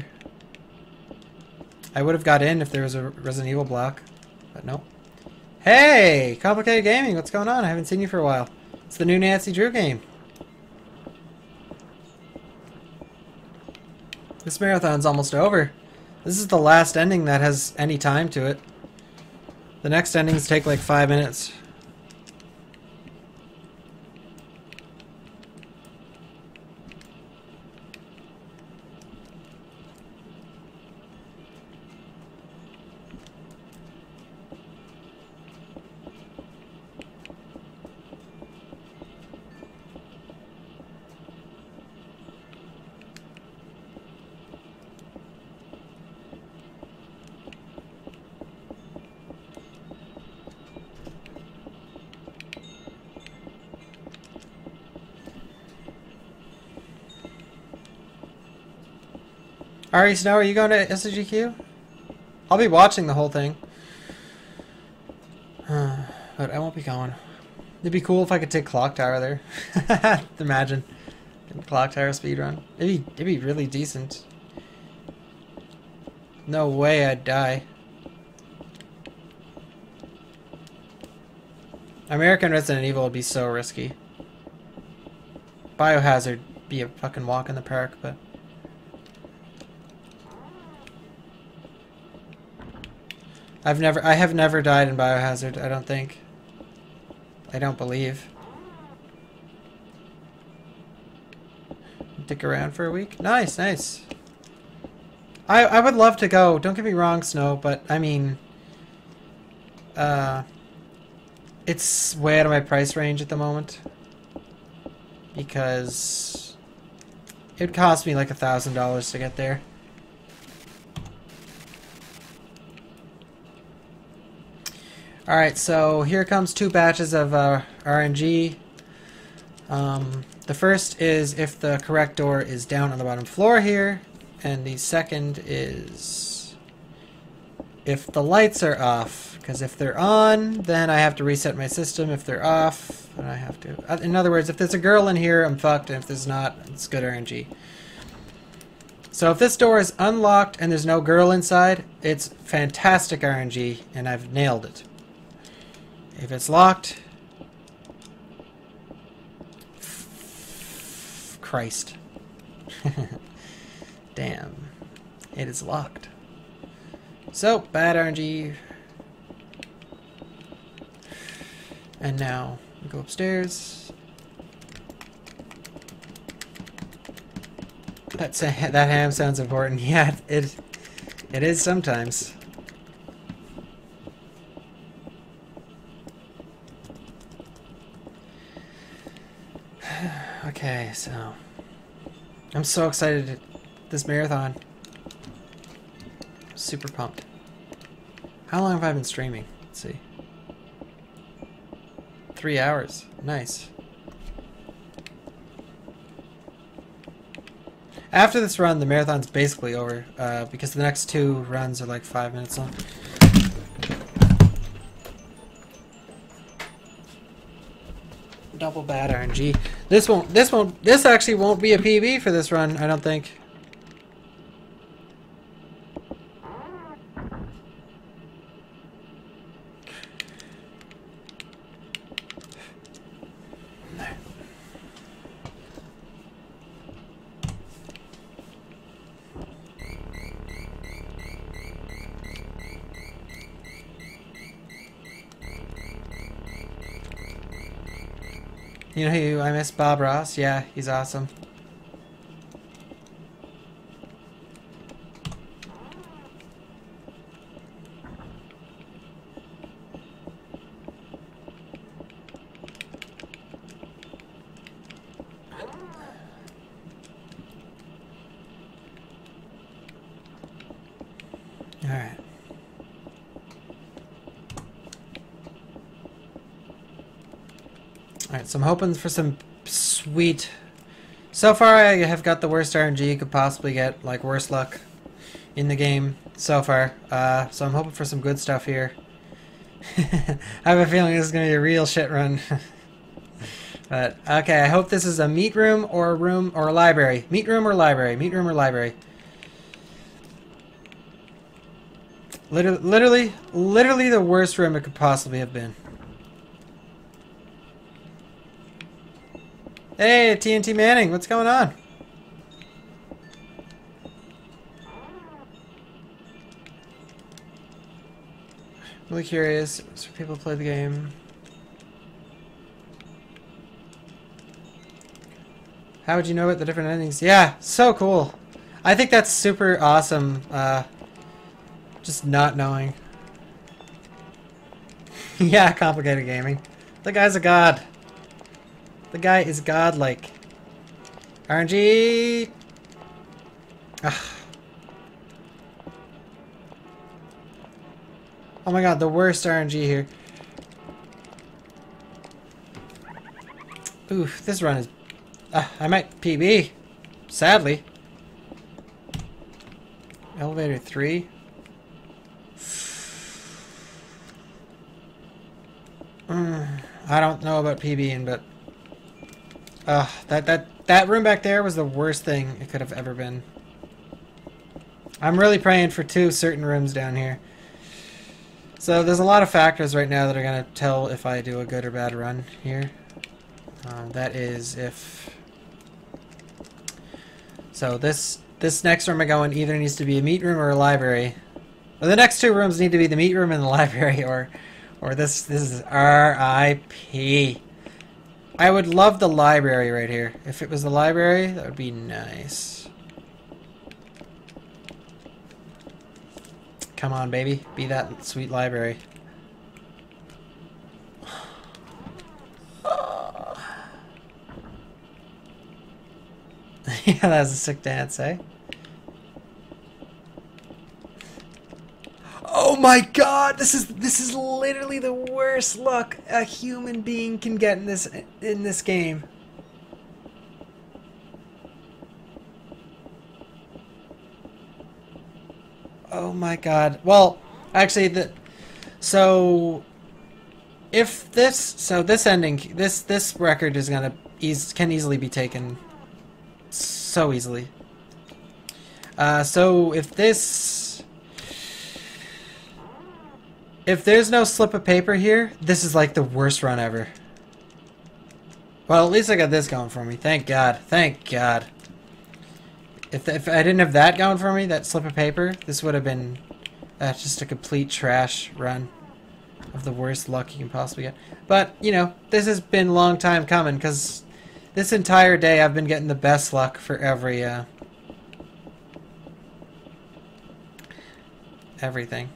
I would have got in if there was a Resident Evil block, but no. Hey! Complicated Gaming, what's going on? I haven't seen you for a while. It's the new Nancy Drew game. This marathon's almost over. This is the last ending that has any time to it. The next endings take like 5 minutes. Ari Snow, are you going to SGQ? I'll be watching the whole thing. But I won't be going. It'd be cool if I could take Clock Tower there. Imagine. Clock Tower speedrun. It'd be really decent. No way I'd die. American Resident Evil would be so risky. Biohazard be a fucking walk in the park, but I have never died in Biohazard, I don't think. I don't believe. Stick around for a week? Nice, nice. I would love to go, don't get me wrong, Snow, but I mean it's way out of my price range at the moment. Because it would cost me like $1,000 to get there. Alright, so here comes 2 batches of RNG. The first is if the correct door is down on the bottom floor here, and the second is if the lights are off, because if they're on, then I have to reset my system. If they're off, then I have to... In other words, if there's a girl in here, I'm fucked, and if there's not, it's good RNG. So if this door is unlocked and there's no girl inside, it's fantastic RNG, and I've nailed it. If it's locked... Christ. Damn. It is locked. So, bad RNG. And now, we go upstairs. That ham sounds important. Yeah, it is sometimes. Okay, so I'm so excited this marathon. Super pumped. How long have I been streaming? Let's see. 3 hours. Nice. After this run, the marathon's basically over, because the next 2 runs are like 5 minutes long. Double bad RNG. This actually won't be a PB for this run, I don't think. You know who I miss? Bob Ross? Yeah, he's awesome. Alright. Alright, so I'm hoping for some sweet... So far I have got the worst RNG you could possibly get, like worst luck in the game so far. So I'm hoping for some good stuff here. I have a feeling this is going to be a real shit run. But, okay, I hope this is a meat room or a library. Meat room or library. Meat room or library. Literally the worst room it could possibly have been. Hey, TNT Manning, what's going on? Really curious. So people play the game. How would you know what the different endings? Yeah, so cool. I think that's super awesome. Just not knowing. Yeah, complicated gaming. The guy's a god. The guy is godlike. RNG. Ugh. Oh my god, the worst RNG here. Oof, this run is... I might PB. Sadly. Elevator 3? I don't know about PBing, but that room back there was the worst thing it could have ever been. I'm really praying for 2 certain rooms down here. So there's a lot of factors right now that are going to tell if I do a good or bad run here. That is if... So this next room I go in either needs to be a meat room or a library. Well, the next 2 rooms need to be the meat room and the library, or this is RIP. I would love the library right here. If it was the library, that would be nice. Come on, baby. Be that sweet library. Yeah, that was a sick dance, eh? Oh my god, this is literally the worst luck a human being can get in this game. Oh my god. Well, actually so if this ending this record is gonna can easily be taken so easily. So if there's no slip of paper here, this is like the worst run ever. Well, at least I got this going for me. Thank God. Thank God. If I didn't have that going for me, that slip of paper, this would have been just a complete trash run of the worst luck you can possibly get. But, you know, this has been a long time coming, because this entire day I've been getting the best luck for everything.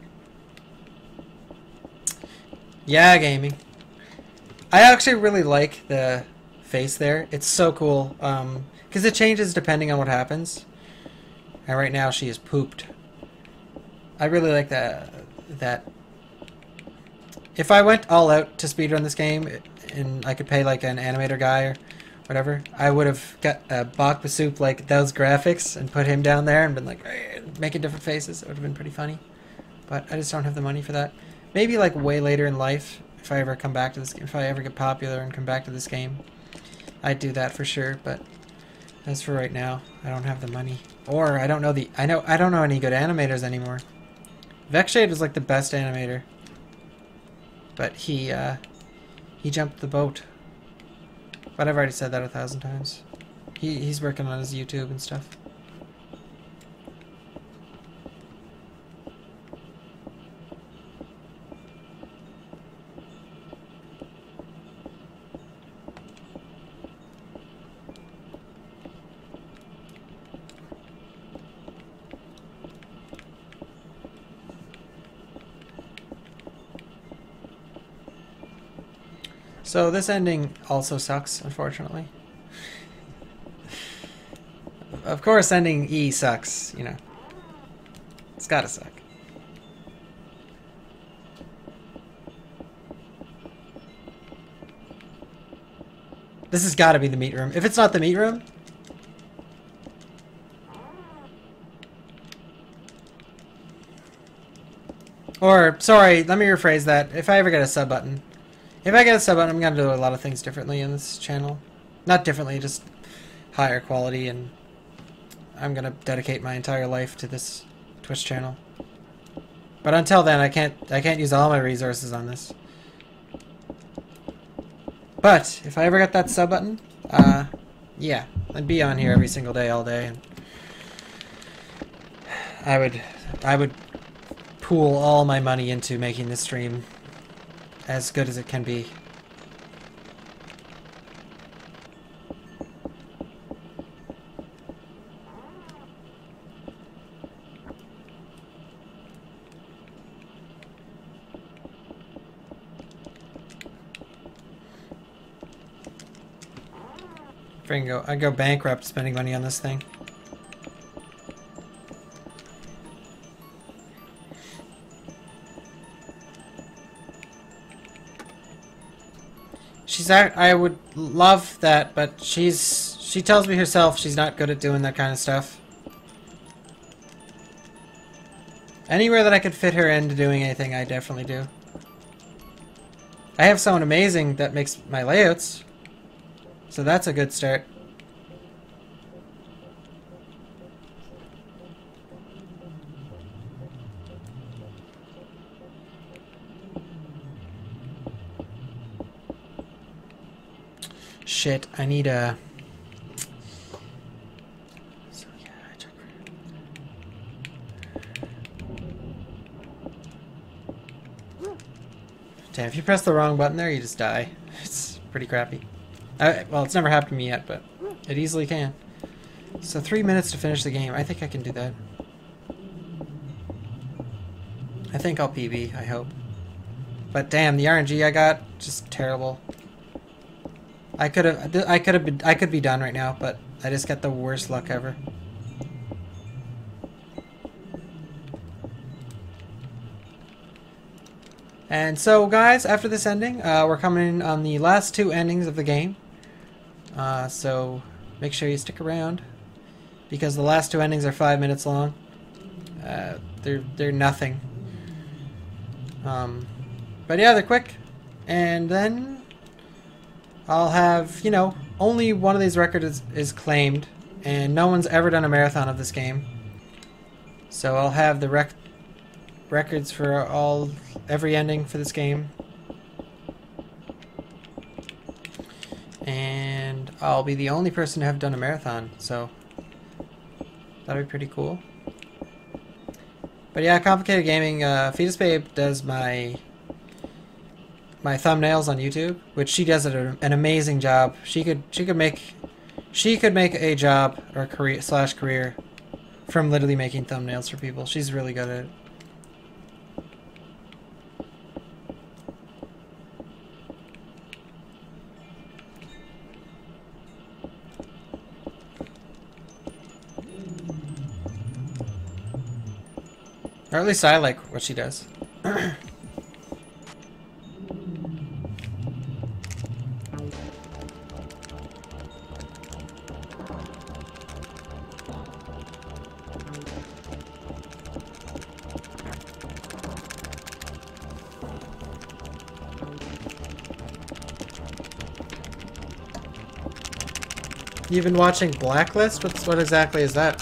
Yeah, gaming. I actually really like the face there. It's so cool. Because it changes depending on what happens. And right now she is pooped. I really like that. If I went all out to speedrun this game, and I could pay like an animator guy or whatever, I would have got Bach the Soup like those graphics and put him down there and been like making different faces. It would have been pretty funny. But I just don't have the money for that. Maybe like way later in life, if I ever come back to this game, if I ever get popular and come back to this game, I'd do that for sure. But as for right now, I don't have the money, or I don't know I don't know any good animators anymore. Vexshade was like the best animator, but he jumped the boat. But I've already said that 1,000 times. He's working on his YouTube and stuff. So this ending also sucks, unfortunately. Of course, ending E sucks, you know. It's gotta suck. This has gotta be the meat room. If it's not the meat room... Or, sorry, let me rephrase that. If I ever get a sub button... If I get a sub button, I'm gonna do a lot of things differently in this channel. Not differently, just higher quality, and I'm gonna dedicate my entire life to this Twitch channel. But until then, I can't use all my resources on this. But if I ever got that sub button, yeah, I'd be on here every single day, all day, and I would pool all my money into making this stream as good as it can be. If I go bankrupt spending money on this thing. I would love that, but she tells me herself she's not good at doing that kind of stuff. Anywhere that I could fit her into doing anything, I definitely do. I have someone amazing that makes my layouts, so that's a good start. Shit, I need a... So, yeah, I check for... Damn, if you press the wrong button there, you just die. It's pretty crappy. Well, it's never happened to me yet, but it easily can. So 3 minutes to finish the game. I think I can do that. I think I'll PB, I hope. But damn, the RNG I got, just terrible. I could be done right now, but I just got the worst luck ever. And so, guys, after this ending, we're coming on the last 2 endings of the game. So make sure you stick around, because the last 2 endings are 5 minutes long. They're nothing. But yeah, they're quick, and then I'll have, you know, only one of these records is claimed, and no one's ever done a marathon of this game. So I'll have the records for every ending for this game. And I'll be the only person to have done a marathon, so that'll be pretty cool. But yeah, Complicated Gaming, Fetus Babe does my thumbnails on YouTube, which she does an amazing job. She could make a job or career from literally making thumbnails for people. She's really good at it. Or at least I like what she does. You've been watching Blacklist? What exactly is that?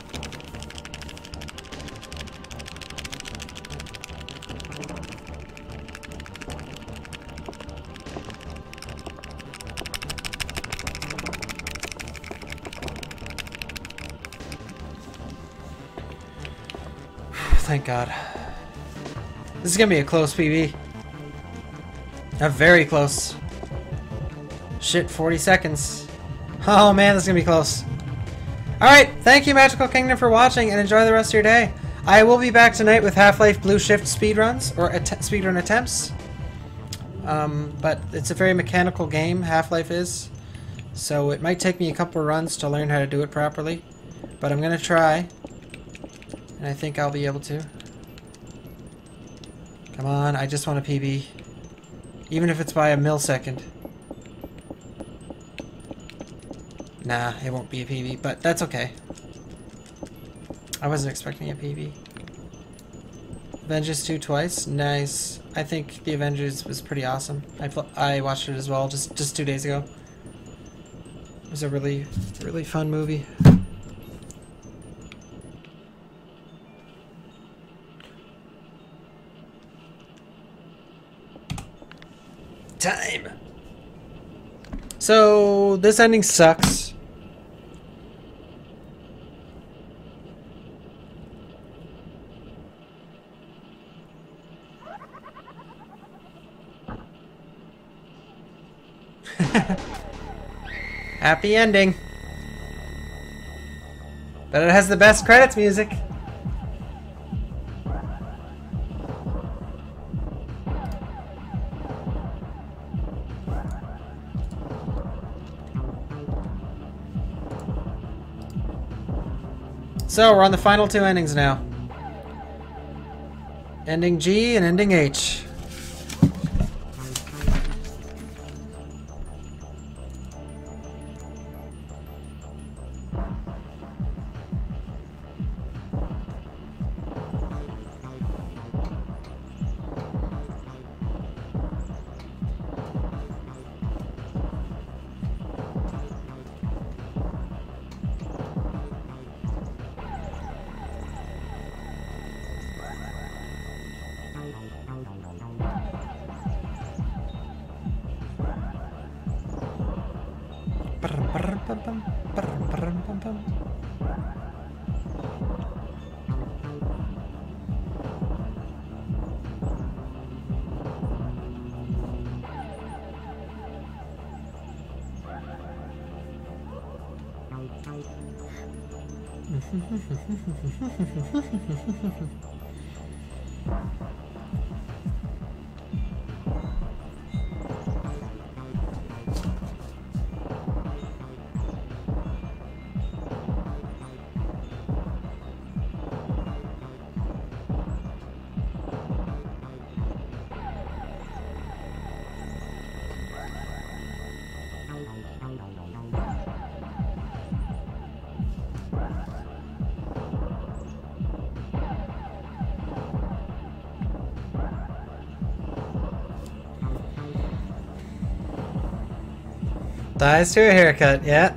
Thank God. This is gonna be a close PB. A very close. Shit, 40 seconds. Oh man, this is gonna be close. Alright, thank you Magical Kingdom for watching, and enjoy the rest of your day. I will be back tonight with Half-Life Blue Shift speedruns, or speedrun attempts. But it's a very mechanical game, Half-Life is. So it might take me a couple of runs to learn how to do it properly. But I'm gonna try. And I think I'll be able to. Come on, I just want a PB. Even if it's by a millisecond. Nah, it won't be a PB, but that's okay. I wasn't expecting a PB. Avengers 2 twice? Nice. I think the Avengers was pretty awesome. I watched it as well just 2 days ago. It was a really fun movie. Time! So, this ending sucks. Happy ending. But it has the best credits music. So, we're on the final 2 endings now. Ending G and ending H. Dies to a haircut, yeah.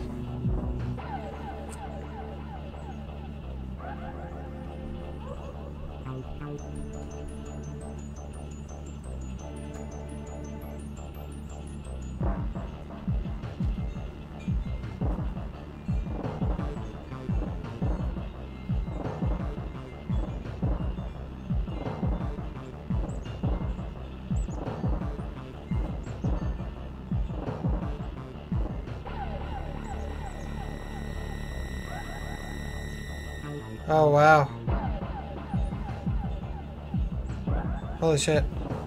Oh wow. Holy shit.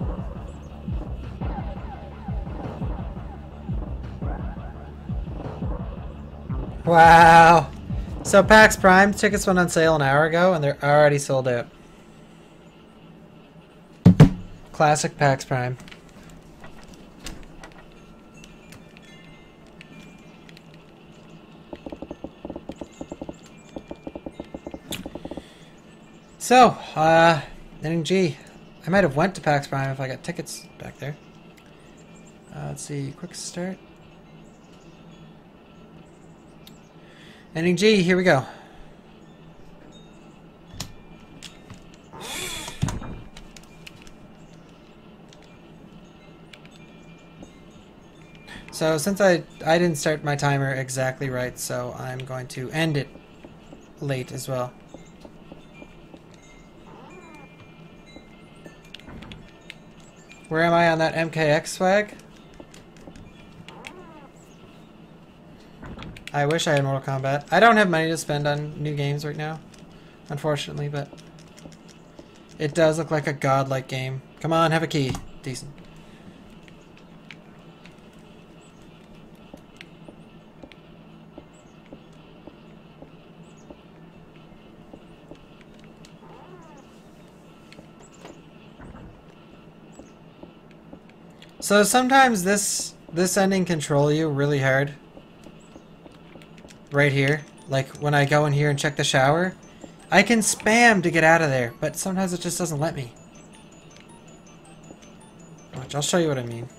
Wow. So PAX Prime tickets went on sale an hour ago and they're already sold out. Classic PAX Prime. So, NG. I might have went to PAX Prime if I got tickets back there. Let's see, quick start. NG, here we go. So since I didn't start my timer exactly right, so I'm going to end it late as well. Where am I on that MKX swag? I wish I had Mortal Kombat. I don't have money to spend on new games right now, unfortunately, but it does look like a godlike game. Come on, have a key. Decent. So sometimes this ending control you really hard. Right here. Like when I go in here and check the shower. I can spam to get out of there, but sometimes it just doesn't let me. Watch, I'll show you what I mean.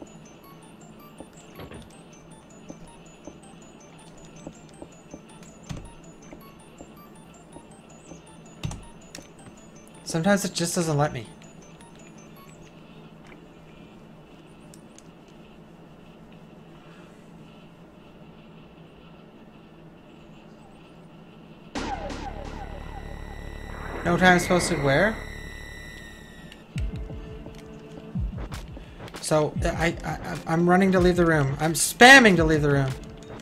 Sometimes it just doesn't let me. No times posted where? So I'm running to leave the room. I'm spamming to leave the room.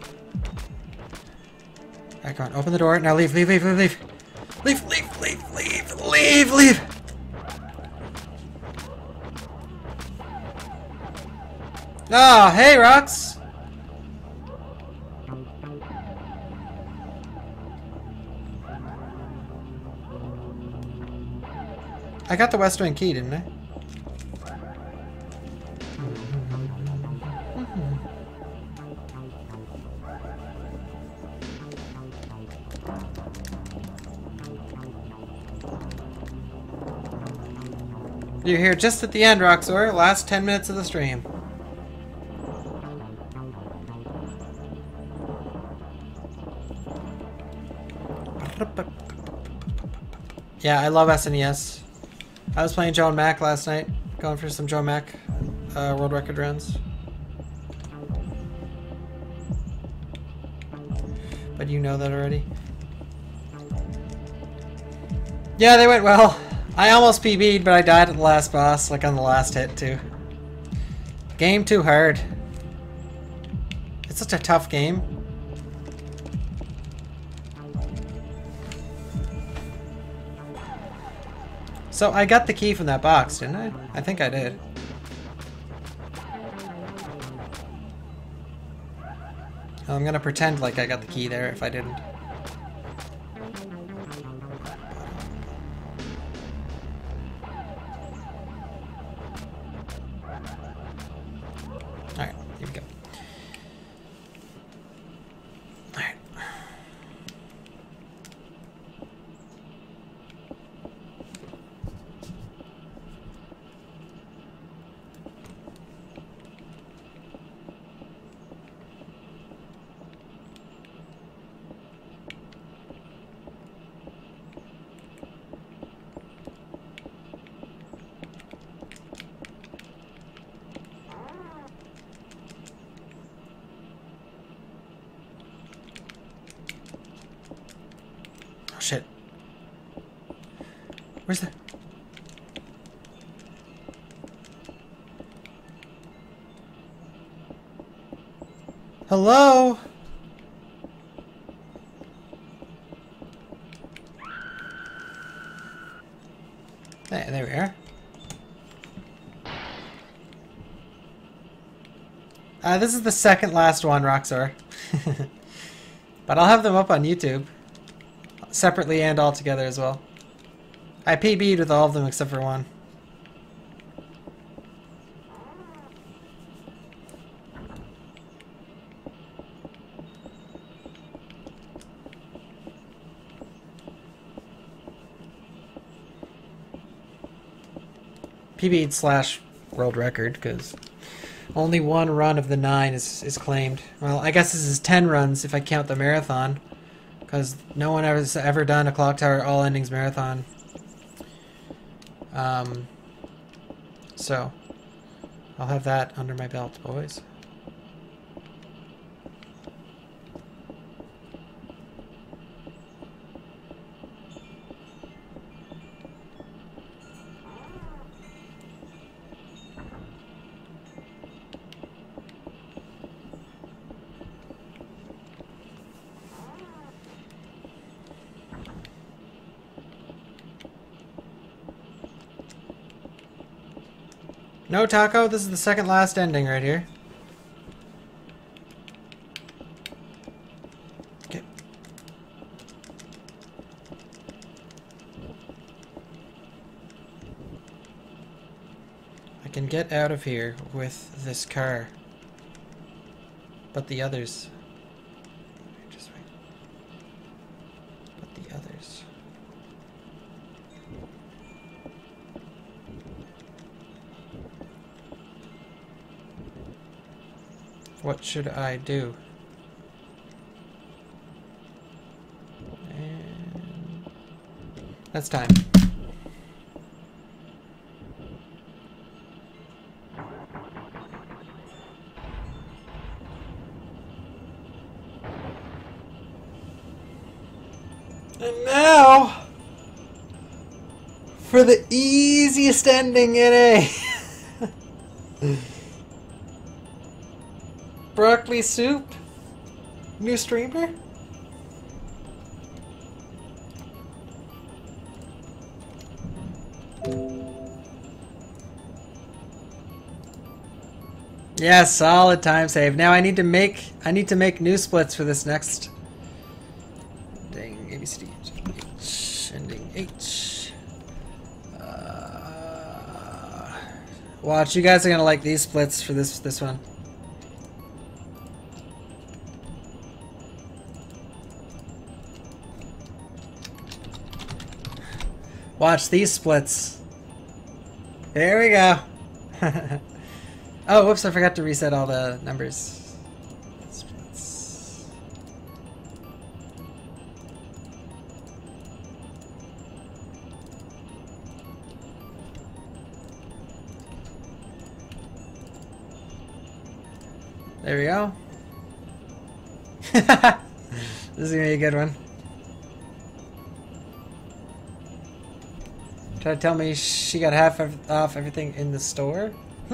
Alright, come on, open the door. Now leave, leave, leave, leave, leave. Leave, leave, leave, leave, leave, leave. Oh, hey, Rox. I got the West Wing key, didn't I? You're here just at the end, Roxor. Last 10 minutes of the stream. Yeah, I love SNES. I was playing Joe and Mac last night, going for some Joe Mac world record runs. But you know that already. Yeah, they went well. I almost PB'd, but I died at the last boss, like on the last hit too. Game too hard. It's such a tough game. So I got the key from that box, didn't I? I think I did. I'm gonna pretend like I got the key there if I didn't. Alright, here we go. Alright. Oh shit. Where's the... Hello? There we are. This is the second last one, Roxor. But I'll have them up on YouTube. Separately and all together as well. I PB'd with all of them except for one. PB'd slash world record, because only one run of the 9 is claimed. Well, I guess this is 10 runs if I count the marathon, because no one has ever done a Clock Tower all endings marathon. So I'll have that under my belt, boys. No, Taco, this is the second last ending right here. Okay. I can get out of here with this car. But the others... Just wait. But the others... What should I do? And that's time. And now for the easiest ending in A. Broccoli soup? New streamer? Yeah, solid time save. Now I need to make new splits for this next. Dang, ABCD H ending H. Watch, you guys are gonna like these splits for this one. Watch these splits. There we go. Oh, whoops, I forgot to reset all the numbers. Splits. There we go. This is gonna be a good one. Try to tell me she got half off everything in the store?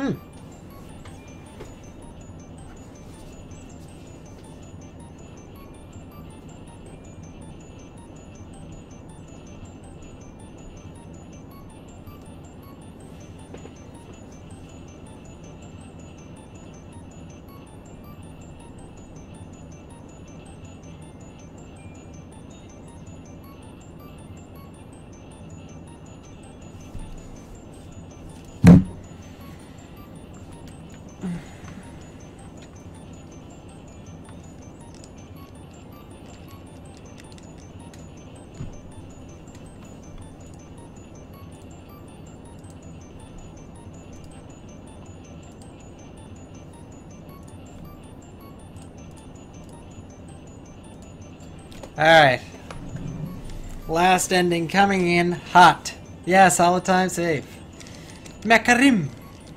Alright. Last ending coming in hot. Yeah, solid time save. Makarim.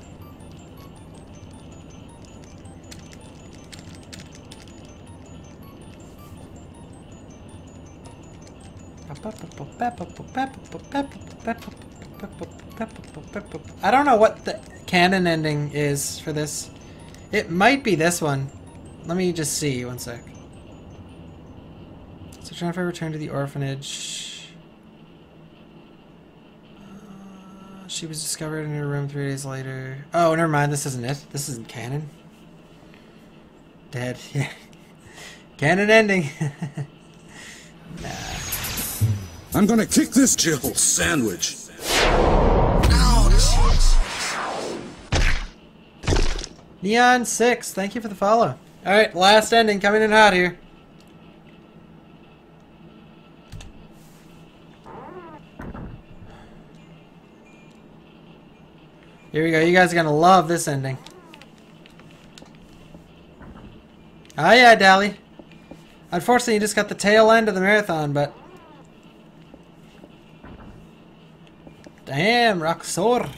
I don't know what the canon ending is for this. It might be this one. Let me just see, one sec. So Jennifer returned to the orphanage. She was discovered in her room 3 days later. Oh, never mind. This isn't it. This isn't canon. Dead. Yeah. Canon ending. Nah. I'm gonna kick this Jill sandwich. Neon 6, thank you for the follow. Alright, last ending coming in hot here. Here we go, you guys are gonna love this ending. Oh yeah, Dally. Unfortunately, you just got the tail end of the marathon, but... Damn, Roxor.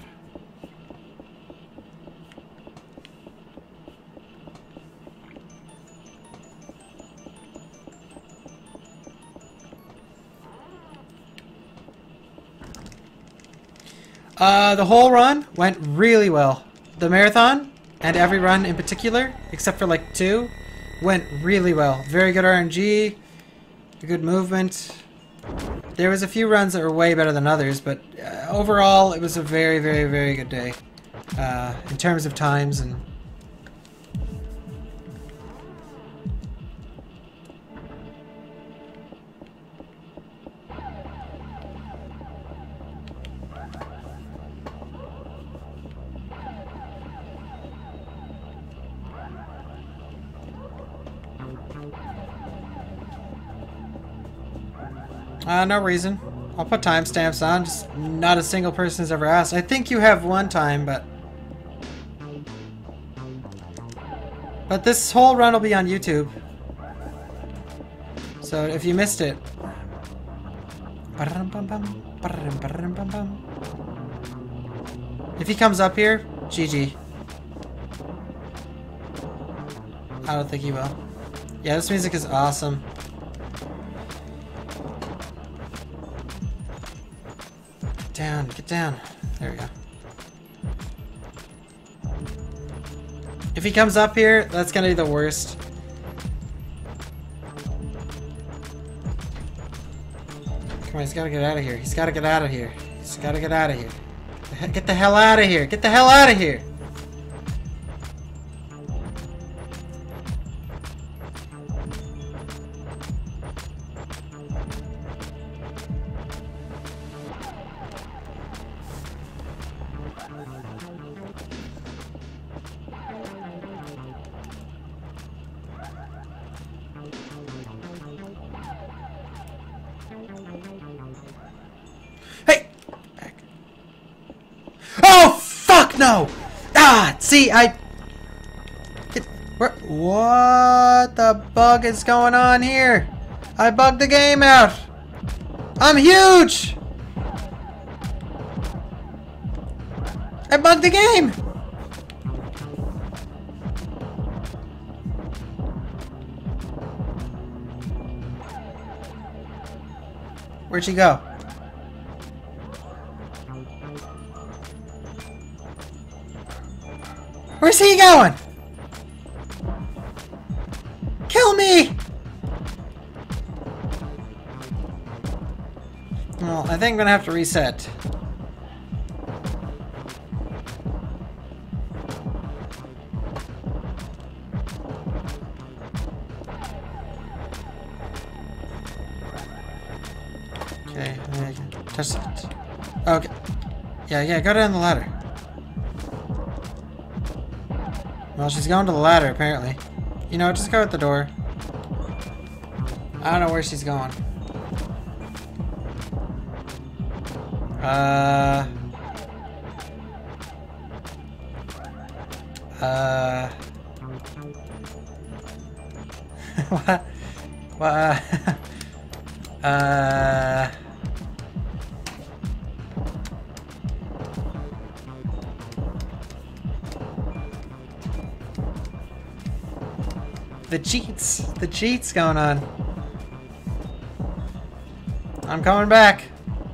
The whole run went really well. The marathon, and every run in particular, except for like 2, went really well. Very good RNG, good movement. There was a few runs that were way better than others, but overall it was a very, very, very good day. In terms of times and... no reason. I'll put timestamps on, just not a single person has ever asked. I think you have one time, but this whole run will be on YouTube. So if you missed it... If he comes up here, GG. I don't think he will. Yeah, this music is awesome. Down, get down. There we go. If he comes up here, that's gonna be the worst. Come on, he's gotta get out of here. He's gotta get out of here. He's gotta get out of here. Get the hell out of here. Get the hell out of here. Hey! Back. Oh, fuck no! Ah, see, what the bug is going on here? I bugged the game out! I'm huge! I bugged the game! Where'd she go? Where's he going? Kill me! Well, I think I'm gonna have to reset. Okay, touch it. Okay. Yeah, go down the ladder. Well, she's going to the ladder, apparently. You know, just go at the door. I don't know where she's going. What? What? The cheats going on. I'm coming back.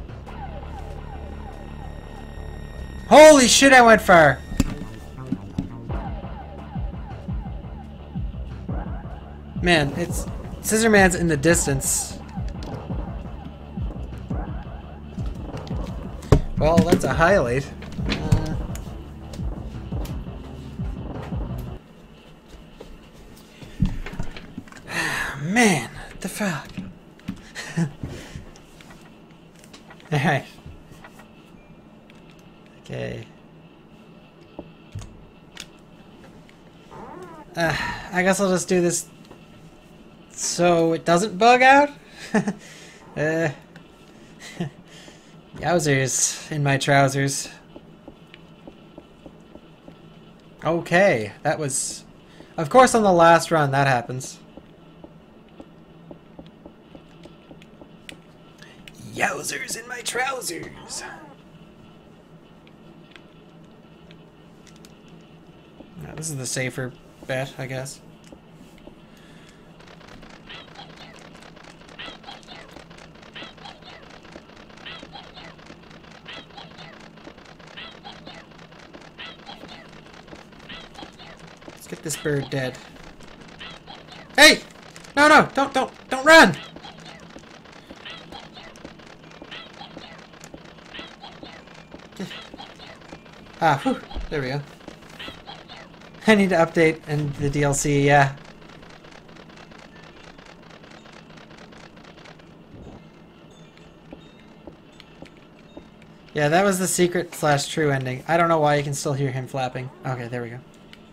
Holy shit, I went far. Man, it's Scissor Man's in the distance. Well, that's a highlight. Man, what the fuck? Alright. Okay. I guess I'll just do this so it doesn't bug out? Yowzers in my trousers. Okay, that was... Of course on the last run that happens. Yowzers in my trousers. Now, this is the safer bet, I guess. Let's get this bird dead. Hey! No, don't run! Ah, whew, there we go. I need to update and the DLC, yeah. Yeah, that was the secret/true ending. I don't know why you can still hear him flapping. Okay, there we go.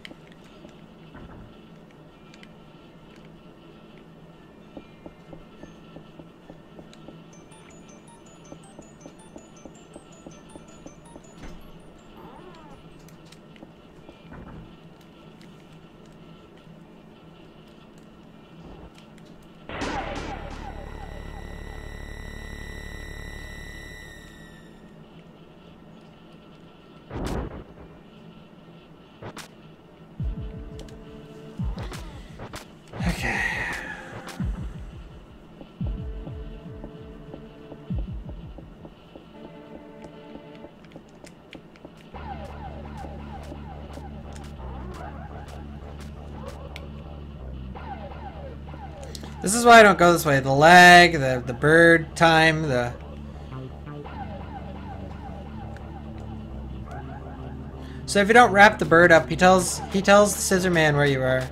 Okay. This is why I don't go this way. The lag, the bird time, the... So if you don't wrap the bird up, he tells Scissor Man where you are.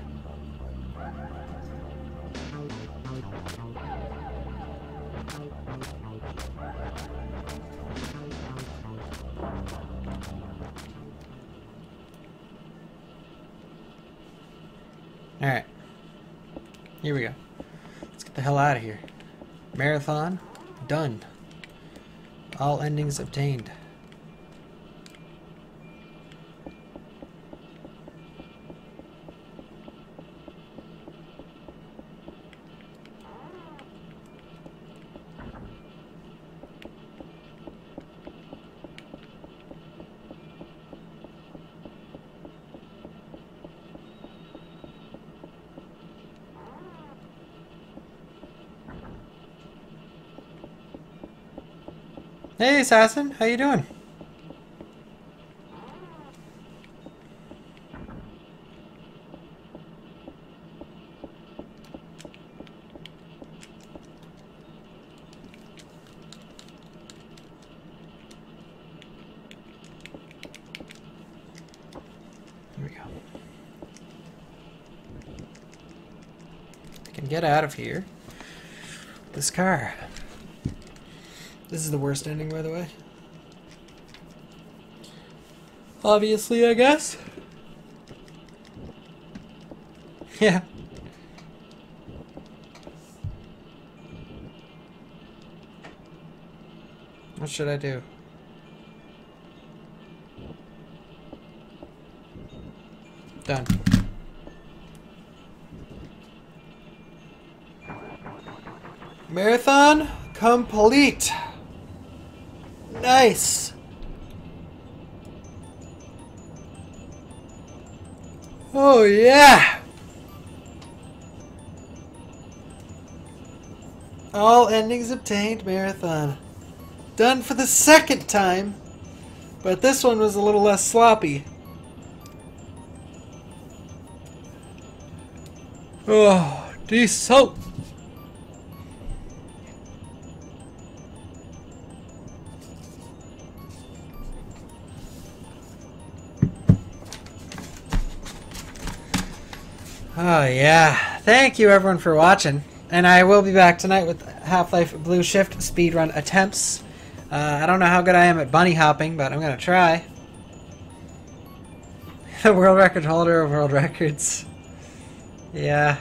Alright. Here we go. Let's get the hell out of here. Marathon. Done. All endings obtained. Hey, Assassin. How you doing? Here we go. I can get out of here. This car. This is the worst ending, by the way. Obviously, I guess. Yeah. What should I do? Done. Marathon complete. Nice. Oh yeah. All endings obtained marathon. Done for the second time, but this one was a little less sloppy. Oh, decent. Oh yeah, thank you everyone for watching, and I will be back tonight with Half-Life Blue Shift speedrun attempts. I don't know how good I am at bunny hopping, but I'm gonna try. The world record holder of world records. Yeah.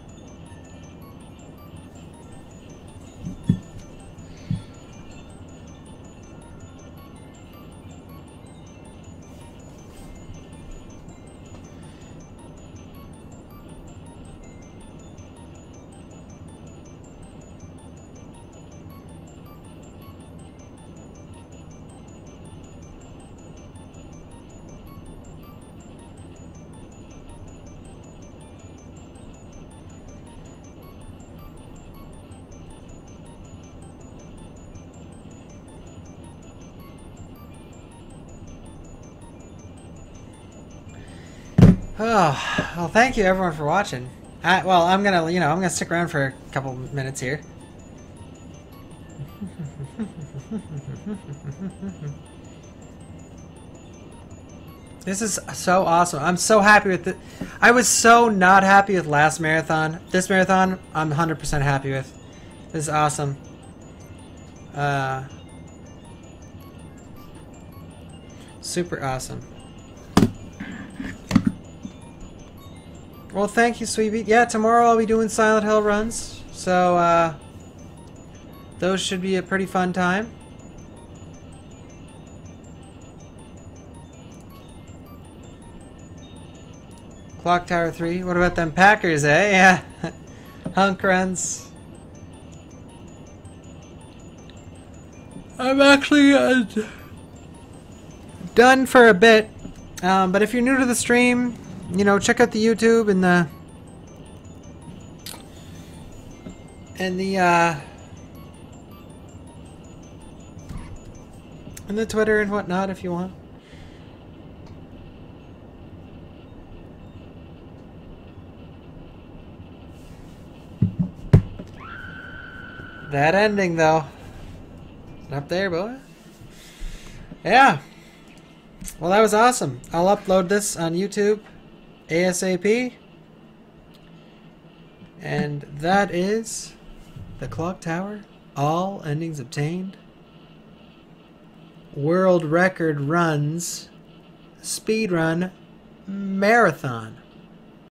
Oh, well, thank you everyone for watching. Well, I'm gonna stick around for a couple minutes here. This is so awesome. I'm so happy with it. I was so not happy with last marathon. This marathon, I'm 100% happy with. This is awesome. Super awesome. Well, thank you, Sweetie. Yeah, tomorrow I'll be doing Silent Hill runs, so those should be a pretty fun time. Clock Tower 3. What about them Packers, eh? Yeah. Hunk runs. I'm actually done for a bit, but if you're new to the stream, you know, check out the YouTube and the Twitter and whatnot if you want. That ending though. Up there, boy. Yeah. Well, that was awesome. I'll upload this on YouTube ASAP. And that is the Clock Tower. All endings obtained. World record runs. Speedrun marathon.